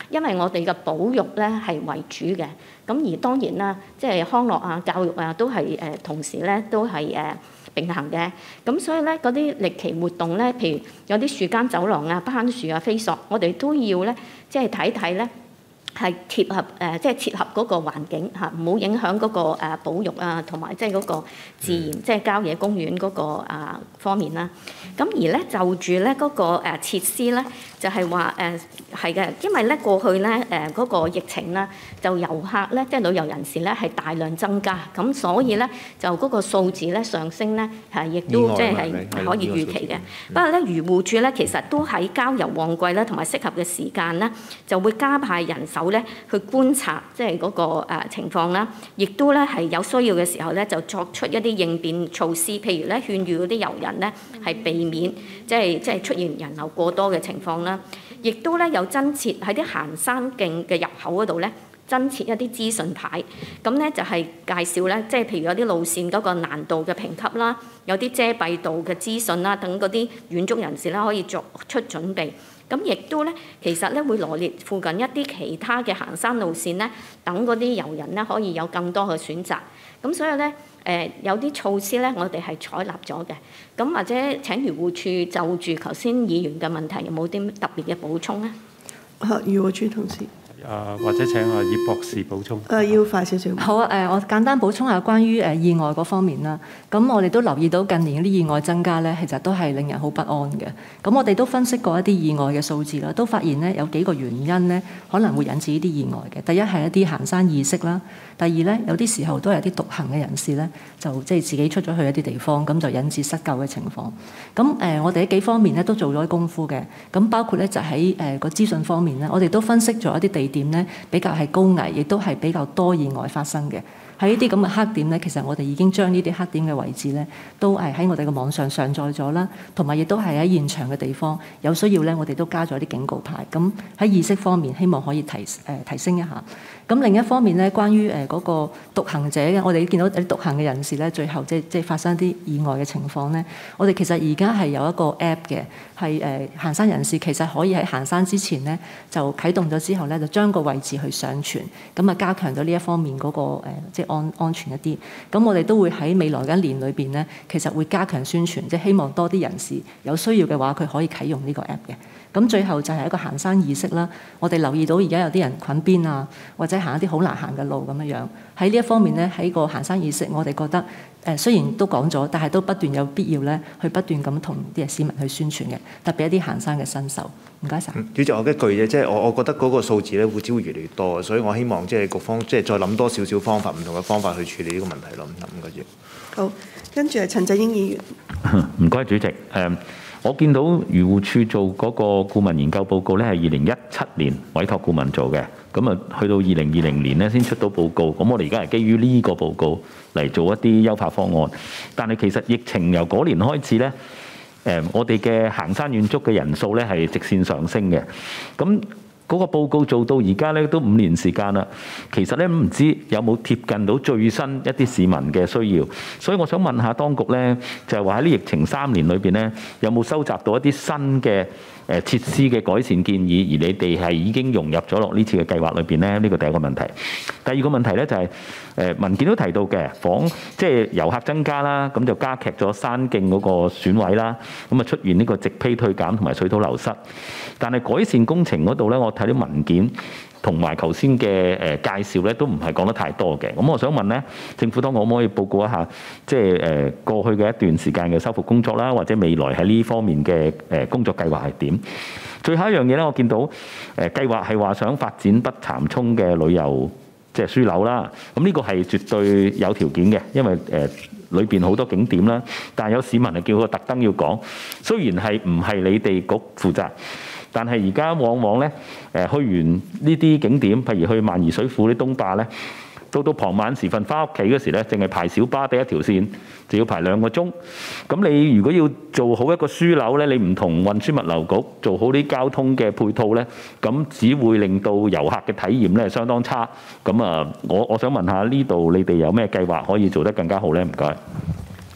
Speaker 15: 因為我哋嘅保育咧係為主嘅。咁而當然啦，即係康樂啊、教育啊，都係同時咧都係並行嘅。咁所以咧嗰啲歷奇活動咧，譬如有啲樹間走廊啊、攀樹啊、飛索，我哋都要咧即係睇睇咧。係切合即係切合嗰個環境嚇，唔好影響嗰個保育啊，同埋即係嗰個自然即係郊野公園嗰個方面啦。咁而咧就住咧嗰個設施咧，就係話係嘅，因為咧過去咧嗰個疫情咧，就遊客咧即係旅遊人士咧係大量增加，咁所以咧就嗰個數字咧上升咧係亦都即係可以預期嘅。不過咧漁護署咧其實都喺郊遊旺季咧同埋適合嘅時間咧，就會加派人手咧去觀察即係嗰個情況啦，亦都咧係有需要嘅時候咧就作出一啲應變措施，譬如咧勸喻嗰啲遊人咧係避免即係出現人流過多嘅情況啦，亦都咧有增設喺啲行山徑嘅入口嗰度咧增設一啲資訊牌，咁咧就係介紹咧即係譬如有啲路線嗰個難度嘅評級啦，有啲遮蔽度嘅資訊啦，等嗰啲遠足人士啦可以作出準備。咁亦都咧，其實咧會羅列附近一啲其他嘅行山路線咧，等嗰啲遊人咧可以有更多嘅選擇。咁所以咧，有啲措施咧，我哋係採納咗嘅。咁或者請漁護署就住頭先議員嘅問題，有冇啲特別嘅補充咧？
Speaker 1: 漁護署同事。
Speaker 18: 或者請葉博士補充。
Speaker 1: 要快少少。
Speaker 16: 好啊，我簡單補充下關於意外嗰方面啦。咁我哋都留意到近年啲意外增加咧，其實都係令人好不安嘅。咁我哋都分析過一啲意外嘅數字啦，都發現咧有幾個原因咧可能會引致呢啲意外嘅。第一係一啲行山意識啦，第二咧有啲時候都係啲獨行嘅人士咧，就即係自己出咗去一啲地方，咁就引致失救嘅情況。咁我哋喺幾方面咧都做咗功夫嘅。咁包括咧就喺個資訊方面咧，我哋都分析咗一啲地點咧比較係高危，亦都係比較多意外發生嘅。喺呢啲咁嘅黑點咧，其實我哋已經將呢啲黑點嘅位置咧，都係喺我哋嘅網上上載咗啦，同埋亦都係喺現場嘅地方有需要咧，我哋都加咗啲警告牌。咁喺意識方面，希望可以提升一下。咁另一方面咧，關於嗰個獨行者嘅，我哋見到啲獨行嘅人士咧，最後即係發生啲意外嘅情況咧，我哋其實而家係有一個 app 嘅，係行山人士其實可以喺行山之前咧就啟動咗之後咧，就將個位置去上傳，咁啊加強咗呢一方面嗰個即係安全一啲。咁我哋都會喺未來嘅一年裏邊咧，其實會加強宣傳，即係希望多啲人士有需要嘅話，佢可以啟用呢個 app 嘅。咁最後就係一個行山意識啦。我哋留意到而家有啲人捆邊啊，或者行一啲好難行嘅路咁樣樣。喺呢一方面咧，喺個行山意識，我哋覺得雖然都講咗，但係都不斷有必要咧，去不斷咁同啲市民去宣傳嘅，特別一啲行山嘅新手。唔該晒。
Speaker 17: 主席，我一句啫，即係我覺得嗰個數字咧會只會越嚟越多，所以我希望即係局方即係再諗多少少方法，唔同嘅方法去處理呢個問題咯。唔該主席。
Speaker 1: 好，跟住係陳振英議員。
Speaker 19: 唔該主席。我見到漁護署做嗰個顧問研究報告咧，係2017年委託顧問做嘅，咁啊去到2020年咧先出到報告。咁我哋而家係基於呢個報告嚟做一啲優化方案。但係其實疫情由嗰年開始咧，我哋嘅行山遠足嘅人數咧係直線上升嘅。咁嗰個報告做到而家咧都5年時間啦，其實咧唔知有冇貼近到最新一啲市民嘅需要，所以我想問下當局咧，就係話喺呢疫情3年裏邊咧，有冇收集到一啲新嘅設施嘅改善建議，而你哋係已經融入咗落呢次嘅計劃裏邊咧？呢個第一個問題。第二個問題咧就係文件都提到嘅，即係遊客增加啦，咁就加劇咗山徑嗰個損毀啦，咁啊出現呢個植被退減同埋水土流失。但係改善工程嗰度咧，我睇啲文件同埋頭先嘅介紹咧，都唔係講得太多嘅。咁我想問咧，政府當局可唔可以報告一下，即係過去嘅一段時間嘅修復工作啦，或者未來喺呢方面嘅工作計劃係點？最後一樣嘢咧，我見到計劃係話想發展北潭涌嘅旅遊即係樞紐啦。咁呢個係絕對有條件嘅，因為裏邊好多景點啦。但係有市民係叫佢特登要講，雖然係唔係你哋局負責。但係而家往往咧，去完呢啲景點，譬如去萬宜水庫啲東壩咧，到傍晚時分翻屋企嗰時咧，淨係排小巴第一條線就要排2個鐘。咁你如果要做好一個樞紐咧，你唔同運輸物流局做好啲交通嘅配套咧，咁只會令到遊客嘅體驗咧相當差。咁啊，我想問下呢度你哋有咩計劃可以做得更加好咧？唔該。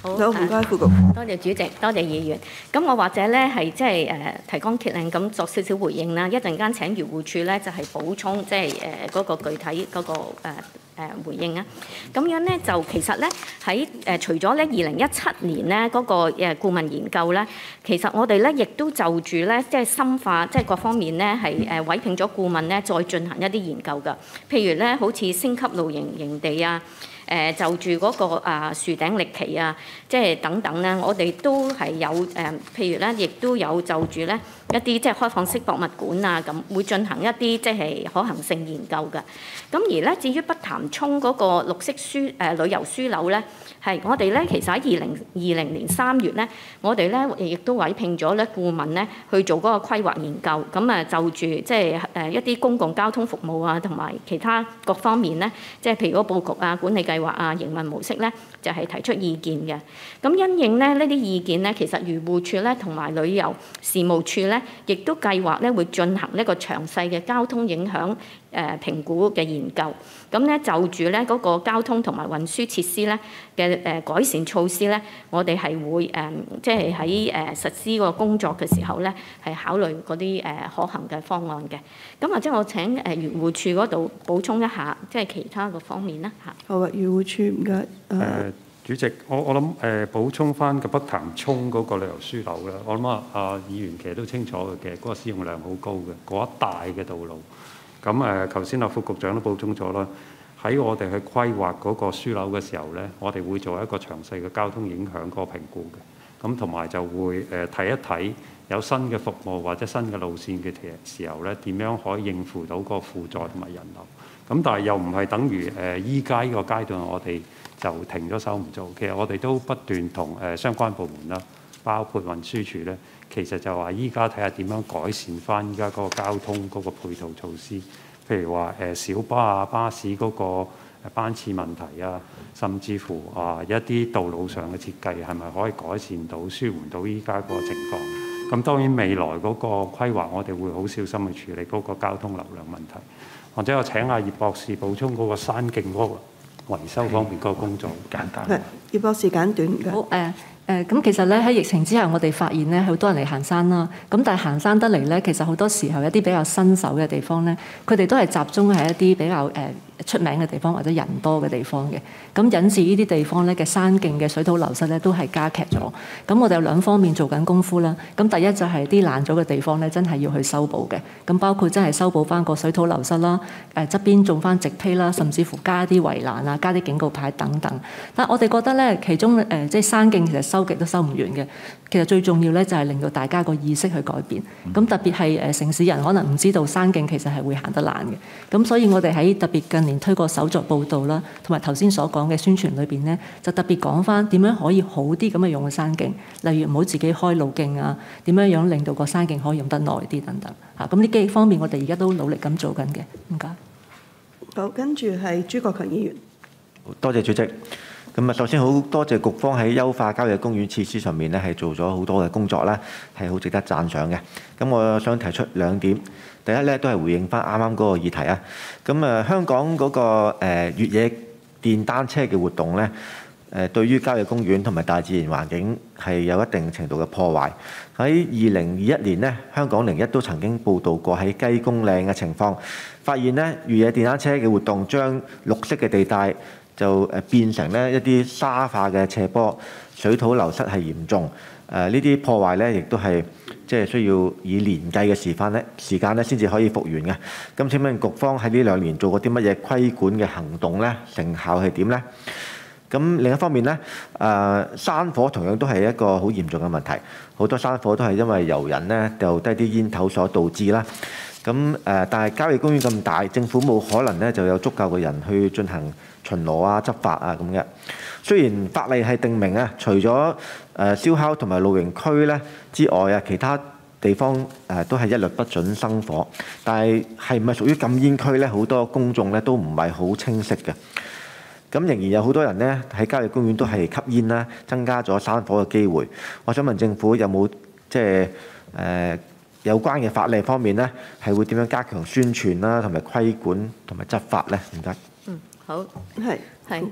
Speaker 15: 好，
Speaker 1: 唔該，副局。
Speaker 15: 多謝主席，多謝議員。咁我或者咧係即係提綱挈領咁作少少回應啦。一陣間請漁護署咧就係補充即係嗰個具體嗰個回應啊。咁樣咧就其實咧喺除咗咧2017年咧嗰個顧問研究咧，其實我哋咧亦都就住咧即係深化即係各方面咧係委聘咗顧問咧再進行一啲研究㗎。譬如咧好似升級露營營地啊。就住嗰個樹頂歷奇啊，即係等等咧，我哋都係有譬如咧，亦都有就住咧一啲即係開放式博物館啊，咁會進行一啲即係可行性研究嘅。咁而咧，至於北潭涌嗰個綠色旅遊樞紐咧，係我哋咧其實喺2020年3月咧，我哋咧亦都委聘咗咧顧問咧去做嗰個規劃研究。咁就住即係一啲公共交通服務啊，同埋其他各方面咧，即係譬如嗰佈局啊、管理計劃啊、營運模式咧，就係提出意見嘅。咁因應咧呢啲意見咧，其實漁護署咧同埋旅遊事務處咧，亦都計劃咧會進行呢個詳細嘅交通影響評估嘅研究。咁咧就住咧嗰個交通同埋運輸設施咧嘅改善措施咧，我哋係會即係喺實施個工作嘅時候咧，係考慮嗰啲可行嘅方案嘅。咁或者我請漁護署嗰度補充一下，即係其他個方面啦嚇。
Speaker 1: 好啊，漁護署唔該。
Speaker 18: 主席，我諗補充翻個北潭涌嗰個旅遊樞紐啦。我諗議員其實都清楚嘅，嗰個使用量好高嘅，嗰一帶嘅道路。咁頭先副局長都補充咗啦。喺我哋去規劃嗰個樞紐嘅時候咧，我哋會做一個詳細嘅交通影響嗰個評估嘅。咁同埋就會睇一睇有新嘅服務或者新嘅路線嘅時候咧，點樣可以應付到個負載同埋人流。咁但係又唔係等於依家呢個階段我哋就停咗手唔做。其實我哋都不斷同相關部門啦，包括運輸署咧，其實就話依家睇下點樣改善翻依家嗰個交通嗰個配套措施，譬如話小巴啊、巴士嗰個班次問題啊，甚至乎一啲道路上嘅設計係咪可以改善到、舒緩到依家嗰個情況？咁當然未來嗰個規劃，我哋會好小心去處理嗰個交通流量問題。或者我請阿葉博士補充嗰個山徑嗰個維修方面嗰個工作，簡單。
Speaker 1: 係，葉博士簡短嘅。
Speaker 16: 好咁其實咧喺疫情之下，我哋發現咧好多人嚟行山啦。咁但係行山得嚟咧，其實好多時候一啲比較新手嘅地方咧，佢哋都係集中喺一啲比較出名嘅地方或者人多嘅地方嘅。咁引致呢啲地方咧嘅山徑嘅水土流失咧都係加劇咗。咁我哋有兩方面做緊功夫啦。咁第一就係啲爛咗嘅地方咧，真係要去修補嘅。咁包括真係修補翻個水土流失啦，側邊種翻植被啦，甚至乎加啲圍欄啊，加啲警告牌等等。但我哋覺得咧，其中即係山徑其實收極都收唔完嘅。其實最重要咧就係令到大家個意識去改變。咁特別係城市人可能唔知道山徑其實係會行得爛嘅。咁所以我哋喺特別近年推過手作報導啦，同埋頭先所講嘅宣傳裏邊咧，就特別講翻點樣可以好啲咁樣用個山徑，例如唔好自己開路徑啊，點樣令到個山徑可以用得耐啲等等嚇。咁呢幾方面我哋而家都努力咁做緊嘅。唔該。
Speaker 1: 好，跟住係朱國強議員。
Speaker 17: 多謝主席。咁首先好多謝局方喺優化郊野公園設施上面咧係做咗好多嘅工作啦，係好值得讚賞嘅。咁我想提出兩點。第一咧都係回應翻啱啱嗰個議題啊。咁香港嗰個越野電單車嘅活動咧，對於郊野公園同埋大自然環境係有一定程度嘅破壞。喺2021年咧，香港01都曾經報導過喺雞公嶺嘅情況，發現咧越野電單車嘅活動將綠色嘅地帶就變成咧一啲沙化嘅斜坡，水土流失係嚴重。呢啲破壞咧，亦都係即係需要以年計嘅時間咧，先至可以復原嘅。咁請問局方喺呢2年做過啲乜嘢規管嘅行動咧？成效係點咧？咁另一方面咧，山火同樣都係一個好嚴重嘅問題。好多山火都係因為遊人咧掉低啲煙頭所導致啦。咁但係郊野公園咁大，政府冇可能咧就有足夠嘅人去進行巡邏啊、執法啊咁嘅。雖然法例係定明啊，除咗燒烤同埋露營區咧之外啊，其他地方都係一律不准生火。但係係唔係屬於禁煙區咧？好多公眾咧都唔係好清晰嘅。咁仍然有好多人咧喺郊野公園都係吸煙啦，增加咗山火嘅機會。我想問政府有冇即係有關嘅法例方面咧，係會點樣加強宣傳啦，同埋規管同埋執法咧？唔該。
Speaker 15: 好，係。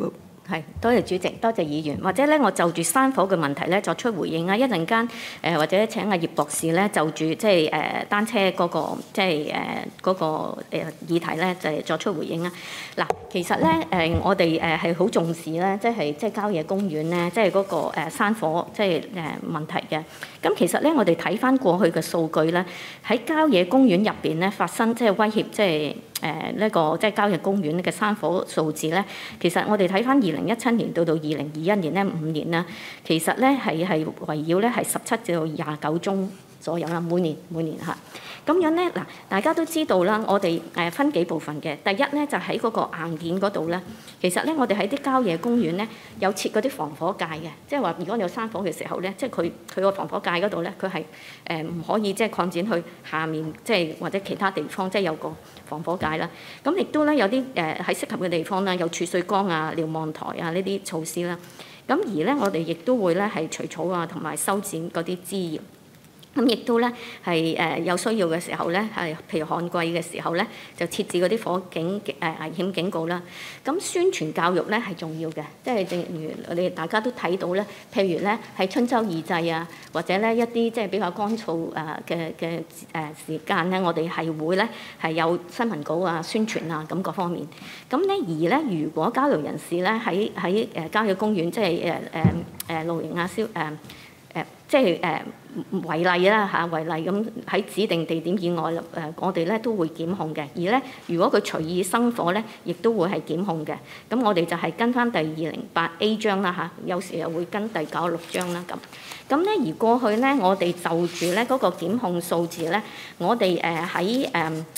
Speaker 15: 係，多謝主席，多謝議員。或者咧，我就住山火嘅問題咧作出回應啊。一陣間或者請阿葉博士咧就住即係單車嗰個即係嗰個議題咧就係作出回應啊。嗱，其實咧我哋係好重視咧，即係郊野公園咧，即係嗰個山火即係問題嘅。咁其實咧，我哋睇翻過去嘅數據咧，喺郊野公園入邊咧發生即係威脅即係。呢個即係郊野公園嘅山火數字咧，其實我哋睇翻2017年到2021年咧5年啦，其實咧係圍繞咧係17至到29宗左右啦，每年嚇。咁樣咧嗱，大家都知道啦，我哋分幾部分嘅。第一咧就喺嗰個硬件嗰度咧，其實咧我哋喺啲郊野公園咧有設嗰啲防火界嘅，即係話如果有山火嘅時候咧，即係佢個防火界嗰度咧，佢係唔可以即係擴展去下面，即係或者其他地方，即係有個防火界啦。咁亦都咧有啲喺適合嘅地方啦，有儲水缸啊、瞭望台啊呢啲措施啦。咁而咧我哋亦都會咧係除草啊，同埋修剪嗰啲枝葉。咁亦都咧係有需要嘅時候咧，係譬如旱季嘅時候咧，就設置嗰啲火警危險警告啦。咁宣傳教育咧係重要嘅，即係正如我哋大家都睇到咧，譬如咧喺春秋二祭啊，或者咧一啲即係比較乾燥嘅時間咧，我哋係會咧係有新聞稿啊、宣傳啊咁各方面。咁咧而咧，如果交流人士咧喺郊野公園即係露營啊、即係違例啦嚇，違例咁喺指定地點以外我哋咧都會檢控嘅。而咧，如果佢隨意生火咧，亦都會係檢控嘅。咁我哋就係跟翻第208A 章啦嚇，有時又會跟第96章啦咁。咁咧而過去咧，我哋就住咧嗰個檢控數字咧，我哋喺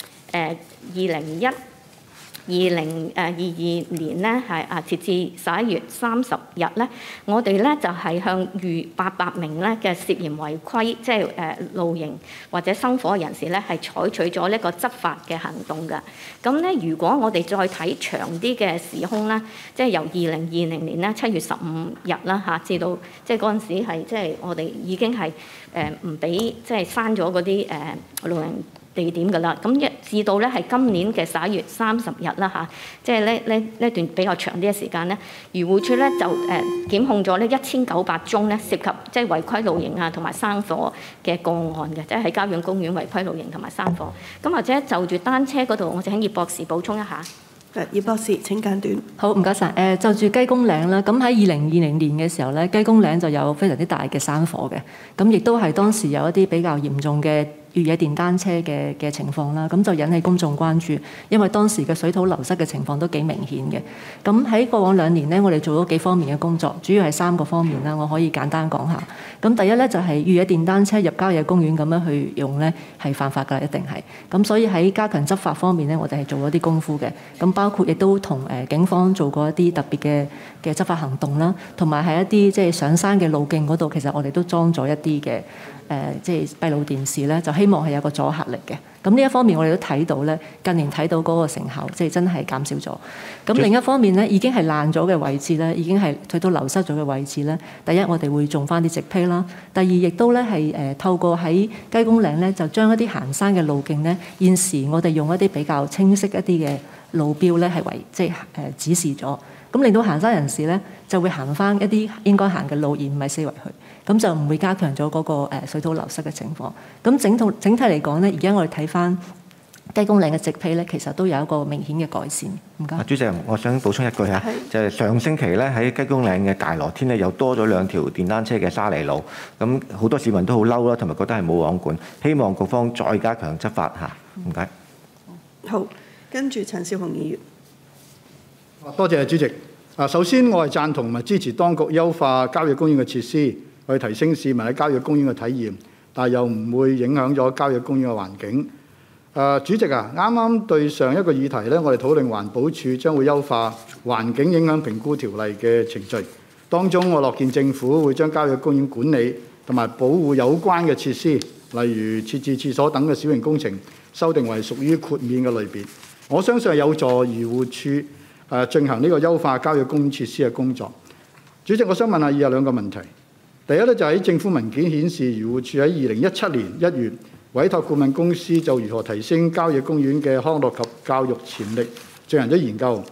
Speaker 15: 2022年咧係截至11月30日咧，我哋咧就係向逾800名咧嘅涉嫌違規即係露營或者生火嘅人士咧係採取咗呢個執法嘅行動㗎。咁咧如果我哋再睇長啲嘅時空咧，即係由2020年咧7月15日啦嚇，至到即係嗰陣時係即係我哋已經係唔俾即係刪咗嗰啲露營地點㗎啦，咁一至到咧係今年嘅11月30日啦嚇，即係呢段比較長啲嘅時間咧，漁護署咧就檢控咗呢1900宗咧涉及即係違規露營啊同埋生火嘅個案嘅，即係喺郊野公園違規露營同埋生火。咁或者就住單車嗰度，我請葉博士補充一下。
Speaker 1: 葉博士請簡短。
Speaker 16: 好，唔該晒。就住雞公嶺啦，咁喺2020年嘅時候咧，雞公嶺就有非常之大嘅山火嘅，咁亦都係當時有一啲比較嚴重嘅越野電單車嘅情況啦，咁就引起公眾關注，因為當時嘅水土流失嘅情況都幾明顯嘅。咁喺過往2年呢，我哋做咗幾方面嘅工作，主要係3個方面啦，我可以簡單講下。咁第一咧就係越野電單車入郊野公園咁樣去用咧係犯法㗎，一定係。咁所以喺加強執法方面咧，我哋係做咗啲功夫嘅。咁包括亦都同警方做過一啲特別嘅執法行動啦，同埋喺一啲即係上山嘅路徑嗰度，其實我哋都裝咗一啲嘅即係閉路電視咧，就希望係有個阻嚇力嘅。咁呢一方面我哋都睇到咧，近年睇到嗰個成效，即係真係減少咗。咁另一方面咧，已經係爛咗嘅位置咧，已經係佢都流失咗嘅位置咧。第一，我哋會種翻啲植被啦；第二，亦都咧係透過喺雞公嶺咧，就將一啲行山嘅路徑咧，現時我哋用一啲比較清晰一啲嘅路標咧，係為即係指示咗。咁令到行山人士咧就會行翻一啲應該行嘅路，而唔係四圍去，咁就唔會加強咗嗰個水土流失嘅情況。咁整體嚟講咧，而家我哋睇翻雞公嶺嘅植被咧，其實都有一個明顯嘅改善。唔該。
Speaker 20: 主席，我想補充一句嚇，就係上星期咧喺雞公嶺嘅大羅天咧又多咗2條電單車嘅沙泥路，咁好多市民都好嬲啦，同埋覺得係冇網管，希望局方再加強執法嚇。唔該。
Speaker 1: 好，跟住陳紹雄議員。
Speaker 6: 多謝主席。首先我係贊同同埋支持當局優化郊野公園嘅設施，去提升市民喺郊野公園嘅體驗，但係又唔會影響咗郊野公園嘅環境。主席啱啱對上一個議題咧，我哋討論環保署將會優化環境影響評估條例嘅程序，當中我樂見政府會將郊野公園管理同埋保護有關嘅設施，例如設置廁所等嘅小型工程，修訂為屬於豁免嘅類別。我相信有助漁護署進行呢個優化郊野公園設施嘅工作。主席，我想問下以下2個問題。第一咧就喺政府文件顯示，漁護署喺2017年1月委託顧問公司就如何提升郊野公園嘅康樂及教育潛力進行咗研究。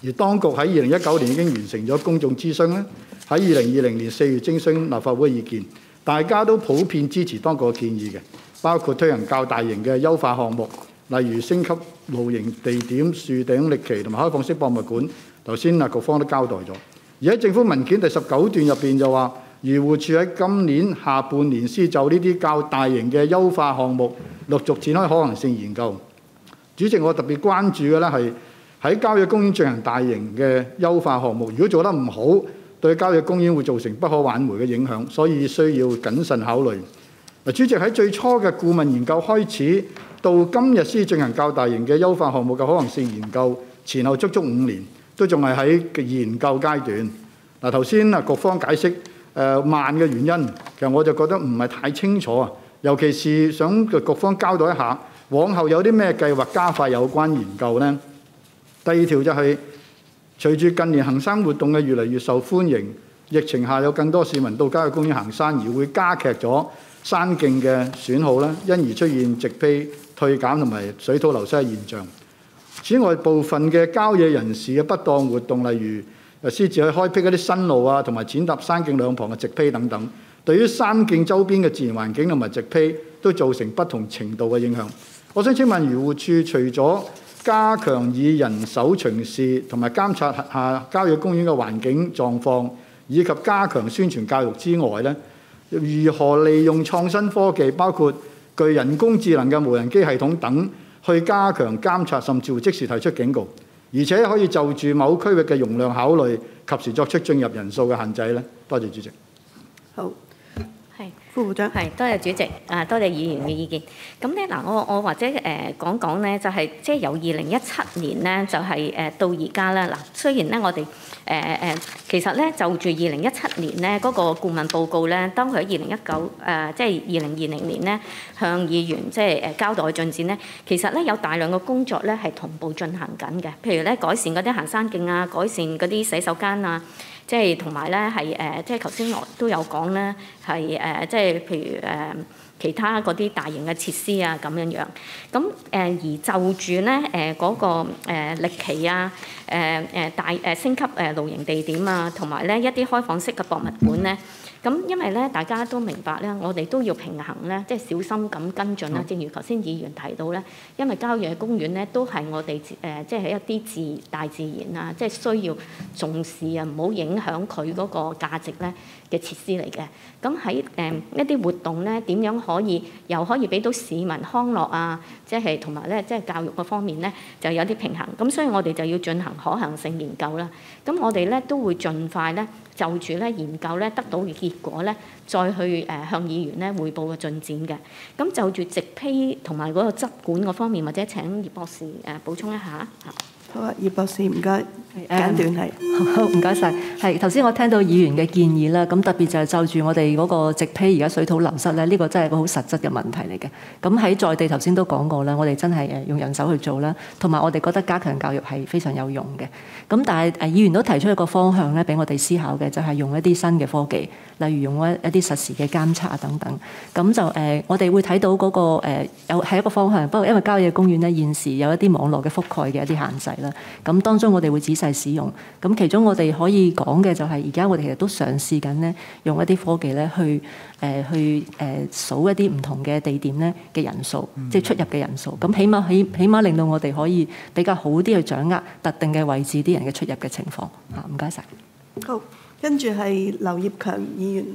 Speaker 6: 而當局喺2019年已經完成咗公眾諮詢咧，喺2020年4月徵詢立法會意見，大家都普遍支持當局嘅建議嘅，包括推行較大型嘅優化項目，例如升級露營地點、樹頂歷奇同埋開放式博物館。頭先局方都交代咗。而喺政府文件第19段入邊就話，漁護署喺今年下半年先就呢啲較大型嘅優化項目陸續展開可行性研究。主席，我特別關注嘅咧係喺郊野公園進行大型嘅優化項目，如果做得唔好，對郊野公園會造成不可挽回嘅影響，所以需要謹慎考慮。主席，喺最初嘅顧問研究開始到今日先進行較大型嘅優化項目嘅可行性研究，前後足足5年，都仲係喺研究階段。嗱，頭先局方解釋慢嘅原因，其實我就覺得唔係太清楚啊，尤其是想局方交代一下，往後有啲咩計劃加快有關研究呢？第二條就係隨住近年行山活動嘅越嚟越受歡迎，疫情下有更多市民到郊野公園行山，而會加劇咗山徑嘅損耗啦，因而出現植被退減同埋水土流失嘅現象。此外，部分嘅郊野人士嘅不當活動，例如私自去開闢一啲新路啊，同埋踐踏山徑兩旁嘅植被等等，對於山徑周邊嘅自然環境同埋植被都造成不同程度嘅影響。我想請問漁護署除咗加強以人手巡視同埋監察下郊野公園嘅環境狀況，以及加強宣傳教育之外呢，如何利用創新科技，包括具人工智能嘅無人機系統等，去加強監察，甚至乎即時提出警告，而且可以就住某區域嘅容量考慮，及時作出進入人數嘅限制呢？多謝主席。
Speaker 1: 好。
Speaker 15: 副部長係，多謝主席，多謝議員嘅意見。咁咧嗱，我或者講講咧，就係即係由2017年咧，就係到而家啦。嗱，雖然咧我哋其實咧就住2017年咧嗰個顧問報告咧，當佢喺2019即係2020年咧向議員即係交代進展咧，其實咧有大量嘅工作咧係同步進行緊嘅。譬如咧改善嗰啲行山徑啊，改善嗰啲洗手間啊。即係同埋咧係即係頭先我都有講咧係即係譬如其他嗰啲大型嘅設施啊咁樣樣。咁而就住咧嗰個歷奇啊升級露營地點啊，同埋咧一啲開放式嘅博物館咧。咁因為咧，大家都明白咧，我哋都要平衡咧，即係小心咁跟進啦。正如頭先議員提到咧，因為郊野公園咧都係我哋即係一啲大自然啊，即係需要重視啊，唔好影響佢嗰個價值咧嘅設施嚟嘅。咁喺一啲活動咧，點樣又可以俾到市民康樂啊，即係同埋咧即係教育嘅方面咧，就有啲平衡。咁所以我哋就要進行可行性研究啦。咁我哋咧都會盡快咧。就住咧研究咧得到嘅結果咧，再去向議員咧彙報嘅進展嘅。咁就住植被同埋嗰個執管嗰方面，或者請葉博士補充一下。
Speaker 1: 好啊，葉博士唔該，簡短係。
Speaker 16: 好，唔該晒。係頭先我聽到議員嘅建議啦，咁特別就係就住我哋嗰個植被而家水土流失咧，呢個真係個好實質嘅問題嚟嘅。咁喺在地頭先都講過啦，我哋真係用人手去做啦，同埋我哋覺得加強教育係非常有用嘅。咁但係議員都提出一個方向咧，俾我哋思考嘅就係用一啲新嘅科技，例如用一啲實時嘅監測啊等等。咁就我哋會睇到嗰個有係一個方向，不過因為郊野公園咧現時有一啲網絡嘅覆蓋嘅一啲限制啦。咁當中我哋會仔細使用。咁其中我哋可以講嘅就係而家我哋其實都嘗試緊咧，用一啲科技咧去數一啲唔同嘅地點咧嘅人數，即係出入嘅人數。咁起碼令到我哋可以比較好啲去掌握特定嘅位置啲人嘅出入嘅情況。唔該晒。
Speaker 1: 好，跟住係劉業強議員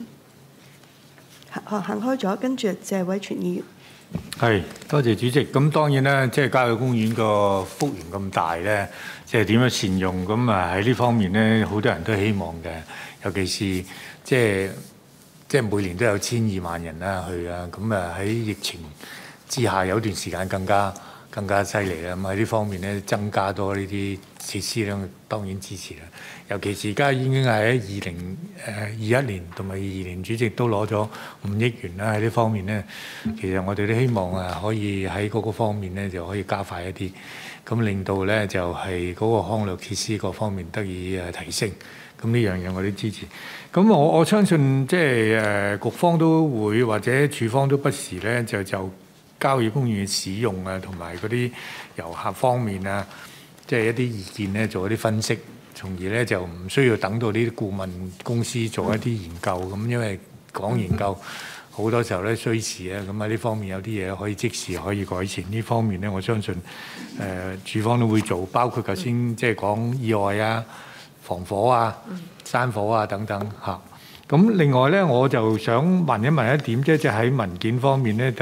Speaker 1: 行開咗，跟住謝偉銓議員。
Speaker 13: 係，多謝主席。咁當然啦，即係郊野公園個幅員咁大咧，即係點樣善用咁啊？喺呢方面咧，好多人都希望嘅，尤其是即係每年都有1,200萬人啦去啊。咁啊喺疫情之下有段時間更加犀利啦。咁喺呢方面咧，增加多呢啲設施咧，當然支持啦。尤其是而家已經係喺2021年同埋22年，主席都攞咗5億元啦。喺呢方面咧，其實我哋都希望可以喺嗰個方面咧就可以加快一啲，咁令到咧就係嗰個康樂設施各方面得以提升。咁呢樣嘢我哋支持。咁我相信即係局方都會或者處方都不時咧就郊野公園嘅使用啊，同埋嗰啲遊客方面啊， 即係一啲意見咧做一啲分析，從而咧就唔需要等到呢啲顧問公司做一啲研究咁，因為講研究好多時候咧需時啊，咁喺呢方面有啲嘢可以即時可以改善。呢方面咧，我相信署方都會做，包括頭先即係講意外啊、防火啊、山火啊等等嚇。咁另外咧，我就想問一問一點，即係喺文件方面咧，第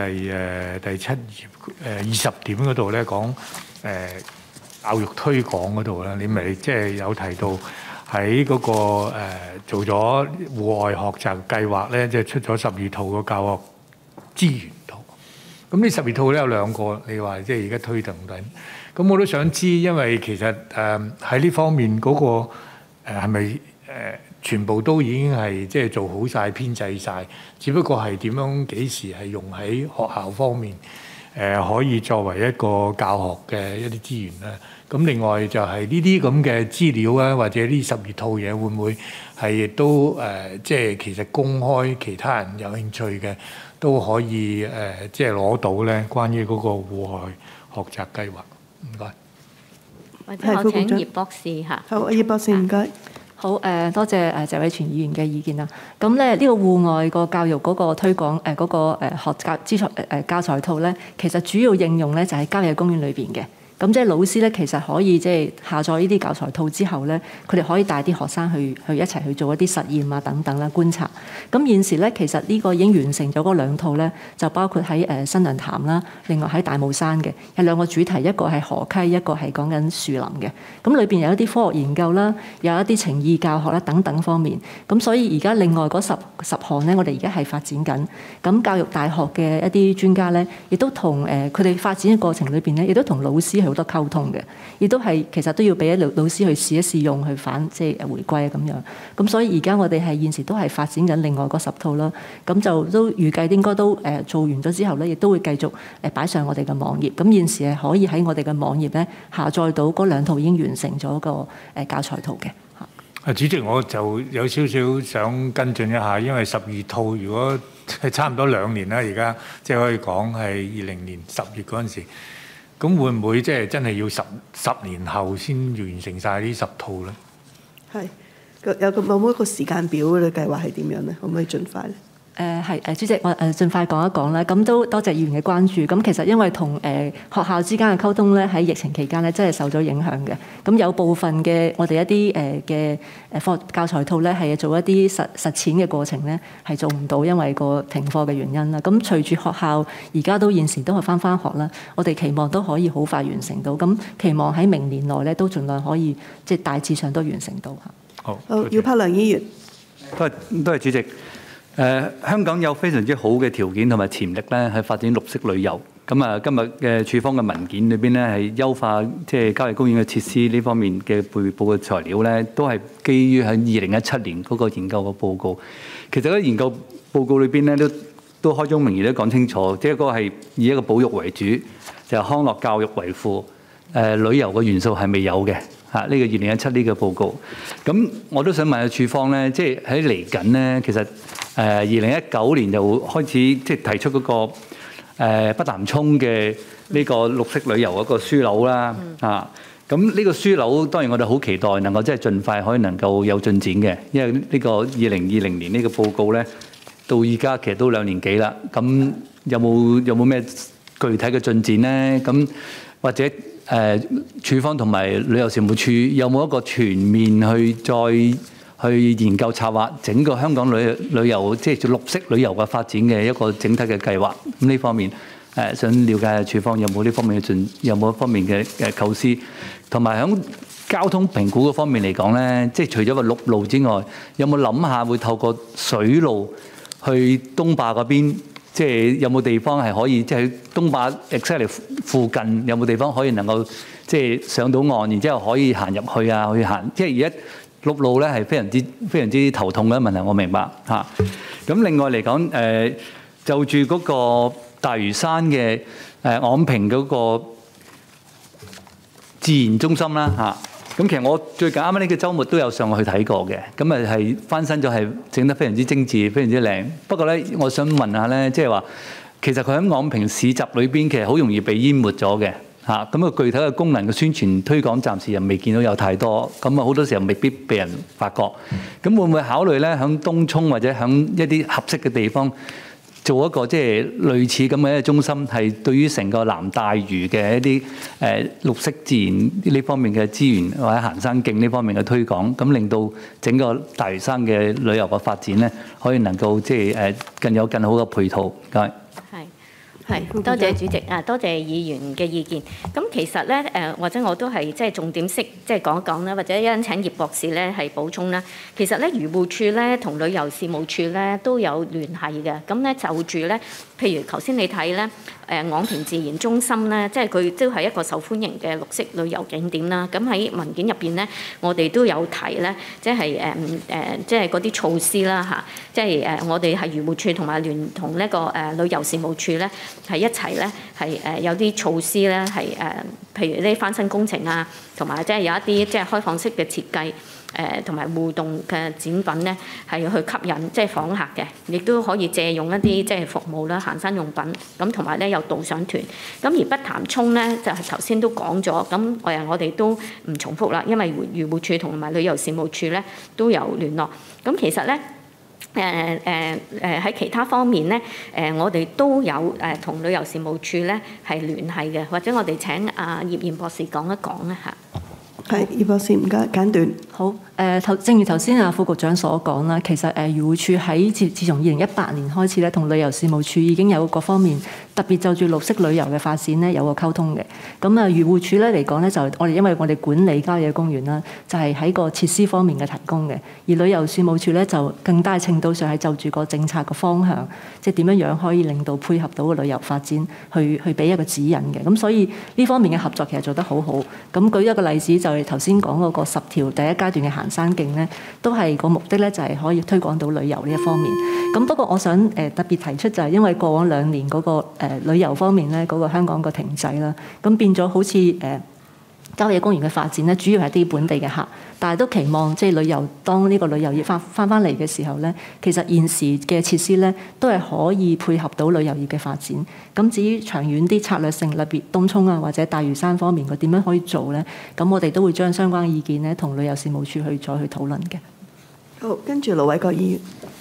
Speaker 13: 7頁20點嗰度咧講教育推廣嗰度啦，你咪即係有提到喺嗰個做咗戶外學習計劃咧，即係出咗12套個教學資源圖。咁呢12套咧有2個，你話即係而家推動緊。咁我都想知，因為其實喺呢方面嗰個係咪全部都已經係即係做好晒、編製晒，只不過係點樣幾時係用喺學校方面可以作為一個教學嘅一啲資源咧。咁另外就係呢啲咁嘅資料啊，或者呢12套嘢會唔會係亦都即係其實公開其他人有興趣嘅都可以即係攞到咧？關於嗰個戶外學習計劃，唔該。
Speaker 15: 或者我請葉博士嚇。
Speaker 1: 好，葉博士唔該。
Speaker 16: 好多謝謝偉銓議員嘅意見啦。咁咧呢個戶外個教育嗰個推廣嗰個學習教材套咧，其實主要應用咧就喺郊野公園裏邊嘅。咁即係老師咧，其實可以即係下載呢啲教材套之後咧，佢哋可以帶啲學生去一齊去做一啲實驗啊等等啦，觀察。咁現時咧，其實呢個已經完成咗嗰2套咧，就包括喺新娘潭啦，另外喺大帽山嘅，有2個主題，一個係河溪，一個係講緊樹林嘅。咁裏邊有一啲科學研究啦，有一啲情意教學啦等等方面。咁所以而家另外嗰10項咧，我哋而家係發展緊。咁教育大學嘅一啲專家咧，亦都同佢哋發展嘅過程裏邊咧，亦都同老師好多溝通嘅，亦都係其實都要俾老師去試一試用，去即係回歸咁樣。咁所以而家我哋係現時都係發展緊另外嗰10套啦。咁就都預計應該都做完咗之後咧，亦都會繼續擺上我哋嘅網頁。咁現時係可以喺我哋嘅網頁咧下載到嗰2套已經完成咗個教材圖嘅。
Speaker 13: 主席，我就有少少想跟進一下，因為12套如果係差唔多2年啦，而家即係可以講係20年10月嗰陣時。咁會唔會即係真係要10年後先完成晒呢10套咧？
Speaker 1: 係有冇一個時間表嘅計劃係點樣咧？可唔可以盡快咧？
Speaker 16: 主席，我盡快講一講啦。咁都多謝議員嘅關注。咁其實因為同學校之間嘅溝通咧，喺疫情期間咧，真係受咗影響嘅。咁有部分嘅我哋一啲嘅課教材套咧，係做一啲實踐嘅過程咧，係做唔到，因為個停課嘅原因啦。咁隨住學校而家都現時都係返學啦，我哋期望都可以好快完成到。咁期望喺明年內咧，都盡量可以即係大致上都完成到嚇。
Speaker 1: 好，姚柏良議員。
Speaker 21: 多謝主席。香港有非常之好嘅條件同埋潛力咧，去發展綠色旅遊。咁啊，今日嘅署方嘅文件裏邊咧，係優化即係郊野公園嘅設施呢方面嘅背部嘅材料咧，都係基於喺2017年嗰個研究嘅報告。其實喺研究報告裏邊咧，都開宗明義都講清楚，即係嗰個係以一個保育為主，就係康樂教育為輔。旅遊嘅元素係未有嘅。呢個2017呢個報告，咁我都想問下署方咧，即係喺嚟緊咧，其實2019年就會開始即係提出嗰個北潭涌嘅呢個綠色旅遊嗰個樞紐啦，咁呢個樞紐當然我哋好期待能夠即係盡快可以能夠有進展嘅，因為呢個2020年呢個報告咧，到而家其實都2年幾啦，咁有冇咩具體嘅進展咧？咁或者署方同埋旅遊事務處有冇一個全面去研究策劃整個香港旅遊即係綠色旅遊嘅發展嘅一個整體嘅計劃？咁呢方面想了解下署方有冇呢方面嘅有冇一方面嘅構思，同埋喺交通評估嗰方面嚟講咧，即係除咗個陸路之外，有冇諗下會透過水路去東壩嗰邊？即係有冇地方係可以，即係喺東壩 exactly 附近有冇地方可以能夠即係上到岸，然之後可以行入去啊，去行。即係而家陸路咧係非常之頭痛嘅問題，我明白嚇。咁另外嚟講，就住嗰個大嶼山嘅昂坪嗰個自然中心啦嚇。咁其實我最近啱啱呢個週末都有上去睇過嘅，咁啊係翻新咗，係整得非常之精緻，非常之靚。不過咧，我想問下咧，即係話其實佢喺昂坪市集裏邊其實好容易被淹沒咗嘅嚇，咁具體嘅功能嘅宣傳推廣暫時又未見到有太多，咁好多時候未必被人發覺。咁會唔會考慮咧響東涌或者響一啲合適嘅地方做一個即係類似咁嘅中心，係對於成個南大嶼嘅一啲綠色自然呢方面嘅資源或者行山徑呢方面嘅推廣，咁令到整個大嶼山嘅旅遊嘅發展咧，可以能夠即係更有更好嘅配套。
Speaker 15: 係，多謝主席啊，多謝議員嘅意見。咁其實咧或者我都係即係重點式即係講一講啦，或者一陣請葉博士咧係補充啦。其實咧漁護署咧同旅遊事務處咧都有聯繫嘅。咁咧就住咧，譬如頭先你睇咧昂坪自然中心咧，即係佢都係一個受歡迎嘅綠色旅遊景點啦。咁喺文件入邊咧，我哋都有提咧，即係即係嗰啲措施啦嚇，即係我哋係漁護署同埋聯同呢個旅遊事務處咧。係一齊咧，係有啲措施咧，係譬如呢翻新工程啊，同埋即係有一啲即係開放式嘅設計，同埋互動嘅展品咧，係去吸引即係訪客嘅，亦都可以借用一啲即係服務啦，行山用品咁，同埋咧有導賞團。咁而北潭涌咧就係頭先都講咗，咁我哋都唔重複啦，因為漁護署同埋旅遊事務處咧都有聯絡。咁其實咧。喺其他方面咧，我哋都有同旅遊事務處咧係聯繫嘅，或者我哋請葉賢博士講一講啦嚇。
Speaker 1: 係，葉博士唔該，簡短。
Speaker 16: 好，正如頭先副局長所講啦，其實漁護署喺自從2018年開始咧，同旅遊事務處已經有各方面特別就住綠色旅遊嘅發展咧有個溝通嘅。咁漁護署咧嚟講咧，就因為我哋管理郊野公園啦，就係喺個設施方面嘅提供嘅。而旅遊事務處咧就更大程度上係就住個政策嘅方向，即係點樣可以令到配合到個旅遊發展，去俾一個指引嘅。咁所以呢方面嘅合作其實做得好好。咁舉一個例子就係頭先講嗰個10條第一階段嘅行山徑咧，都係個目的咧就係可以推廣到旅遊呢一方面。咁不過我想特別提出就係因為過往2年嗰個旅遊方面咧嗰個香港個停滯啦，咁變咗好似郊野公園嘅發展咧，主要係啲本地嘅客，但係都期望即係旅遊當呢個旅遊業翻嚟嘅時候咧，其實現時嘅設施咧都係可以配合到旅遊業嘅發展。咁至於長遠啲策略性，例如東涌啊或者大嶼山方面，佢點樣可以做咧？咁我哋都會將相關意見咧同旅遊事務處去再去討論嘅。
Speaker 1: 好，跟住盧偉國議員。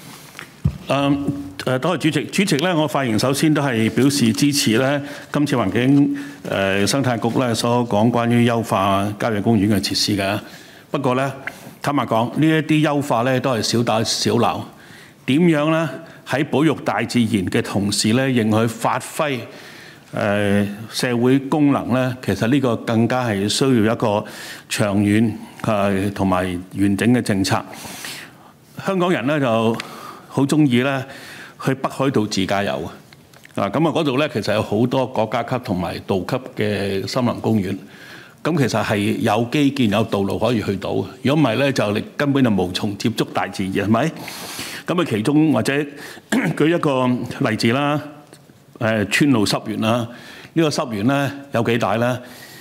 Speaker 4: 多謝主席。主席咧，我發言首先都係表示支持咧，今次環境生態局咧所講關於優化郊野公園嘅設施嘅。不過咧，坦白講，呢一啲優化咧都係小打小鬧。點樣咧喺保育大自然嘅同時咧，仍去發揮社會功能咧？其實呢個更加係需要一個長遠同埋完整嘅政策。香港人咧就好中意咧去北海道自駕遊啊！咁啊嗰度咧其實有好多國家級同埋道級嘅森林公園。咁其實係有基建有道路可以去到。如果唔係咧，就你根本就無從接觸大自然，係咪？咁啊其中或者舉一個例子啦，川路濕原啦，呢個濕原咧有幾大咧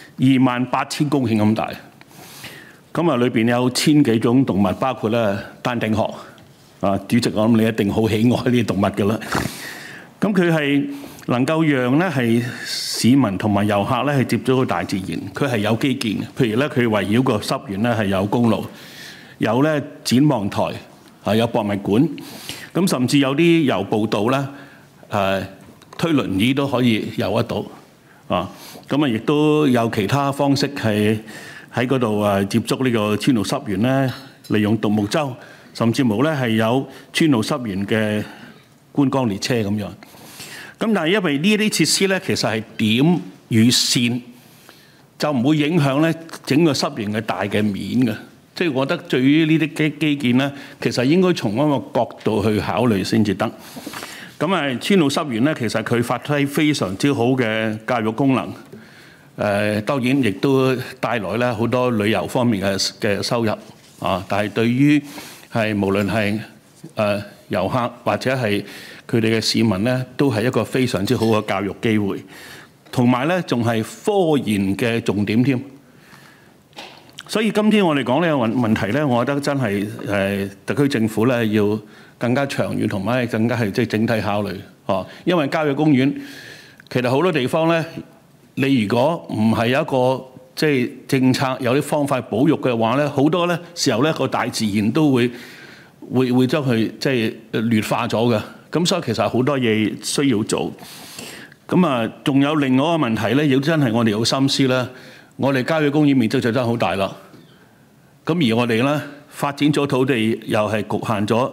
Speaker 4: ？28,000公頃咁大。咁啊裏邊有1000幾種動物，包括咧丹頂鶴。啊，主席，我諗你一定好喜愛呢啲動物㗎啦。咁佢係能夠讓咧係市民同埋遊客咧係接觸到大自然，佢係有基建嘅。譬如咧，佢圍繞個濕原咧係有公路，有咧展望台，有博物館。咁甚至有啲遊步道咧，推輪椅都可以遊得到。啊，咁啊亦都有其他方式係喺嗰度接觸呢個川路濕原咧，利用獨木舟。甚至乎咧係有川路濕原嘅觀光列車咁樣，咁但係因為呢啲設施咧其實係點與線，就唔會影響咧整個濕原嘅大嘅面嘅。即係我覺得對於呢啲基建咧，其實應該從一個角度去考慮先至得。咁川路濕原咧，其實佢發揮非常之好嘅教育功能，當然亦都帶來咧好多旅遊方面嘅收入啊。但係對於無論係遊客或者係佢哋嘅市民咧，都係一個非常之好嘅教育機會，同埋咧仲係科研嘅重點添。所以今天我哋講呢個問題咧，我覺得真係特區政府咧要更加長遠，同埋更加係即係整體考慮哦。因為郊野公園其實好多地方咧你如果唔係有一個即係政策有啲方法保育嘅話咧，好多咧時候咧個大自然都會將佢即係劣化咗嘅。咁所以其實好多嘢需要做。咁啊，仲有另外一個問題咧，亦真係我哋好心思啦。我哋郊野公園面積就真係好大啦。咁而我哋咧發展咗土地又係局限咗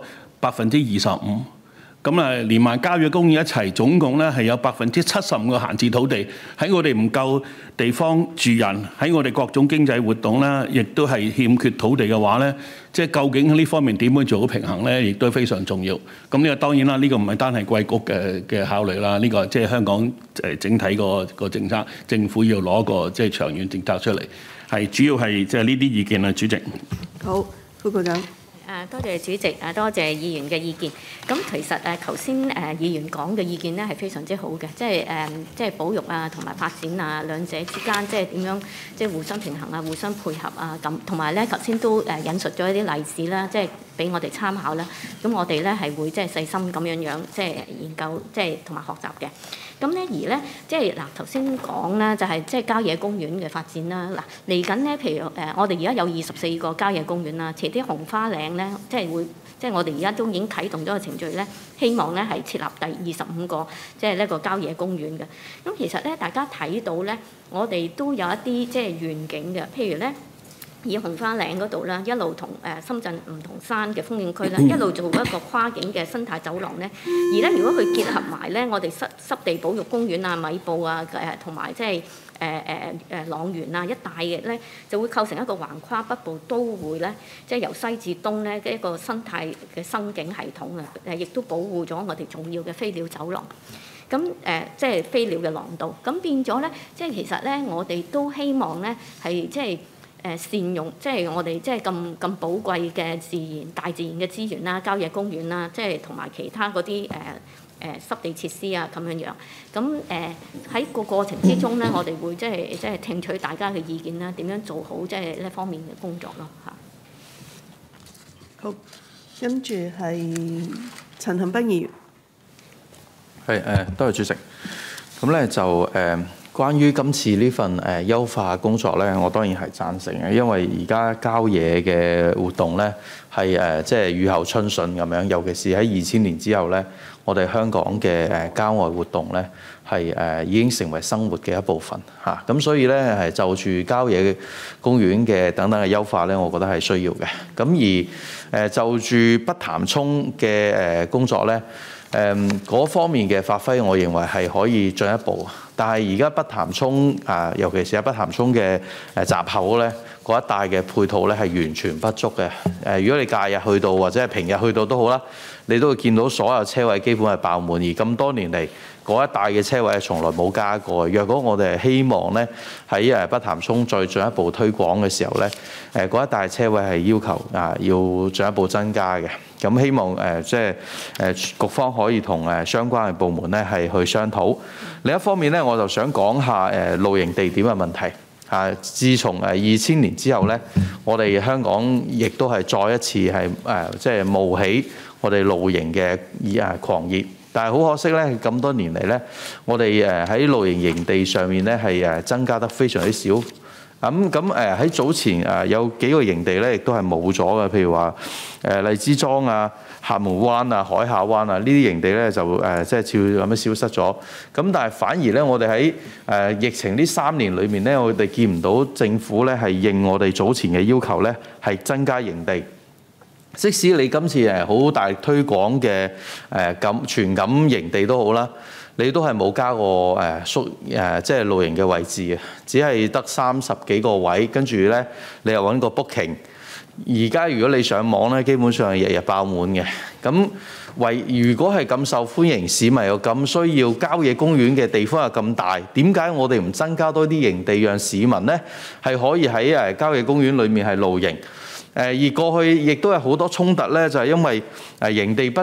Speaker 4: 25%。咁啊，連埋郊野公園一齊，總共咧係有75%嘅閒置土地。喺我哋唔夠地方住人，喺我哋各種經濟活動咧，亦都係欠缺土地嘅話咧，即係究竟呢方面點樣做好平衡咧，亦都非常重要。咁呢個當然啦，呢個唔係單係貴局嘅考慮啦，呢個即係香港整體個政策，政府要攞個即係長遠政策出嚟，係主要係即係呢啲意見啊，主席。
Speaker 1: 好，副局長。
Speaker 15: 多謝主席，多謝議員嘅意見。咁其實頭先議員講嘅意見咧係非常之好嘅，即係保育啊同埋發展啊兩者之間即係點樣即係互相平衡啊、互相配合啊咁。同埋咧頭先都引述咗一啲例子啦，即係俾我哋參考啦。咁我哋咧係會即係細心咁樣即係研究，即係同埋學習嘅。咁咧而咧即係嗱頭先講咧就係即係郊野公園嘅發展啦。嗱嚟緊咧，譬如我哋而家有24個郊野公園啦，遲啲紅花嶺咧即係會即係我哋而家都已經啟動咗個程序咧，希望咧係設立第25個即係呢個郊野公園嘅。咁其實咧大家睇到咧，我哋都有一啲即係願景嘅，譬如咧。以紅花嶺嗰度啦，一路同深圳唔同山嘅風景區啦，一路做一個跨境嘅生態走廊咧。而咧，如果佢結合埋咧，我哋濕地保育公園啊、米埔啊、同埋即係塱原啊一帶嘅咧，就會構成一個橫跨北部都會咧，即係由西至東咧嘅一個生態嘅生境系統啊。亦都保護咗我哋重要嘅飛鳥走廊。咁即係飛鳥嘅廊道。咁變咗咧，即係其實咧，我哋都希望咧係即係。善用即係我哋即係咁寶貴嘅大自然嘅資源啦，郊野公園啦，即係同埋其他嗰啲濕地設施啊咁樣樣。咁喺個過程之中咧，我哋會即係聽取大家嘅意見啦，點樣做好即係呢方面嘅工作咯嚇。
Speaker 1: 好，跟住係陳恒鑌議員。
Speaker 10: 係多謝主席。咁咧就關於今次呢份優化工作咧，我當然係贊成嘅，因為而家郊野嘅活動咧係即係雨後春筍咁樣，尤其是喺2000年之後咧，我哋香港嘅郊外活動咧係已經成為生活嘅一部分嚇。咁所以咧係就住郊野公園嘅等等嘅優化咧，我覺得係需要嘅。咁而就住北潭涌嘅工作咧。嗰方面嘅發揮，我認為係可以進一步。但係而家北潭涌尤其是喺北潭涌嘅閘口咧，嗰一帶嘅配套咧係完全不足嘅。如果你假日去到或者係平日去到都好啦，你都會見到所有車位基本係爆滿，而咁多年嚟嗰一帶嘅車位係從來冇加過。若果我哋係希望咧喺北潭涌再進一步推廣嘅時候咧，嗰一帶車位係要求要進一步增加嘅。咁希望即係局方可以同相關嘅部門咧係去商討。另一方面咧，我就想講下露營地點嘅問題。自從2000年之後咧，我哋香港亦都係再一次係即係冒起我哋露營嘅狂熱。但係好可惜咧，咁多年嚟咧，我哋喺露營營地上面咧係增加得非常之少。咁喺早前有幾個營地咧，亦都係冇咗嘅，譬如話荔枝莊啊、廈門灣啊、海下灣啊呢啲營地咧就即係照咁樣消失咗。咁但係反而咧，我哋喺疫情呢3年裏面咧，我哋見唔到政府咧係應我哋早前嘅要求咧係增加營地。即使你今次好大力推廣嘅全感營地都好啦。你都係冇加過即係露營嘅位置嘅，只係得30幾個位，跟住咧你又揾個 booking。而家如果你上網咧，基本上係日日爆滿嘅。咁如果係咁受歡迎，市民又咁需要郊野公園嘅地方又咁大，點解我哋唔增加多啲營地，讓市民咧係可以喺郊野公園裏面係露營？而過去亦都有好多衝突咧，就係因為營地不足。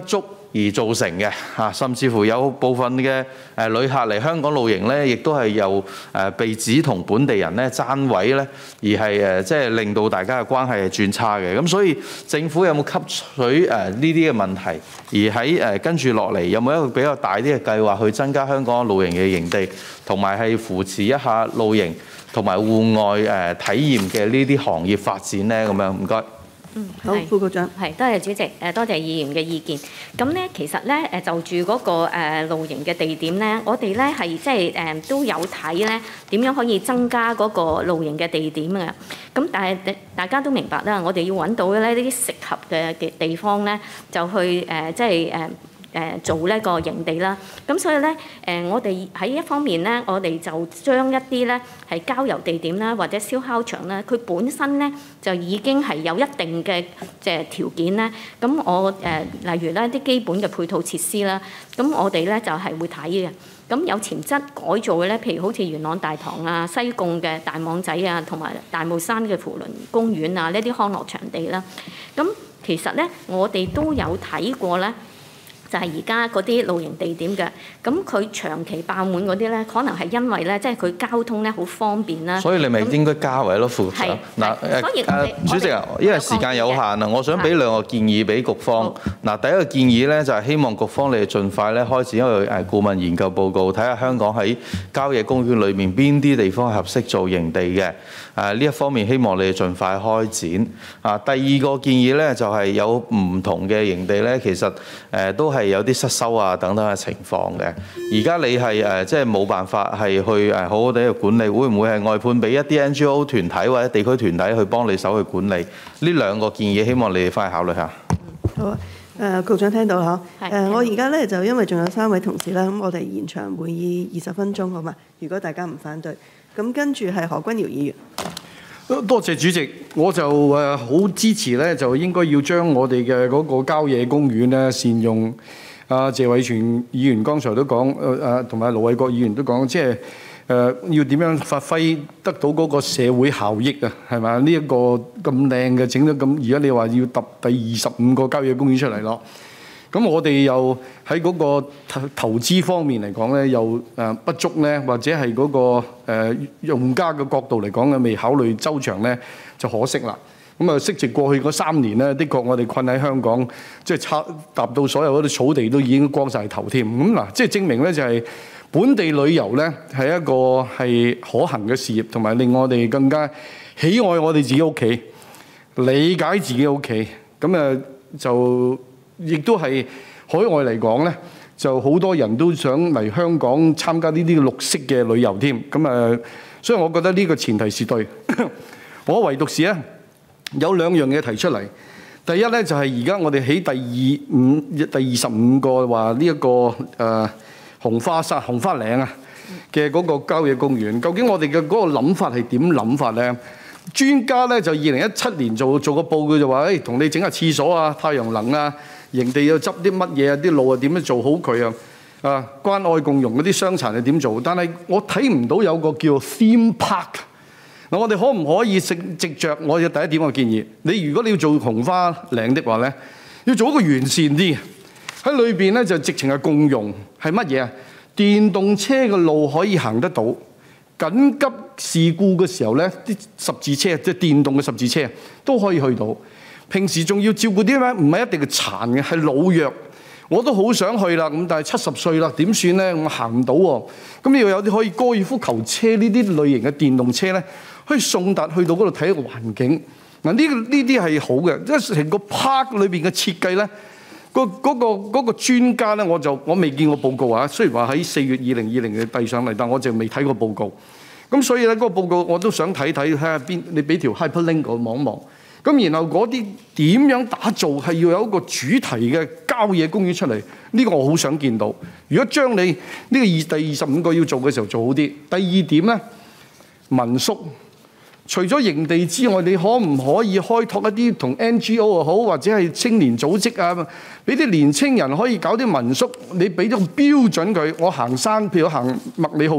Speaker 5: 而造成嘅嚇，甚至乎有部分嘅旅客嚟香港露營咧，亦都係由被指同本地人咧爭位咧，而係即係令到大家嘅關係係轉差嘅。咁所以政府有冇吸取呢啲嘅問題，而喺跟住落嚟有冇一個比較大啲嘅計劃去增加香港露營嘅營地，同埋係扶持一下露營同埋戶外體驗嘅呢啲行業發展咧？咁樣唔該。
Speaker 1: 好，副局長。
Speaker 15: 係，多謝主席，多謝議員嘅意見。咁咧，其實咧就住嗰個露營嘅地點咧，我哋咧係即係都有睇咧點樣可以增加嗰個露營嘅地點嘅。咁但係大家都明白啦，我哋要揾到咧呢啲適合嘅地方咧，就去即係做呢個營地啦。咁所以咧我哋喺一方面咧，我哋就將一啲咧係郊遊地點啦，或者燒烤場啦，佢本身咧就已經係有一定嘅即係條件咧。咁我例如咧啲基本嘅配套設施啦，咁我哋咧就係會睇嘅。咁有潛質改造嘅咧，譬如好似元朗大棠啊、西貢嘅大網仔啊，同埋大帽山嘅扶輪公園啊，呢啲康樂場地啦。咁其實咧，我哋都有睇過咧。就係而家嗰啲露營地點嘅，咁佢長期爆滿嗰啲咧，可能係因為咧，即係佢交通咧好方便啦。
Speaker 5: 所以你咪應該加位咯，副局長。嗱，主席啊，因為時間有限啊，我想俾兩個建議俾局方。嗱，第一個建議咧就係希望局方你哋盡快咧開始一個顧問研究報告，睇下香港喺郊野公園裏面邊啲地方係合適做營地嘅。呢一方面希望你哋盡快開展。第二個建議咧就係有唔同嘅營地咧，其實都係有啲失修啊等等嘅情況嘅。而家你係即係冇辦法係去好好地去管理，會唔會係外判俾一啲 NGO 團體或者地區團體去幫你手去管理？呢兩個建議希望你哋翻去考慮下。
Speaker 1: 好啊，局長聽到啦嗬。我而家咧就因為仲有3位同事啦，咁我哋延長會議20分鐘好嘛？如果大家唔反對，咁跟住係何君堯議員。
Speaker 22: 多謝主席，我就好支持咧，就應該要將我哋嘅嗰個郊野公園咧善用。謝偉銓議員剛才都講，同埋盧偉國議員都講，即係要點樣發揮得到嗰個社會效益啊？係咪？呢一個咁靚嘅整得咁，而家你話要揼第25個郊野公園出嚟咯？咁我哋又喺嗰個投資方面嚟講咧，又不足咧，或者係嗰個用家嘅角度嚟講嘅未考慮周詳咧，就可惜啦。咁啊，惜值過去嗰3年咧，的確我哋困喺香港，即係搭到所有嗰啲草地都已經光晒頭添。咁嗱，即係證明咧就係本地旅遊咧係一個係可行嘅事業，同埋令我哋更加喜愛我哋自己屋企，理解自己屋企。咁就亦都係海外嚟講咧，就好多人都想嚟香港參加呢啲綠色嘅旅遊添。咁所以我覺得呢個前提是對。我唯獨是咧。有2樣嘢提出嚟，第一咧就係而家我哋喺第25個話呢一個紅花嶺啊嘅嗰個郊野公園，究竟我哋嘅嗰個諗法係點諗法咧？專家咧就2017年做個報告就話，同你整下廁所啊、太陽能啊、營地要執啲乜嘢啊、啲路啊點樣做好佢啊？關愛共融嗰啲傷殘係點做？但係我睇唔到有個叫 theme park。嗱，我哋可唔可以藉着我嘅第一點嘅建議？如果你要做紅花嶺的話咧，要做一個完善啲，喺裏邊咧就直情係共用，係乜嘢啊？電動車嘅路可以行得到，緊急事故嘅時候咧，啲十字車即係電動嘅十字車都可以去到。平時仲要照顧啲咩？唔係一定係殘嘅，係老弱。我都好想去啦，咁但係70歲啦，點算咧？我行唔到喎。咁要有啲可以高爾夫球車呢啲類型嘅電動車咧，可以送達去到嗰度睇一個環境。嗱，呢啲係好嘅，即係成個 park 裏邊嘅設計咧，嗰個專家咧，我未見過報告啊。雖然話喺4月2020年遞上嚟，但我就未睇過報告。咁所以咧，嗰個報告我都想睇下邊，你俾條 hyperlink 我望一望。咁然後嗰啲點樣打造係要有一個主題嘅郊野公園出嚟，呢個我好想見到。如果將你呢個第25個要做嘅時候做好啲。第2點咧，民宿除咗營地之外，你可唔可以開拓一啲同 NGO 又好，或者係青年組織啊，俾啲年青人可以搞啲民宿？你俾咗個標準佢，我行山，譬如行麥理浩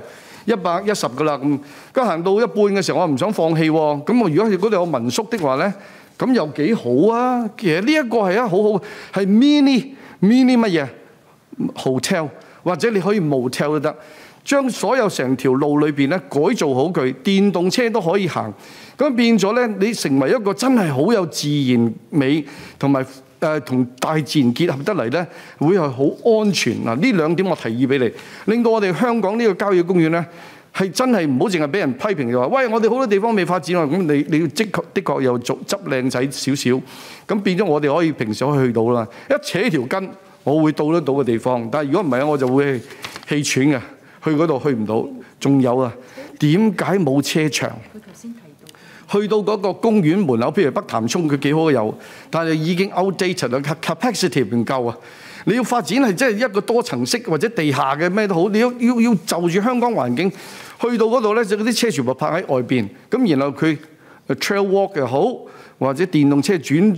Speaker 22: Trail。110噶啦，咁行到一半嘅時候，我唔想放棄喎。咁我如果嗰度有民宿的話咧，咁又幾好啊！其實呢一個係好好，係 mini mini 乜嘢 hotel， 或者你可以 motel 都得，將所有成條路裏邊咧改造好佢，電動車都可以行，咁變咗咧你成為一個真係好有自然美同埋同大自然結合得嚟咧，會係好安全嗱。呢兩點我提議俾你，令到我哋香港呢個郊野公園咧係真係唔好淨係俾人批評就話，喂，我哋好多地方未發展啊，咁你要的確又執靚仔少少，咁變咗我哋可以平時可以去到啦。一扯條筋，我會到得到嘅地方，但係如果唔係我就會氣喘嘅，去嗰度去唔到。仲有啊，點解冇車場？去到嗰個公園門口，譬如北潭涌，佢幾好有，但係已經 outdated 啦 ，capacity 唔夠啊！你要發展係即係一個多層式或者地下嘅咩都好，你要就住香港環境，去到嗰度咧，就嗰啲車全部泊喺外邊，咁然後佢 trail walk 又好，或者電動車轉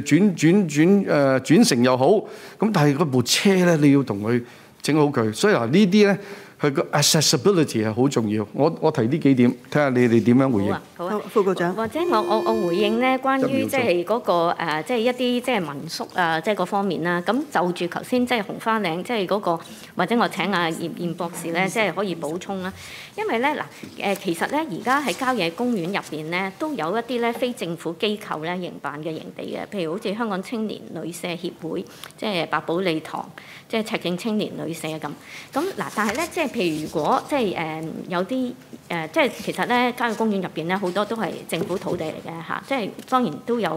Speaker 22: 乘又好，咁但係嗰部車咧你要同佢整好佢，所以嗱呢啲咧。佢個 accessibility 係好重要，我提呢幾點，睇下你哋點樣回應。
Speaker 15: 好啊，
Speaker 1: 副局長。
Speaker 15: 或者我回應咧，關於即係嗰個即係一啲即係民宿啊，即係嗰方面啦。咁就住頭先即係紅花嶺，即係嗰個，或者我請阿葉博士咧，即係可以補充啦。因為咧嗱其實咧而家喺郊野公園入邊咧，都有一啲咧非政府機構咧營辦嘅營地嘅，譬如好似香港青年旅社協會，即係百寶利堂，即係赤徑青年旅社咁。咁嗱，但係咧即係譬如如果即係有啲即係其實咧郊野公園入邊咧好多都係政府土地嚟嘅嚇，即係當然都有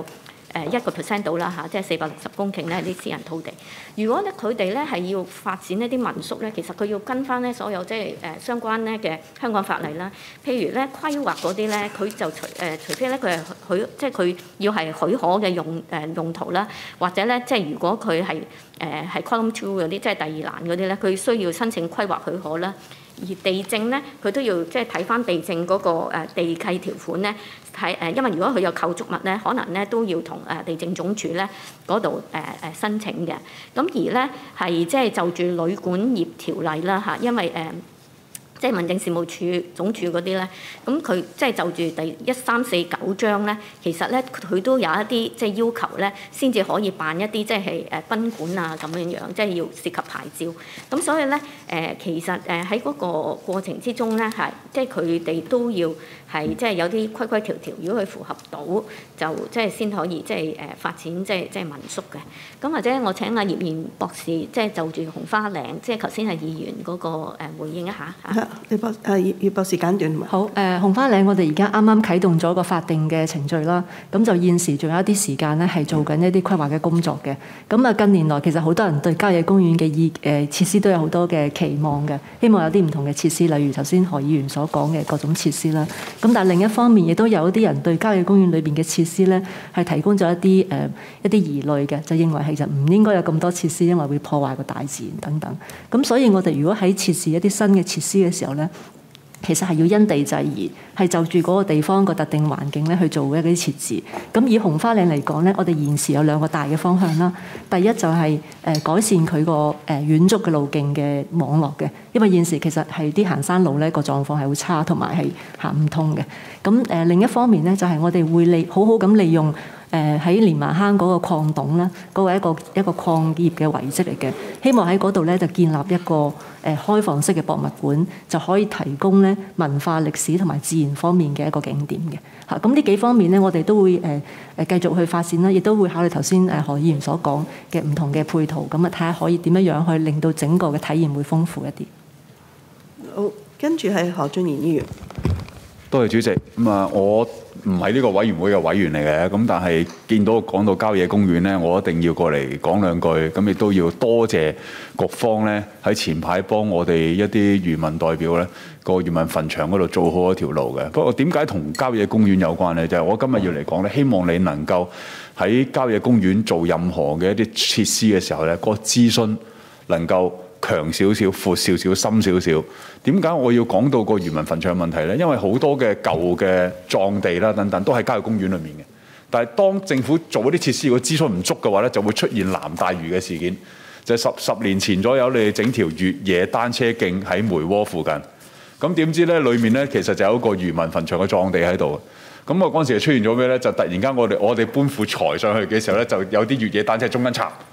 Speaker 15: 1% 到啦嚇，即係460公頃咧啲私人土地。如果咧佢哋咧係要發展一啲民宿咧，其實佢要跟翻咧所有即係相關咧嘅香港法例啦。譬如咧規劃嗰啲咧，佢就除非咧佢係即係佢要係許可嘅用途啦，或者咧即係如果佢係column 2嗰啲，即係第二欄嗰啲咧，佢需要申請規劃許可啦。而地政咧，佢都要即係睇翻地政嗰個地契條款咧，因為如果佢有構築物咧，可能咧都要同地政總署咧嗰度申請嘅。咁而咧係即係就住旅館業條例啦嚇，因為即係民政事務處總署嗰啲咧，咁佢即係就住第1349章咧，其實咧佢都有一啲即係要求咧，先至可以辦一啲即係賓館啊咁樣樣，即係要涉及牌照。咁所以咧其實喺嗰個過程之中咧，係即係佢哋都要係即係有啲規規條條，如果佢符合到，就即係先可以即係發展即係民宿嘅。咁或者我請阿葉賢博士即係就住紅花嶺，即係頭先係議員嗰個回應一下嚇。葉博士簡短。
Speaker 16: 好紅花嶺我哋而家啱啱啟動咗個法定嘅程序啦，咁就現時仲有一啲時間咧係做緊一啲規劃嘅工作嘅。咁啊近年來其實好多人對郊野公園嘅設施都有好多嘅期望嘅，希望有啲唔同嘅設施，例如頭先何議員所講嘅各種設施啦。咁但係另一方面亦都有一啲人對郊野公園裏邊嘅設施咧係提供咗一啲疑慮嘅，就認為其實唔應該有咁多設施，因為會破壞個大自然等等。咁所以我哋如果喺設置一啲新嘅設施嘅時候咧，其實係要因地制宜，係就住嗰個地方個特定環境咧去做一啲設置。咁以紅花嶺嚟講咧，我哋現時有2個大嘅方向啦。第一就係改善佢個遠足嘅路徑嘅網絡嘅，因為現時其實係啲行山路咧個狀況係好差，同埋係行唔通嘅。咁另一方面咧，就係我哋會好好咁利用喺連麻坑嗰個礦洞啦，嗰個一個礦業嘅遺跡嚟嘅，希望喺嗰度咧就建立一個開放式嘅博物館，就可以提供咧文化歷史同埋自然方面嘅一個景點嘅嚇。咁呢幾方面咧，我哋都會繼續去發展啦，亦都會考慮頭先何議員所講嘅唔同嘅配套，咁啊睇下可以點樣去令到整個嘅體驗會豐富一啲。
Speaker 1: 好，跟住係何俊賢議員。
Speaker 8: 多謝主席。我唔係呢個委員會嘅委員嚟嘅，咁但係見到講到郊野公園呢，我一定要過嚟講兩句，咁亦都要多謝局方呢喺前排幫我哋一啲漁民代表呢個漁民墳場嗰度做好一條路嘅。不過點解同郊野公園有關呢？就係我今日要嚟講呢，希望你能夠喺郊野公園做任何嘅一啲設施嘅時候呢，個諮詢能夠強少少、闊少少、深少少。點解我要講到個漁民墳場問題呢？因為好多嘅舊嘅葬地啦等等都喺郊野公園裏面嘅。但係當政府做嗰啲設施，如果諮詢唔足嘅話呢，就會出現南大嶼嘅事件。就係十年前左右，你哋整條越野單車徑喺梅窩附近。咁點知呢？裏面呢，其實就有一個漁民墳場嘅葬地喺度。咁我嗰陣時就出現咗咩呢？就突然間我哋搬副材上去嘅時候呢，就有啲越野單車中間插。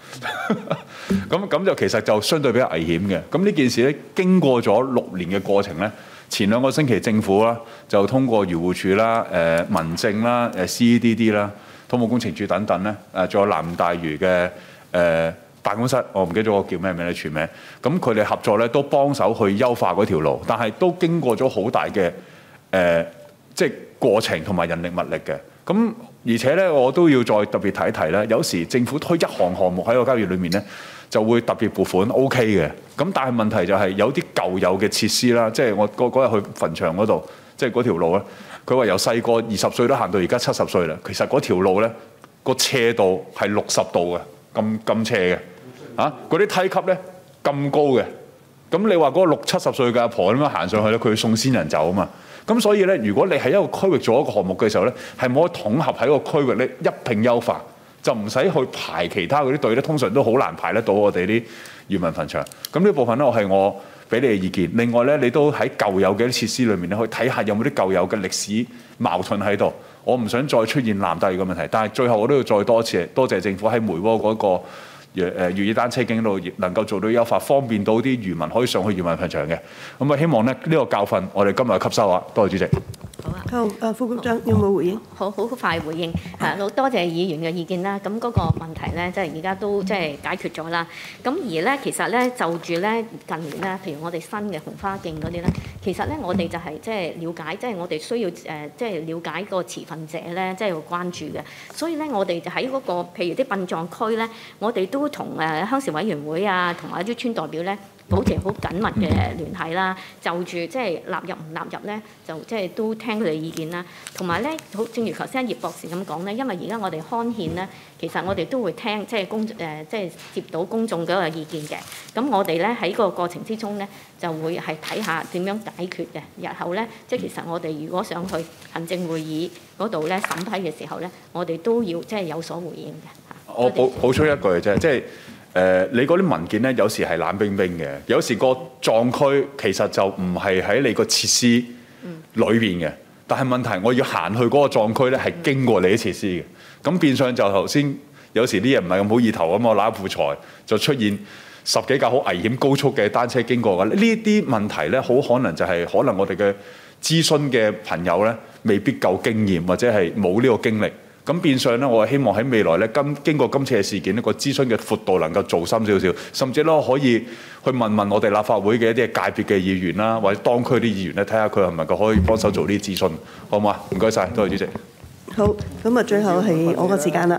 Speaker 8: 咁就其實就相對比較危險嘅。咁呢件事咧經過咗6年嘅過程咧，前2個星期政府啦就通過漁護署啦、民政啦、CEDD 啦、土木工程署等等咧，仲有南大嶼嘅辦公室，我唔記得咗個叫咩名咧全名。咁佢哋合作咧都幫手去優化嗰條路，但係都經過咗好大嘅即係過程同埋人力物力嘅。咁而且咧，我都要再特別提一提咧，有時政府推一項項目喺個交易裏面咧，就會特別撥款 OK 嘅。咁但係問題就係有啲舊有嘅設施啦，即係我嗰日去墳場嗰度，即係嗰條路咧，佢話由細個20歲都行到而家70歲啦。其實嗰條路咧個斜度係60度嘅，咁斜嘅。嗰啲梯級咧咁高嘅，咁你話嗰個60、70歲嘅阿婆咁樣行上去咧，佢要送先人走啊嘛。咁所以咧，如果你喺一個區域做一個項目嘅時候咧，係冇得統合喺個區域咧一併優化，就唔使去排其他嗰啲隊咧，通常都好難排得到我哋啲漁民墳場。咁呢部分咧，我俾你嘅意見。另外咧，你都喺舊有嘅啲設施裏面咧，去睇下有冇啲舊有嘅歷史矛盾喺度。我唔想再出現南大嶼嘅問題，但係最後我都要再多謝政府喺梅窩嗰個越野單車徑度能夠做到優化，方便到啲漁民可以上去漁民墳場嘅。咁希望咧呢個教訓我哋今日吸收啊！多謝主席。
Speaker 1: 好啊，副局長有冇回應？
Speaker 15: 好快回應好多謝議員嘅意見啦。咁嗰個問題咧，即係而家都即係解決咗啦。咁而咧，其實咧就住咧近年咧，譬如我哋新嘅紅花徑嗰啲咧，其實咧我哋就係即係了解，即係我哋需要即係了解個持份者咧，即係要關注嘅。所以咧，我哋就喺嗰個譬如啲殯葬區咧，我哋都同鄉事委員會啊，同埋啲村代表咧，保持好緊密嘅聯繫啦，就住即係納入唔納入咧，就即係都聽佢哋意見啦。同埋咧，好正如頭先葉博士咁講咧，因為而家我哋刊憲咧，其實我哋都會聽即係即係接到公眾嗰個意見嘅。咁我哋咧喺個過程之中咧，就會係睇下點樣解決嘅。日後咧，即係其實我哋如果想去行政會議嗰度咧審批嘅時候咧，我哋都要即係有所回應嘅。
Speaker 8: 我補充一句啫，即係。你嗰啲文件咧，有時係冷冰冰嘅，有時個葬區其實就唔係喺你個設施裏邊嘅，但係問題我要行去嗰個葬區咧，係經過你啲設施嘅，咁變相就頭先有時啲嘢唔係咁好意頭咁，我揦副財就出現10幾架好危險高速嘅單車經過嘅，呢啲問題咧，好可能就係可能我哋嘅諮詢嘅朋友咧，未必夠經驗或者係冇呢個經歷。咁變相咧，我希望喺未來咧，經過今次嘅事件呢個諮詢嘅闊度能夠做深少少，甚至咧可以去問我哋立法會嘅一啲界別嘅議員啦，或者當區啲議員咧，睇下佢係咪可以幫手做啲諮詢，好唔好啊？唔該晒，多謝主席。
Speaker 1: 好，咁啊，最後係我個時間啦。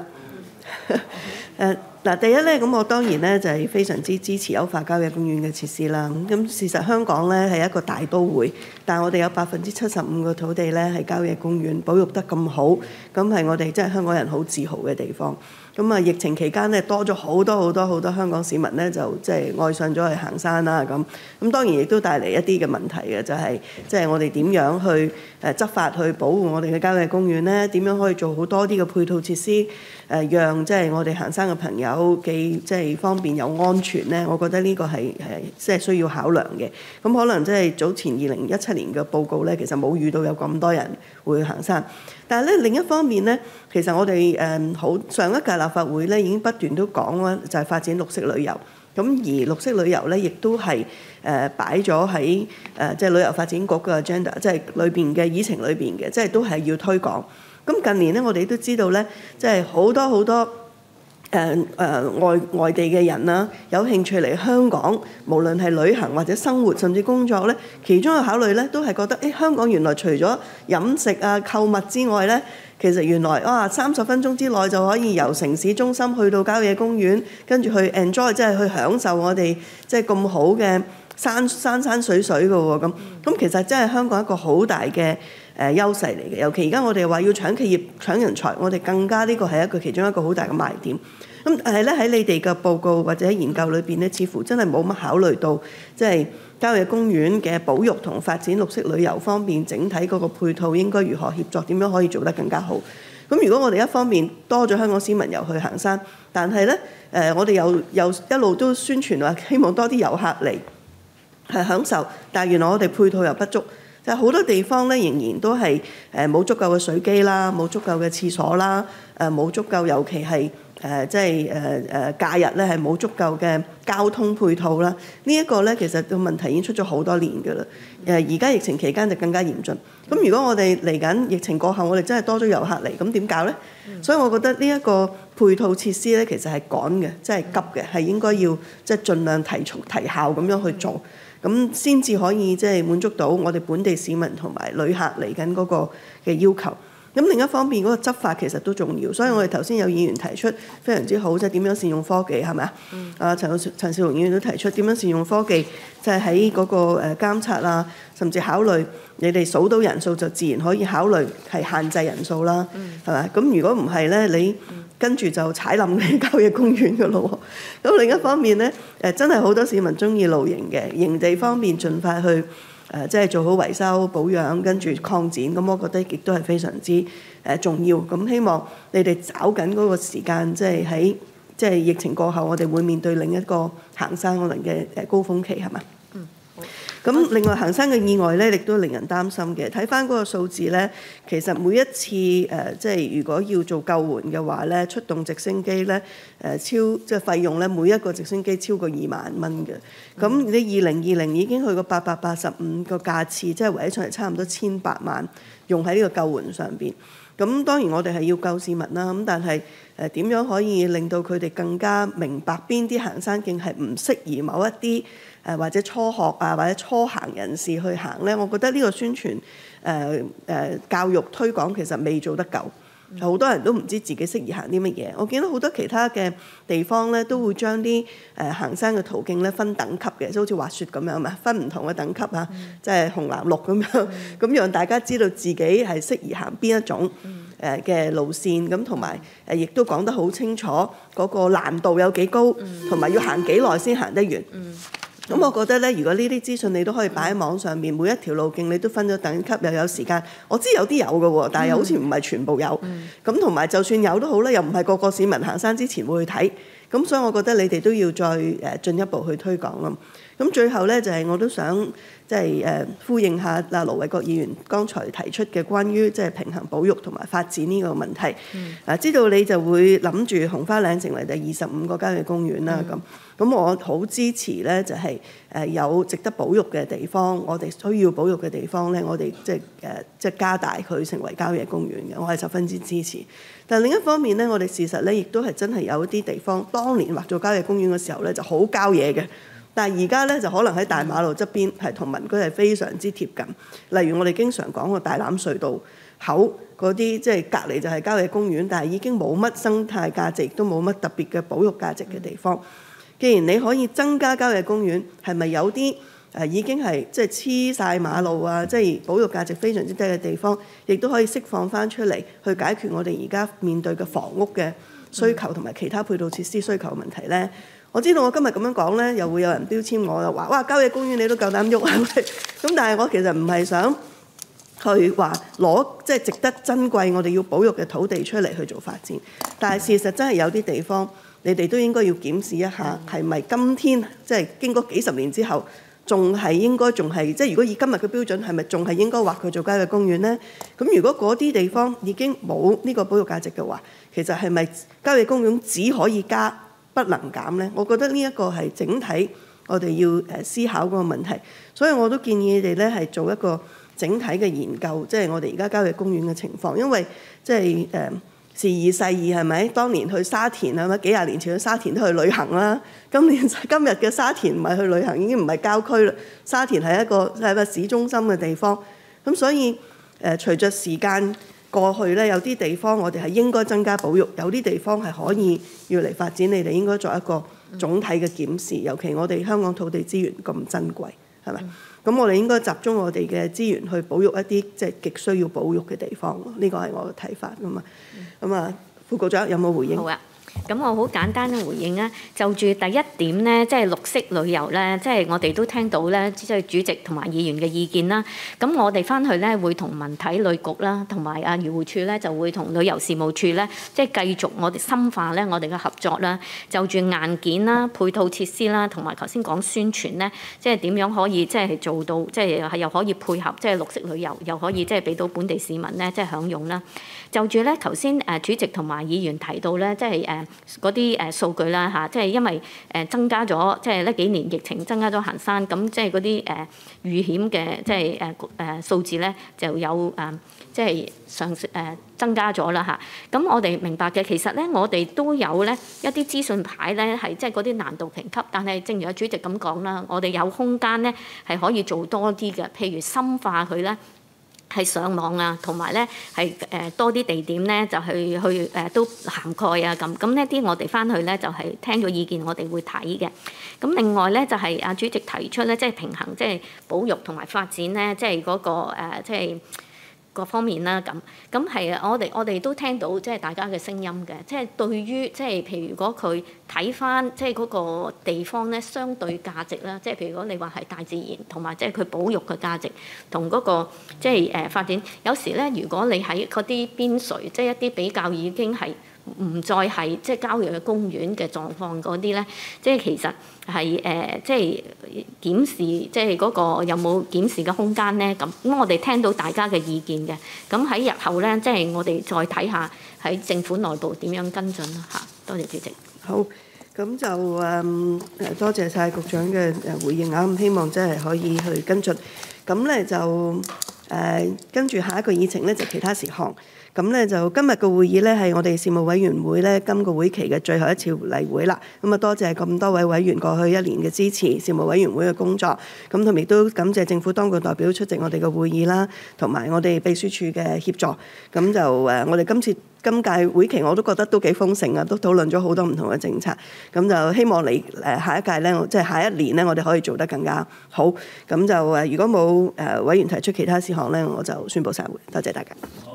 Speaker 1: 第一咧，咁我當然咧就係非常之支持優化郊野公園嘅設施啦。咁事實香港咧係一個大都會，但係我哋有75%嘅土地咧係郊野公園，保育得咁好，咁係我哋即係香港人好自豪嘅地方。咁啊，疫情期間咧多咗好多香港市民咧就即係愛上咗去行山啦。咁當然亦都帶嚟一啲嘅問題嘅，就係即係我哋點樣去執法去保護我哋嘅郊野公園咧？點樣可以做好多啲嘅配套設施？讓即係我哋行山嘅朋友既即係方便又安全咧，我覺得呢個係即係需要考量嘅。咁可能即係早前2017年嘅報告咧，其實冇遇到有咁多人會行山。但係咧另一方面咧，其實我哋上一屆立法會咧已經不斷都講啦，就係發展綠色旅遊。咁而綠色旅遊咧，亦都係擺咗喺即係旅遊發展局嘅 agenda， 即係裏邊嘅議程裏邊嘅，即係都係要推廣。咁近年咧，我哋都知道咧，即係好多外地嘅人啦，有興趣嚟香港，無論係旅行或者生活甚至工作咧，其中嘅考慮咧都係覺得，香港原來除咗飲食啊、購物之外咧，其實原來30分鐘之內就可以由城市中心去到郊野公園，跟住去 enjoy， 即係去享受我哋即係咁好嘅山水嘅喎。咁其實真係香港一個好大嘅優勢嚟嘅，尤其而家我哋話要搶企業、搶人才，我哋更加呢個係其中一個好大嘅賣點。咁但係咧喺你哋嘅報告或者喺研究裏邊咧，似乎真係冇乜考慮到即係郊野公園嘅保育同發展綠色旅遊方面整體嗰個配套應該如何協作，點樣可以做得更加好。咁如果我哋一方面多咗香港市民又去行山，但係咧我哋又一路都宣傳話希望多啲遊客嚟係享受，但係原來我哋配套又不足。就係好多地方咧，仍然都係冇足夠嘅水機啦，冇足夠嘅廁所啦，冇足夠，尤其係假日咧係冇足夠嘅交通配套啦。呢一個咧其實個問題已經出咗好多年㗎啦。而家疫情期間就更加嚴峻。咁如果我哋嚟緊疫情過後，我哋真係多咗遊客嚟，咁點搞咧？所以我覺得呢一個配套設施咧，其實係趕嘅，即係急嘅，係應該要即係盡量提效咁樣去做，咁先至可以即係滿足到我哋本地市民同埋旅客嚟緊嗰個嘅要求。咁另一方面嗰個執法其實都重要，所以我哋頭先有議員提出非常之好，即係點樣善用科技係咪啊？陳紹雄議員都提出點樣善用科技，就係喺嗰個監察啊，甚至考慮你哋數到人數就自然可以考慮係限制人數啦，係咪？咁如果唔係咧，你跟住就踩冧嘅郊野公園㗎咯喎。咁另一方面咧，真係好多市民中意露營嘅，營地方面盡快去。即係做好維修保養，跟住擴展，咁我覺得亦都係非常之重要。咁希望你哋找緊嗰個時間，即係喺即係疫情過後，我哋會面對另一個行山可能嘅高峰期，係嘛？咁另外行山嘅意外咧，亦都令人擔心嘅。睇翻嗰個數字咧，其實每一次即係如果要做救援嘅話咧，出動直升機咧即係費用咧，每一個直升機超過2萬蚊嘅。咁你2020已經去過885個架次，即係圍起上嚟差唔多1800萬用喺呢個救援上邊。咁當然我哋係要救市民啦，咁但係點樣可以令到佢哋更加明白邊啲行山徑係唔適宜某一啲或者初學啊或者初行人士去行咧？我覺得呢個宣傳教育推廣其實未做得夠，好多人都唔知自己適宜行啲乜嘢。我見到好多其他嘅地方咧都會將啲行山嘅途徑咧分等級嘅，即好似滑雪咁樣嘛，分唔同嘅等級啊，即係紅藍綠咁樣，咁讓大家知道自己係適宜行邊一種嘅路線，咁同埋亦都講得好清楚嗰個難度有幾高，同埋要行幾耐先行得完。咁我覺得咧，如果呢啲資訊你都可以擺喺網上面，每一條路徑你都分咗等級，又有時間。我知有啲有嘅喎，但係又好似唔係全部有。咁同埋就算有都好咧，又唔係個個市民行山之前會去睇。咁所以我覺得你哋都要再進一步去推廣咯。咁最後咧就係我都想即係呼應下盧偉國議員剛才提出嘅關於即係平衡保育同埋發展呢個問題。知道你就會諗住紅花嶺成為第25個郊野公園啦。咁我好支持咧，就係有值得保育嘅地方，我哋需要保育嘅地方咧，我哋即係加大佢成為郊野公園嘅，我係十分之支持。但另一方面咧，我哋事實咧亦都係真係有一啲地方，當年劃做郊野公園嘅時候咧就好郊野嘅，但係而家咧就可能喺大馬路側邊係同民居係非常之貼近。例如我哋經常講個大欖隧道口嗰啲，即係隔離就係郊野公園，但係已經冇乜生態價值，亦都冇乜特別嘅保育價值嘅地方。既然你可以增加郊野公園，係咪有啲已經係即係黐晒馬路啊，即係保育價值非常之低嘅地方，亦都可以釋放翻出嚟，去解決我哋而家面對嘅房屋嘅需求同埋其他配套設施需求嘅問題呢？我知道我今日咁樣講呢，又會有人標籤我，又話哇郊野公園你都夠膽喐啊！咁但係我其實唔係想去話攞即係值得珍貴我哋要保育嘅土地出嚟去做發展，但係事實真係有啲地方。你哋都應該要檢視一下，係咪今天即係經過幾十年之後，仲係應該仲係即係如果以今日嘅標準，係咪仲係應該劃佢做郊野公園呢？咁如果嗰啲地方已經冇呢個保育價值嘅話，其實係咪郊野公園只可以加不能減呢？我覺得呢一個係整體我哋要思考嗰個問題，所以我都建議你哋咧係做一個整體嘅研究，即係我哋而家郊野公園嘅情況，因為即係時移世易係咪？當年去沙田係咪？幾廿年前去沙田都去旅行啦。今日嘅沙田唔係去旅行，已經唔係郊區啦。沙田係一個市中心嘅地方。咁所以隨着時間過去咧，有啲地方我哋係應該增加保育，有啲地方係可以要嚟發展。你哋應該作一個總體嘅檢視，尤其我哋香港土地資源咁珍貴，係咪？咁我哋應該集中我哋嘅資源去保育一啲即係極需要保育嘅地方。呢個係我嘅睇法㗎嘛。咁啊，副局長有冇回應？
Speaker 15: 好啊。咁我好簡單嘅回應啊，就住第一點咧，即係綠色旅遊咧，即係我哋都聽到咧，即係主席同埋議員嘅意見啦。咁我哋翻去咧會同文體旅局啦，同埋漁護署咧就會同旅遊事務處咧，即係繼續我哋深化咧我哋嘅合作啦。就住硬件啦、配套設施啦，同埋頭先講宣傳咧，即係點樣可以即係做到，即係又可以配合即係綠色旅遊，又可以即係俾到本地市民咧即係享用啦。就住咧頭先主席同埋議員提到咧，即係嗰啲數據啦嚇，即係因為增加咗，即係呢幾年疫情增加咗行山，咁即係嗰啲遇險嘅即係數字咧就有即係增加咗啦嚇。咁我哋明白嘅，其實咧我哋都有咧一啲資訊牌咧係即係嗰啲難度評級，但係正如阿主席咁講啦，我哋有空間咧係可以做多啲嘅，譬如深化佢咧。係上網啊，同埋咧係多啲地點咧就去都涵蓋啊咁。咁呢啲我哋翻去咧就係聽咗意見，我哋會睇嘅。咁另外咧就係阿主席提出咧，即係平衡即係保育同埋發展咧，即係嗰個即係各方面啦咁。咁係啊，我哋都聽到即係大家嘅聲音嘅。即係對於即係譬如如果佢睇翻即係嗰個地方咧相對價值啦，即係譬如如果你話係大自然同埋即係佢保育嘅價值同嗰個即係發展，有時咧如果你喺嗰啲邊陲，即係一啲比較已經係唔再係即係郊野嘅公園嘅狀況嗰啲咧，即係其實係即係檢視即係嗰個有冇檢視嘅空間咧咁。咁我哋聽到大家嘅意見嘅，咁喺日後咧即係我哋再睇下喺政府內部點樣跟進啦嚇。多謝主席。
Speaker 1: 好，咁就多謝晒局長嘅回應啊！咁希望真係可以去跟進。咁咧就跟住下一個議程咧就其他事項。咁咧就今日嘅會議咧係我哋事務委員會咧今個會期嘅最後一次例會啦。咁啊多謝咁多位委員過去一年嘅支持事務委員會嘅工作。咁同埋亦都感謝政府當局代表出席我哋嘅會議啦，同埋我哋秘書處嘅協助。咁就我哋今屆會期我都覺得都幾豐盛啊，都討論咗好多唔同嘅政策。咁就希望嚟下一屆咧，即係下一年咧，我哋可以做得更加好。咁就如果冇委員提出其他事項咧，我就宣佈散會。多謝大家。